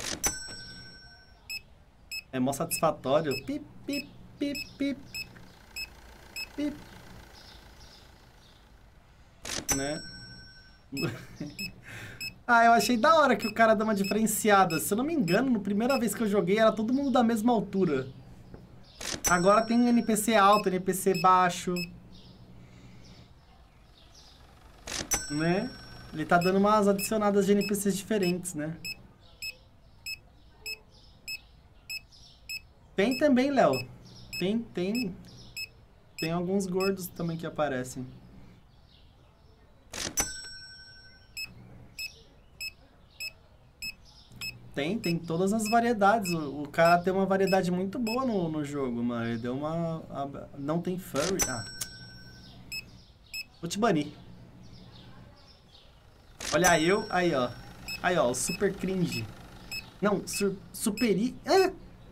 É mó satisfatório. Pip, pip, pip, pip. Pip. Né? Ah, eu achei da hora que o cara dá uma diferenciada. Se eu não me engano, na primeira vez que eu joguei, era todo mundo da mesma altura. Agora tem N P C alto, N P C baixo. Né? Ele tá dando umas adicionadas de N P Cs diferentes, né? Tem também, Léo. Tem, tem. Tem alguns gordos também que aparecem. Tem, tem todas as variedades. O, o cara tem uma variedade muito boa no, no jogo, mano. Ele deu uma... A, não tem furry. Ah. Vou te banir. Olha eu, aí ó. Aí ó, o super cringe. Não, sur, superi... Ah!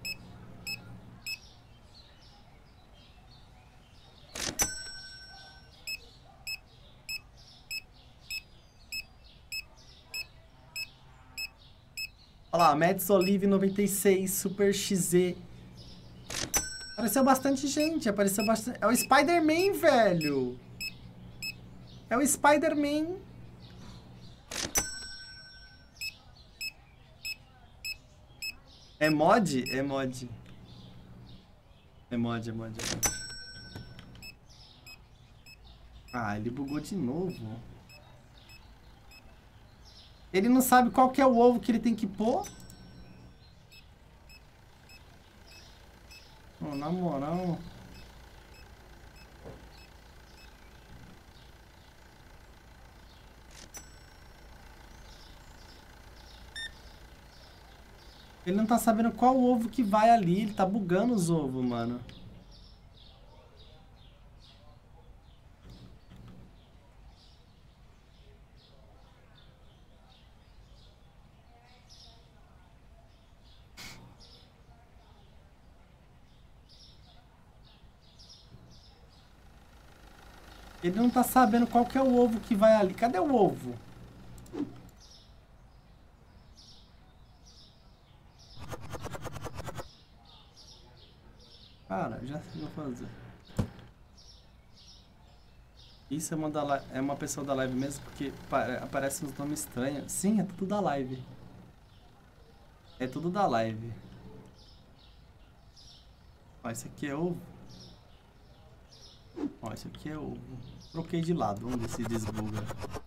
Olha lá, Mads Olive noventa e seis, Super X Z. Apareceu bastante gente, apareceu bastante... É o Spider-Man, velho! É o Spider-Man! É mod? É mod. É mod, é mod, é mod. Ah, ele bugou de novo. Ele não sabe qual que é o ovo que ele tem que pôr. Oh, na moral. Ele não tá sabendo qual ovo que vai ali. Ele tá bugando os ovos, mano. Ele não tá sabendo qual que é o ovo que vai ali. Cadê o ovo? Cara, já sei o que eu vou fazer. Isso é uma, da é uma pessoa da live mesmo, porque aparece uns nomes estranhos. Sim, é tudo da live. É tudo da live. Ó, esse aqui é ovo. Ó, esse aqui é ovo. Troquei de lado, vamos ver se desbuga.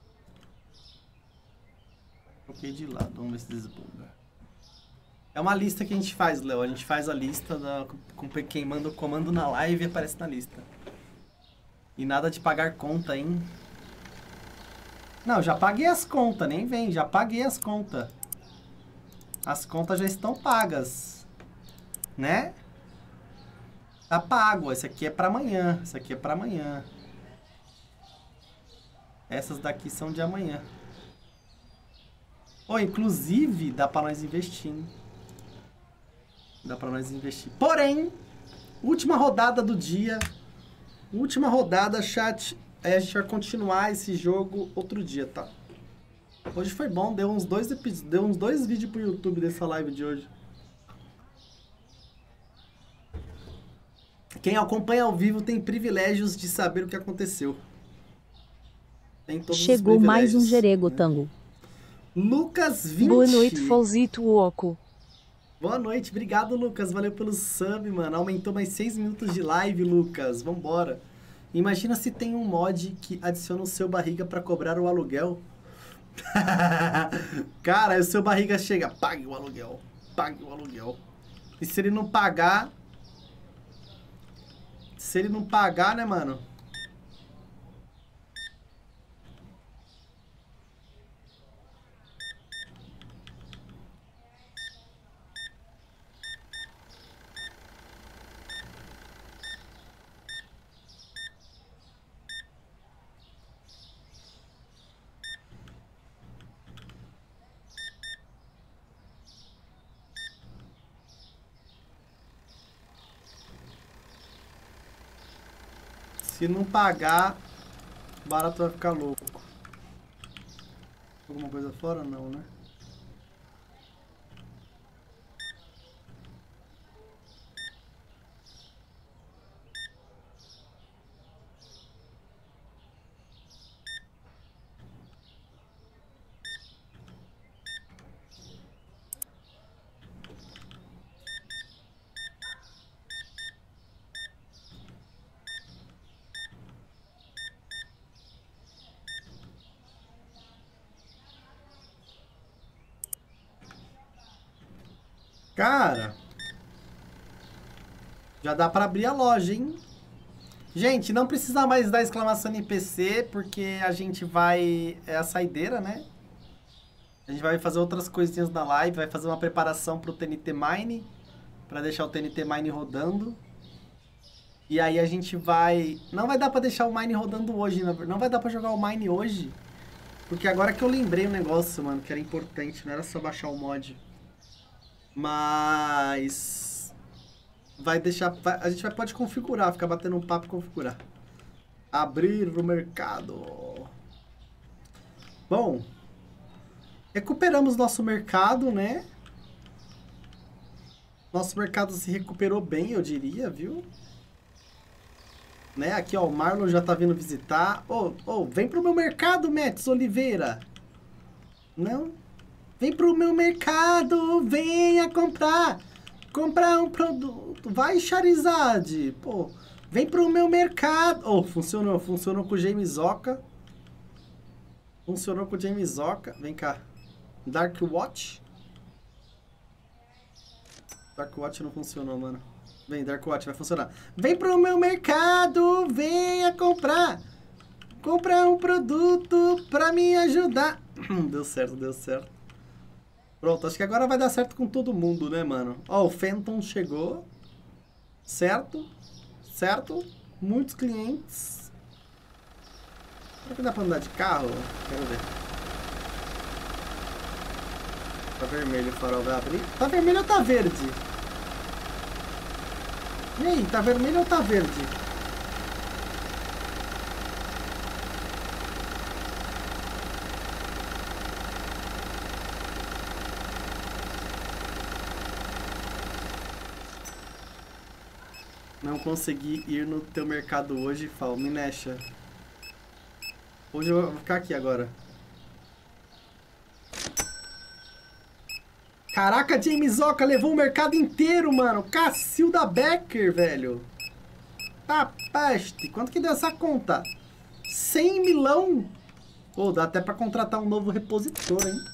Troquei de lado, vamos ver se desbuga. É uma lista que a gente faz, Léo. A gente faz a lista da, com quem manda o comando na live e aparece na lista. E nada de pagar conta, hein? Não, já paguei as contas, nem vem. Já paguei as contas. As contas já estão pagas. Né? Tá pago. Esse aqui é pra amanhã. Esse aqui é pra amanhã. Essas daqui são de amanhã. Oh, inclusive, dá pra nós investir, hein? Dá pra nós investir. Porém, última rodada do dia. Última rodada, chat. Aí a gente vai continuar esse jogo outro dia, tá? Hoje foi bom. Deu uns dois, deu uns dois vídeos pro YouTube dessa live de hoje. Quem acompanha ao vivo tem privilégios de saber o que aconteceu. Tem todos Chegou os mais um privilégios, Jerego né? Tango. Lucas vinte. Boa noite, Folzito Oco. Boa noite, obrigado, Lucas. Valeu pelo sub, mano. Aumentou mais seis minutos de live, Lucas. Vambora. Imagina se tem um mod que adiciona o seu barriga pra cobrar o aluguel. Cara, aí o seu barriga chega, pague o aluguel, pague o aluguel. E se ele não pagar... Se ele não pagar, né, mano? Se não pagar, o barato vai ficar louco. Alguma coisa fora? Não, né? Cara, já dá pra abrir a loja, hein? Gente, não precisa mais dar exclamação N P C, porque a gente vai... É a saideira, né? A gente vai fazer outras coisinhas na live, vai fazer uma preparação pro T N T Mine, pra deixar o T N T Mine rodando. E aí a gente vai... Não vai dar pra deixar o Mine rodando hoje, não vai dar pra jogar o Mine hoje. Porque agora que eu lembrei o negócio, mano, que era importante, não era só baixar o mod. Mas vai deixar, vai, a gente vai, pode configurar, ficar batendo um papo e configurar. Abrir o mercado. Bom, recuperamos nosso mercado, né? Nosso mercado se recuperou bem, eu diria, viu? Né? Aqui, ó, o Marlon já tá vindo visitar. Ô, oh, oh, vem pro meu mercado, Metz Oliveira. Não? Vem pro meu mercado, venha comprar. Comprar um produto. Vai, Charizard. Pô, vem pro meu mercado. Oh, funcionou. Funcionou com o James Oca. Funcionou com o James Oca. Vem cá. Dark Watch. Dark Watch não funcionou, mano. Vem, Dark Watch, vai funcionar. Vem pro meu mercado, venha comprar. Comprar um produto pra me ajudar. Deu certo, deu certo. Pronto, acho que agora vai dar certo com todo mundo, né, mano? Ó, o Phantom chegou. Certo? Certo? Muitos clientes. Será que dá pra andar de carro? Quero ver. Tá vermelho, o farol vai abrir. Tá vermelho ou tá verde? E aí, tá vermelho ou tá verde? Não consegui ir no teu mercado hoje, Fal. Me necha. Hoje eu vou ficar aqui agora. Caraca, James Oca levou o mercado inteiro, mano. Cacilda Becker, velho. Tá peste. Quanto que deu essa conta? cem milão? Pô, dá até pra contratar um novo repositor, hein?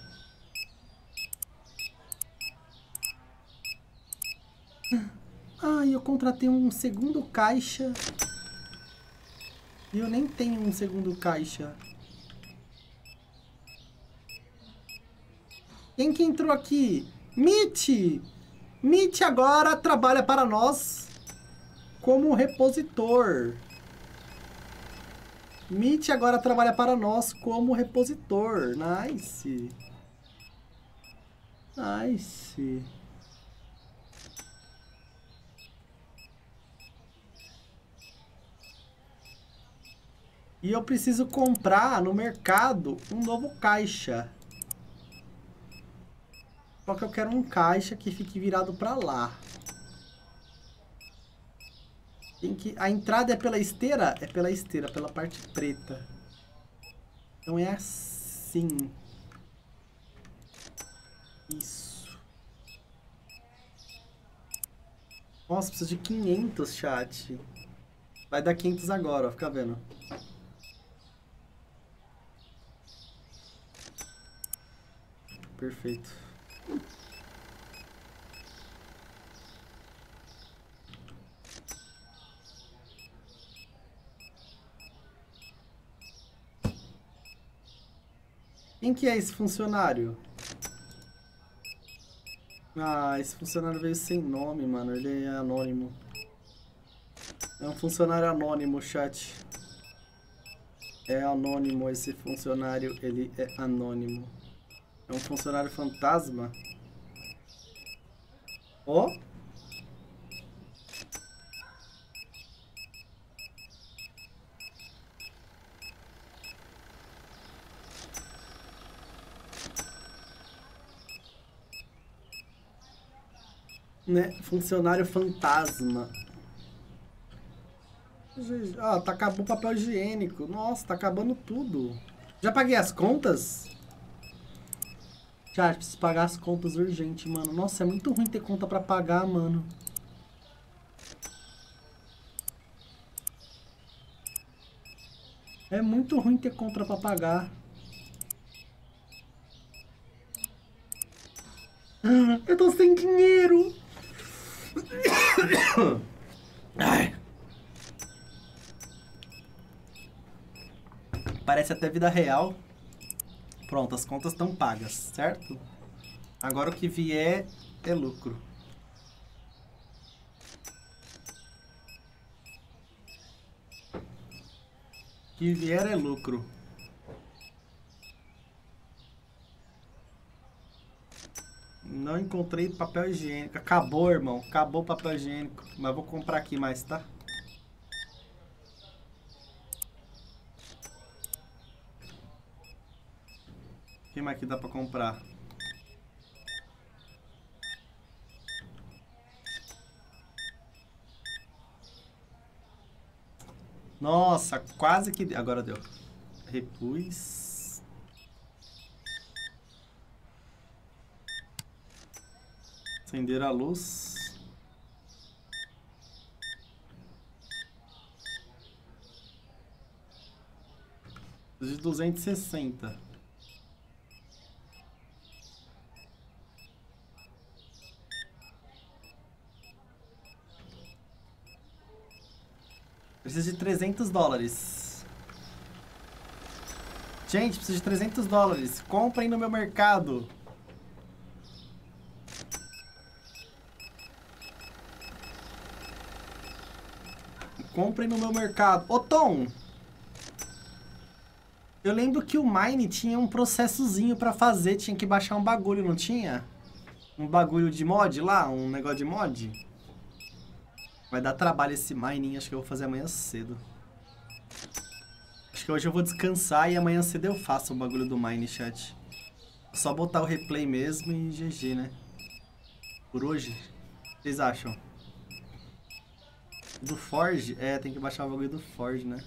Ah, eu contratei um segundo caixa. E eu nem tenho um segundo caixa. Quem que entrou aqui? Mitch! Mitch agora trabalha para nós como repositor. Mitch agora trabalha para nós como repositor. Nice. Nice. E eu preciso comprar no mercado um novo caixa. Só que eu quero um caixa que fique virado para lá. Tem que... A entrada é pela esteira? É pela esteira, pela parte preta. Então é assim. Isso. Nossa, precisa de quinhentos, chat. Vai dar quinhentos agora, ó. Fica vendo. Perfeito. Quem que é esse funcionário? Ah, esse funcionário veio sem nome, mano. Ele é anônimo. É um funcionário anônimo, chat. É anônimo esse funcionário. Ele é anônimo. É um funcionário fantasma. Ó. Oh. Né? Funcionário fantasma. Ah, tá acabando o papel higiênico. Nossa, tá acabando tudo. Já paguei as contas? Já, preciso pagar as contas urgente, mano. Nossa, é muito ruim ter conta pra pagar, mano. É muito ruim ter conta pra pagar. Eu tô sem dinheiro. Ai. Parece até vida real. Pronto, as contas estão pagas, certo? Agora o que vier é lucro. O que vier é lucro. Não encontrei papel higiênico. Acabou, irmão. Acabou o papel higiênico. Mas vou comprar aqui mais, tá? O que mais que dá pra comprar? Nossa, quase que... Agora deu. Repus. Acender a luz. De duzentos e sessenta. Preciso de trezentos dólares. Gente, preciso de trezentos dólares. Comprem no meu mercado. Comprem no meu mercado. Ô, Tom! Eu lembro que o Mine tinha um processozinho pra fazer. Tinha que baixar um bagulho, não tinha? Um bagulho de mod lá? Um negócio de mod? Vai dar trabalho esse mining. Acho que eu vou fazer amanhã cedo. Acho que hoje eu vou descansar e amanhã cedo eu faço o bagulho do mine, chat. Só botar o replay mesmo e G G, né? Por hoje. O que vocês acham? Do Forge? É, tem que baixar o bagulho do Forge, né?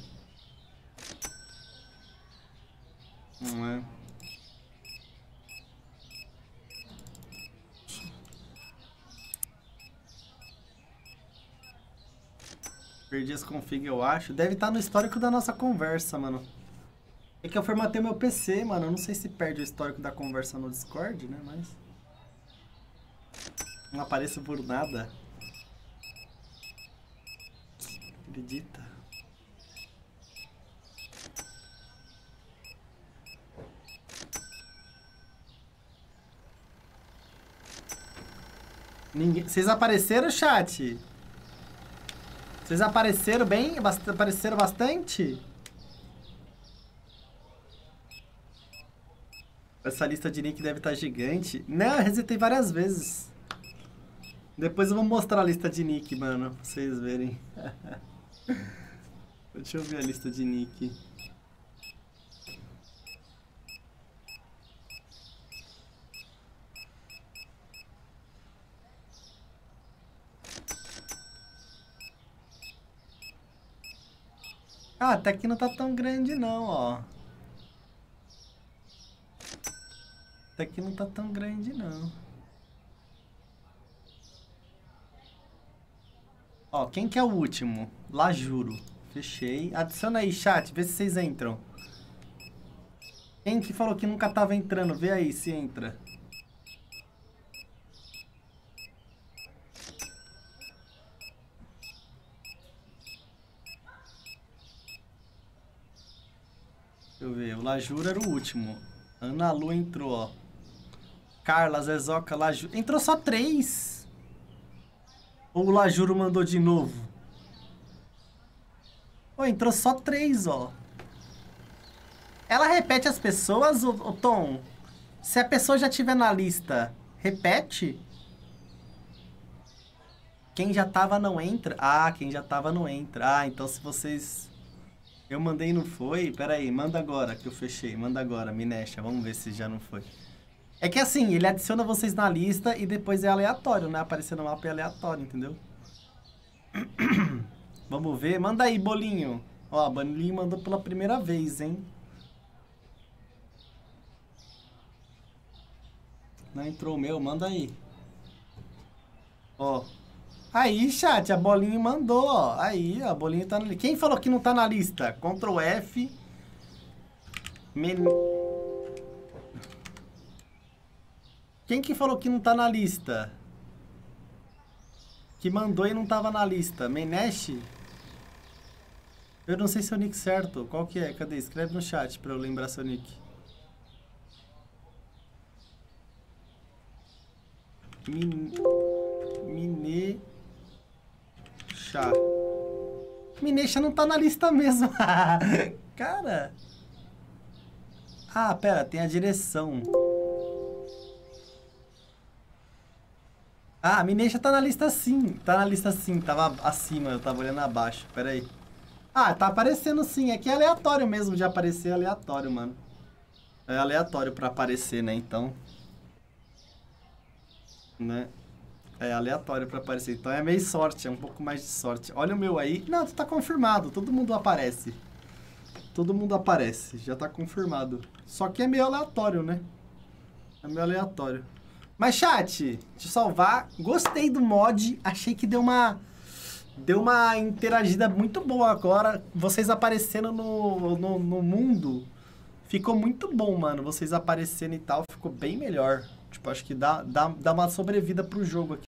Não é? Perdi as config, eu acho. Deve estar no histórico da nossa conversa, mano. É que eu formatei meu P C, mano. Eu não sei se perde o histórico da conversa no Discord, né? Mas... não apareço por nada. Acredita? Ninguém... Vocês apareceram, chat? Vocês apareceram bem? Bast... Apareceram bastante? Essa lista de nick deve estar gigante. Não, eu resetei várias vezes. Depois eu vou mostrar a lista de nick, mano, pra vocês verem. Deixa eu ver a lista de nick. Ah, até que não tá tão grande não, ó. Até que não tá tão grande não. Ó, quem que é o último? Lajuro. Fechei. Adiciona aí, chat. Vê se vocês entram. Quem que falou que nunca tava entrando? Vê aí se entra. Deixa eu ver. O Lajura era o último. Ana Lu entrou, ó. Carla, Zezoca, Lajura. Entrou só três. Ou o Lajuro mandou de novo? Pô, entrou só três, ó. Ela repete as pessoas, ô, ô Tom? Se a pessoa já tiver na lista, repete? Quem já tava não entra? Ah, quem já tava não entra. Ah, então se vocês... Eu mandei e não foi? Pera aí, manda agora que eu fechei. Manda agora, Minesha. Vamos ver se já não foi. É que assim, ele adiciona vocês na lista e depois é aleatório, né? Aparecer no mapa é aleatório, entendeu? Vamos ver. Manda aí, Bolinho. Ó, Bolinho mandou pela primeira vez, hein? Não entrou o meu? Manda aí. Ó. Aí, chat, a Bolinho mandou, ó. Aí, a Bolinho tá na lista. Quem falou que não tá na lista? Ctrl F. Men... Quem que falou que não tá na lista? Que mandou e não tava na lista? Menesh? Eu não sei se é o nick certo. Qual que é? Cadê? Escreve no chat pra eu lembrar seu nick. Min... Minecha. Minecha não tá na lista mesmo. Cara. Ah, pera. Tem a direção. Ah, a Minecha tá na lista sim. Tá na lista sim. Tava acima, eu tava olhando abaixo. Pera aí. Ah, tá aparecendo sim. Aqui é aleatório mesmo de aparecer. É aleatório, mano. É aleatório pra aparecer, né? Então... Né? É aleatório pra aparecer. Então é meio sorte. É um pouco mais de sorte. Olha o meu aí. Não, tá confirmado. Todo mundo aparece. Todo mundo aparece. Já tá confirmado. Só que é meio aleatório, né? É meio aleatório. Mas, chat, te salvar, gostei do mod, achei que deu uma, deu uma interagida muito boa agora, vocês aparecendo no, no, no mundo, ficou muito bom, mano, vocês aparecendo e tal, ficou bem melhor, tipo, acho que dá, dá, dá uma sobrevida pro jogo aqui.